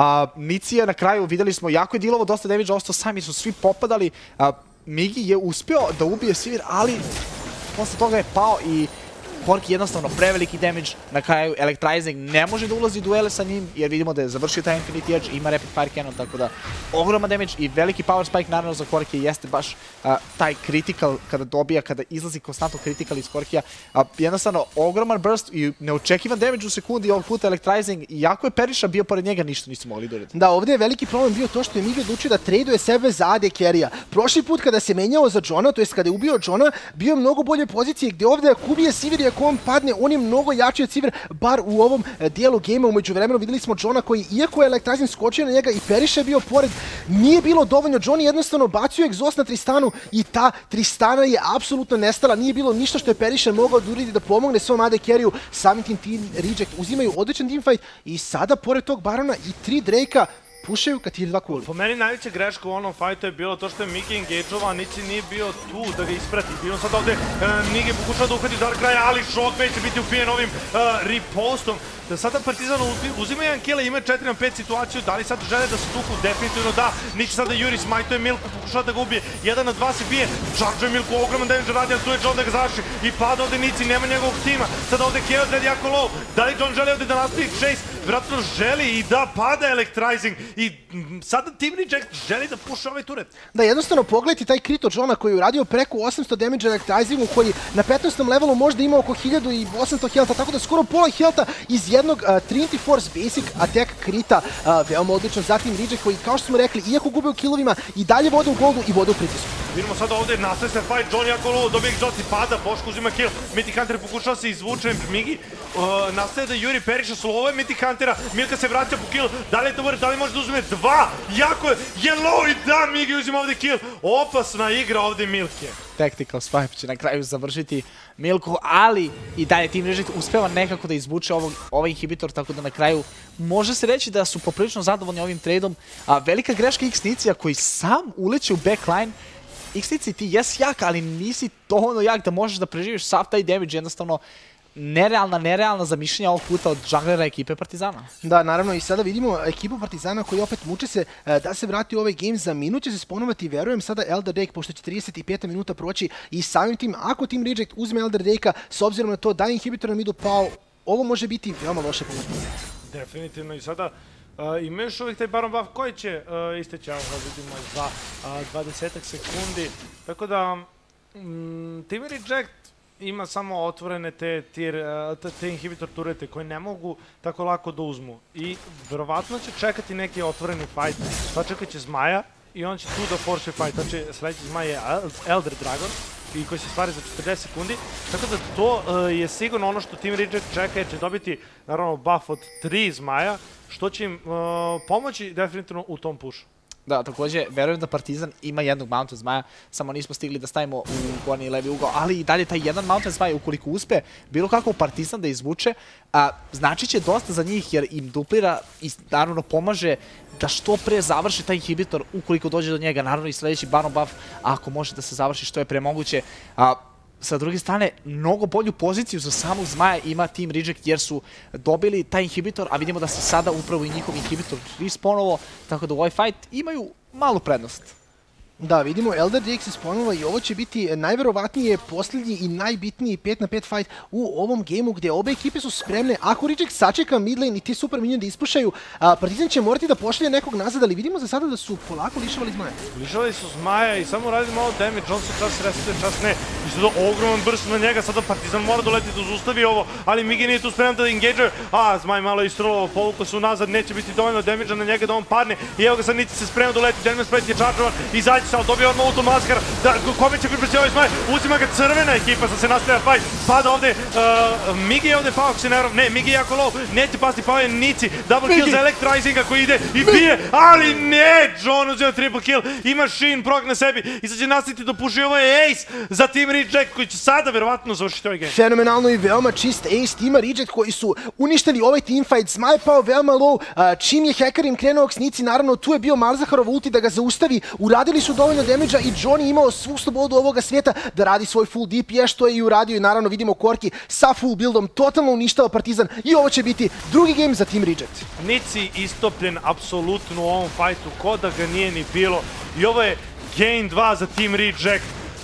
Nicija na kraju, videli smo, jako je dealovo dosta damage, ostao sami su svi popadali. Migi je uspeo da ubije Sivir, ali posle toga je pao i Corki jednostavno preveliki damage, na kraju Electrizing ne može da ulazi duele sa njim jer vidimo da je završio taj Infinity Edge, ima Rapid Fire Cannon, tako da ogroman damage i veliki power spike naravno za Corki jeste baš taj critical kada dobija, kada izlazi konstantno critical iz Corkija. Jednostavno ogroman burst i neočekivan damage u sekundi ovog puta Electrizing, iako je Periša bio pored njega, ništa nisu mogli da uredi. Da, ovdje je veliki problem bio to što je Migi odlučio da traduje sebe za AD carry-a. Prošli put kada se menjao za Johna, to jest kada je ubio Johna, bio je mnogo bolje pozicije gdje ovdje ako ubije Sivir i ako on padne, on je mnogo jači od Sivir, bar u ovom dijelu gejma. Umeđu vremenu videli smo Johna koji, iako je Electrizing skočio na njega i Periša je bio pored, nije bilo dovoljno. John je jednostavno bacio egzost na Tristanu i ta Tristana je apsolutno nestala. Nije bilo ništa što je Periša mogao da uredi da pomogne svom AD carry-u. Samim tim Team Reject uzimaju odličan teamfight i sada pored tog Barona i 3 Drake-a pušaju ka tier 2 kuli. Po meni najveća greška u onom fajtu je bilo to što je Migi engage-ovao, Nici nije bio tu da ga isprati. Bilo sad ovde, Migi pokušao da uhvati Dark Knight, ali Shockbait će biti upijen ovim ripostom. Sada Partizan uzima jedan kill, ima 4 na 5 situaciju, da li sad žele da se tuku? Definitivno da. Nici sada Yuri smajtuje Milku, pokušava da ga ubije, 1 na 2 se bije, charge Milku, ogroman damage radi, a tu je John da ga završi i pada ovde Nici, nema njegovog tima. Sada ovde Chaos Red jako low, da li John želi ovde da nastavi chase? Vjerojatno želi i da pada Electrizing i sada Team Reject želi da puša ovaj turet. Da, jednostavno pogledajte taj crit od Johna koji je uradio preko 800 damage Electrizingu, koji na 15. levelu možda ima oko 1800 healtha, tako da skoro pola healtha iz jednog Trinity Force Basic attack krita, veoma odlično za Team Reject koji, kao što smo rekli, iako gube u killovima, i dalje vode u goldu i vode u pritisku. Vidimo sada ovde nastaje se fight, John jako low, dobije egzost i pada, Boško uzima kill, Mythic Hunter pokušava se izvuče, Migi nastaje da Yuri Periša slove Mythic Huntera, Milka se vraća po kill, da li je to vrlo, da li može da uzme 2, jako je low i da, Migi uzima ovde kill, opasna igra ovde Milke. Tactical Swipe će na kraju završiti Milku, ali i dalje Team Reject uspeva nekako da izvuče ovaj inhibitor, tako da na kraju može se reći da su poprilično zadovoljni ovim tradeom. Velika greška X-Nicija koji sam uleće u backline. X-Nici, ti jesi jak, ali nisi dovoljno jak da možeš da preživiš sav taj damage, jednostavno nerealna zamišljenja ovog puta od junglera ekipe Partizana. Da, naravno, i sada vidimo ekipu Partizana koji opet muče se da se vrati u ovaj game. Za minut će se sponovati, verujem, sada Elder Drake, pošto će 35 minuta proći i samim tim, ako Team Reject uzme Elder Drake-a, s obzirom na to da je inhibitor na midu pao, ovo može biti veoma loše pomoći. Definitivno i sada ima još uvijek taj Baron buff koji će isteći, evo vidimo za 20 sekundi, tako da Team Reject ima samo otvorene te inhibitor turete koje ne mogu tako lako da uzmu i verovatno će čekati neki otvoreni fight, pa čekat će Zmaja i on će tu da force fight, znači sledeći Zmaj je Elder Dragon i koji se stvari za 40 sekundi, tako da to je sigurno ono što Team Reject čeka, jer će dobiti naravno buff od 3 zmaja, što će im pomoći definitivno u tom pushu. Da, takođe, verujem da Partizan ima jednog Mountain Zmaja, samo nismo stigli da stavimo u gornji levi ugao, ali i dalje taj jedan Mountain Zmaj, ukoliko uspe bilo kako Partizan da izvuče, znači će dosta za njih jer im duplira i naravno pomaže da što pre završi taj inhibitor ukoliko dođe do njega, naravno i sledeći Baron buff, ako može da se završi što je pre moguće. Sa druge strane, mnogo bolju poziciju za samog Zmaja ima Team Reject jer su dobili taj inhibitor, a vidimo da se sada upravo i njihov inhibitor respawnovo, tako da u ovaj fight imaju malu prednost. Da, vidimo, Elder DX je sponula i ovo će biti najverovatnije posljednji i najbitniji 5 na 5 fight u ovom gejmu gde obe ekipe su spremne. Ako Reject sačeka midlane i ti super minion da ispušaju, Partizan će morati da pošalje nekog nazad, ali vidimo za sada da su polako lišavali Zmaja. Lišavali su Zmaja i samo radi malo damage, on se čas resetuje, čas ne. I sada ogroman burst na njega, sada Partizan mora doleti da zustavi ovo, ali Migi nije tu spreman da engage. Zmaj malo istrolao, povukao se unazad, neće biti dovoljno damage na njega da on padne. I evo ga sad niti se spremno doleti, Denman Split je čaržovan, izađe se, ali dobio odmah ultom Maskar, kome će priprečiti ovaj Zmaj, uzima ga crvena ekipa, sad se nastavlja fight, pada ovde, Migi je ovde pao, ako se ne varam, ne, Migi je jako low, neće pasti, pao je Nici, double kill za Electrizinga koji ide i bije, ali ne, John uzima triple kill, ima Shin prog na sebi i sad će nastaviti da puši, ovo je ace za Team Reject koji će sada verovatno završiti ovaj game. Fenomenalno i veoma čist ace tima Reject koji su uništili ovaj teamfight, Zmaj pao veoma low, čim je hacker im krenuo k Snici, naravno tu je bio Malzaharov ulti da ga zaustavi, uradili su dovoljno damage i Johnny imao svu slobodu ovoga svijeta da radi svoj full DPS, što je i uradio i naravno vidimo Korki sa full buildom totalno uništao Partizan i ovo će biti drugi game za Team Reject. Nici istopljen apsolutno u ovom fajtu, ko da ga nije ni bilo i ovo je game 2 za Team Reject.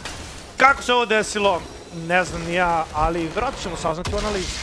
Kako se ovo desilo, ne znam ni ja, ali vjerojatno ćemo saznati u analizi.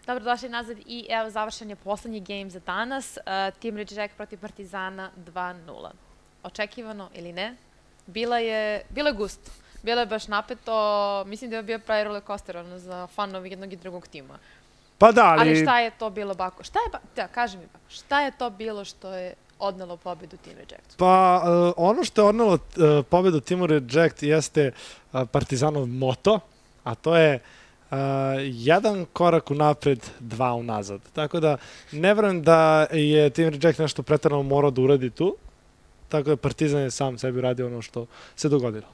Dobrodošli nazad i evo završen je poslednji game za danas. Team Reject protiv Partizana 2-0. Očekivano ili ne? Bilo je gusto. Bilo je baš napeto. Mislim da je bio pravi roller coaster za fanove jednog i drugog tima. Pa da, Ali šta je to bilo, Bako? Kaži mi, Bako, šta je to bilo što je odnelo pobedu Team Reject? Pa ono što je odnelo pobedu Teamu Reject jeste Partizanov moto, a to je jedan korak unapred, dva unazad. Tako da ne verujem da je Team Reject nešto preterano morao da uradi tu. Tako da Partizan je sam sebi radio ono što se dogodilo.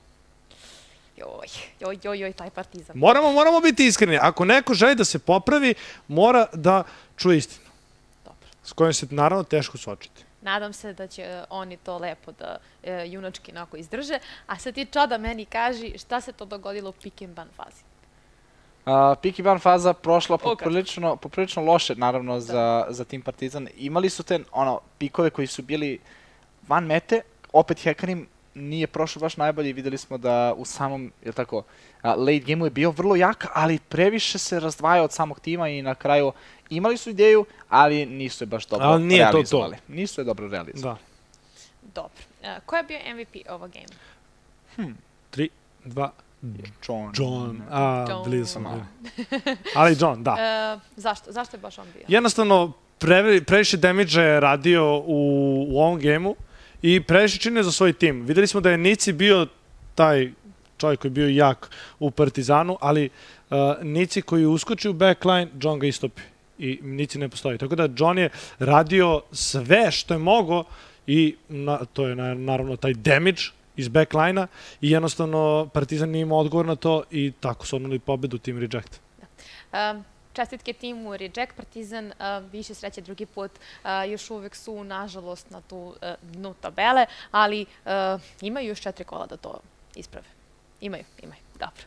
Joj, taj Partizan. Moramo biti iskreni. Ako neko želi da se popravi, mora da čuje istinu. Dobro. S kojom se naravno teško suočiti. Nadam se da će oni to lepo da junački onako izdrže. A sad ti Čoda meni kaži šta se to dogodilo u pick and ban fazi. Pick and ban faza prošla poprilično loše, naravno, za Team Partizan. Imali su te pikove koji su bili van mete, opet Hekarim nije prošlo baš najbolje i videli smo da u samom, late game-u je bio vrlo jak, ali previše se razdvaja od samog tima i na kraju imali su ideju, ali nisu je baš dobro realizovali. Nisu je dobro realizovali. Dobro. Ko je bio MVP ovog game? 3, 2, John. Blizu sam. Ali John, da. Zašto je baš on bio? Jednostavno, previše damage je radio u ovom gemu i previše činio za svoj tim. Videli smo da je Nici bio taj čovjek koji je bio jak u Partizanu, ali Nici koji uskoči u backline, John ga istopi i Nici ne postoji. Tako da John je radio sve što je mogo i to je naravno taj damage iz backline-a i jednostavno Partizan nije imao odgovor na to i tako su odneli pobedu Team Reject. Čestitke timu Reject, Partizan više sreće drugi put, još uvek su nažalost na tu dnu tabele, ali imaju još 4 kola da to isprave. Imaju, dobro.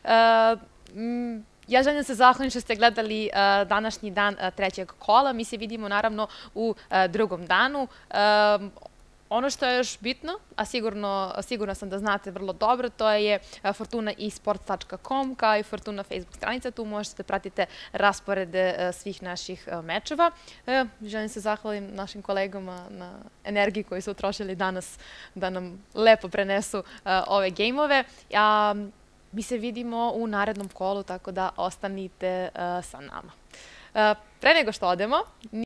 Ja želim se zahvalim što ste gledali današnji dan trećeg kola. Mi se vidimo naravno u drugom danu. Ono što je još bitno, a sigurno sam da znate vrlo dobro, to je fortunaesports.com kao i Fortuna Facebook stranica. Tu možete da pratite rasporede svih naših mečeva. Želim se zahvalim našim kolegama na energiji koju su utrošili danas da nam lepo prenesu ove gejmove. Mi se vidimo u narednom kolu, tako da ostanite sa nama. Pre nego što odemo...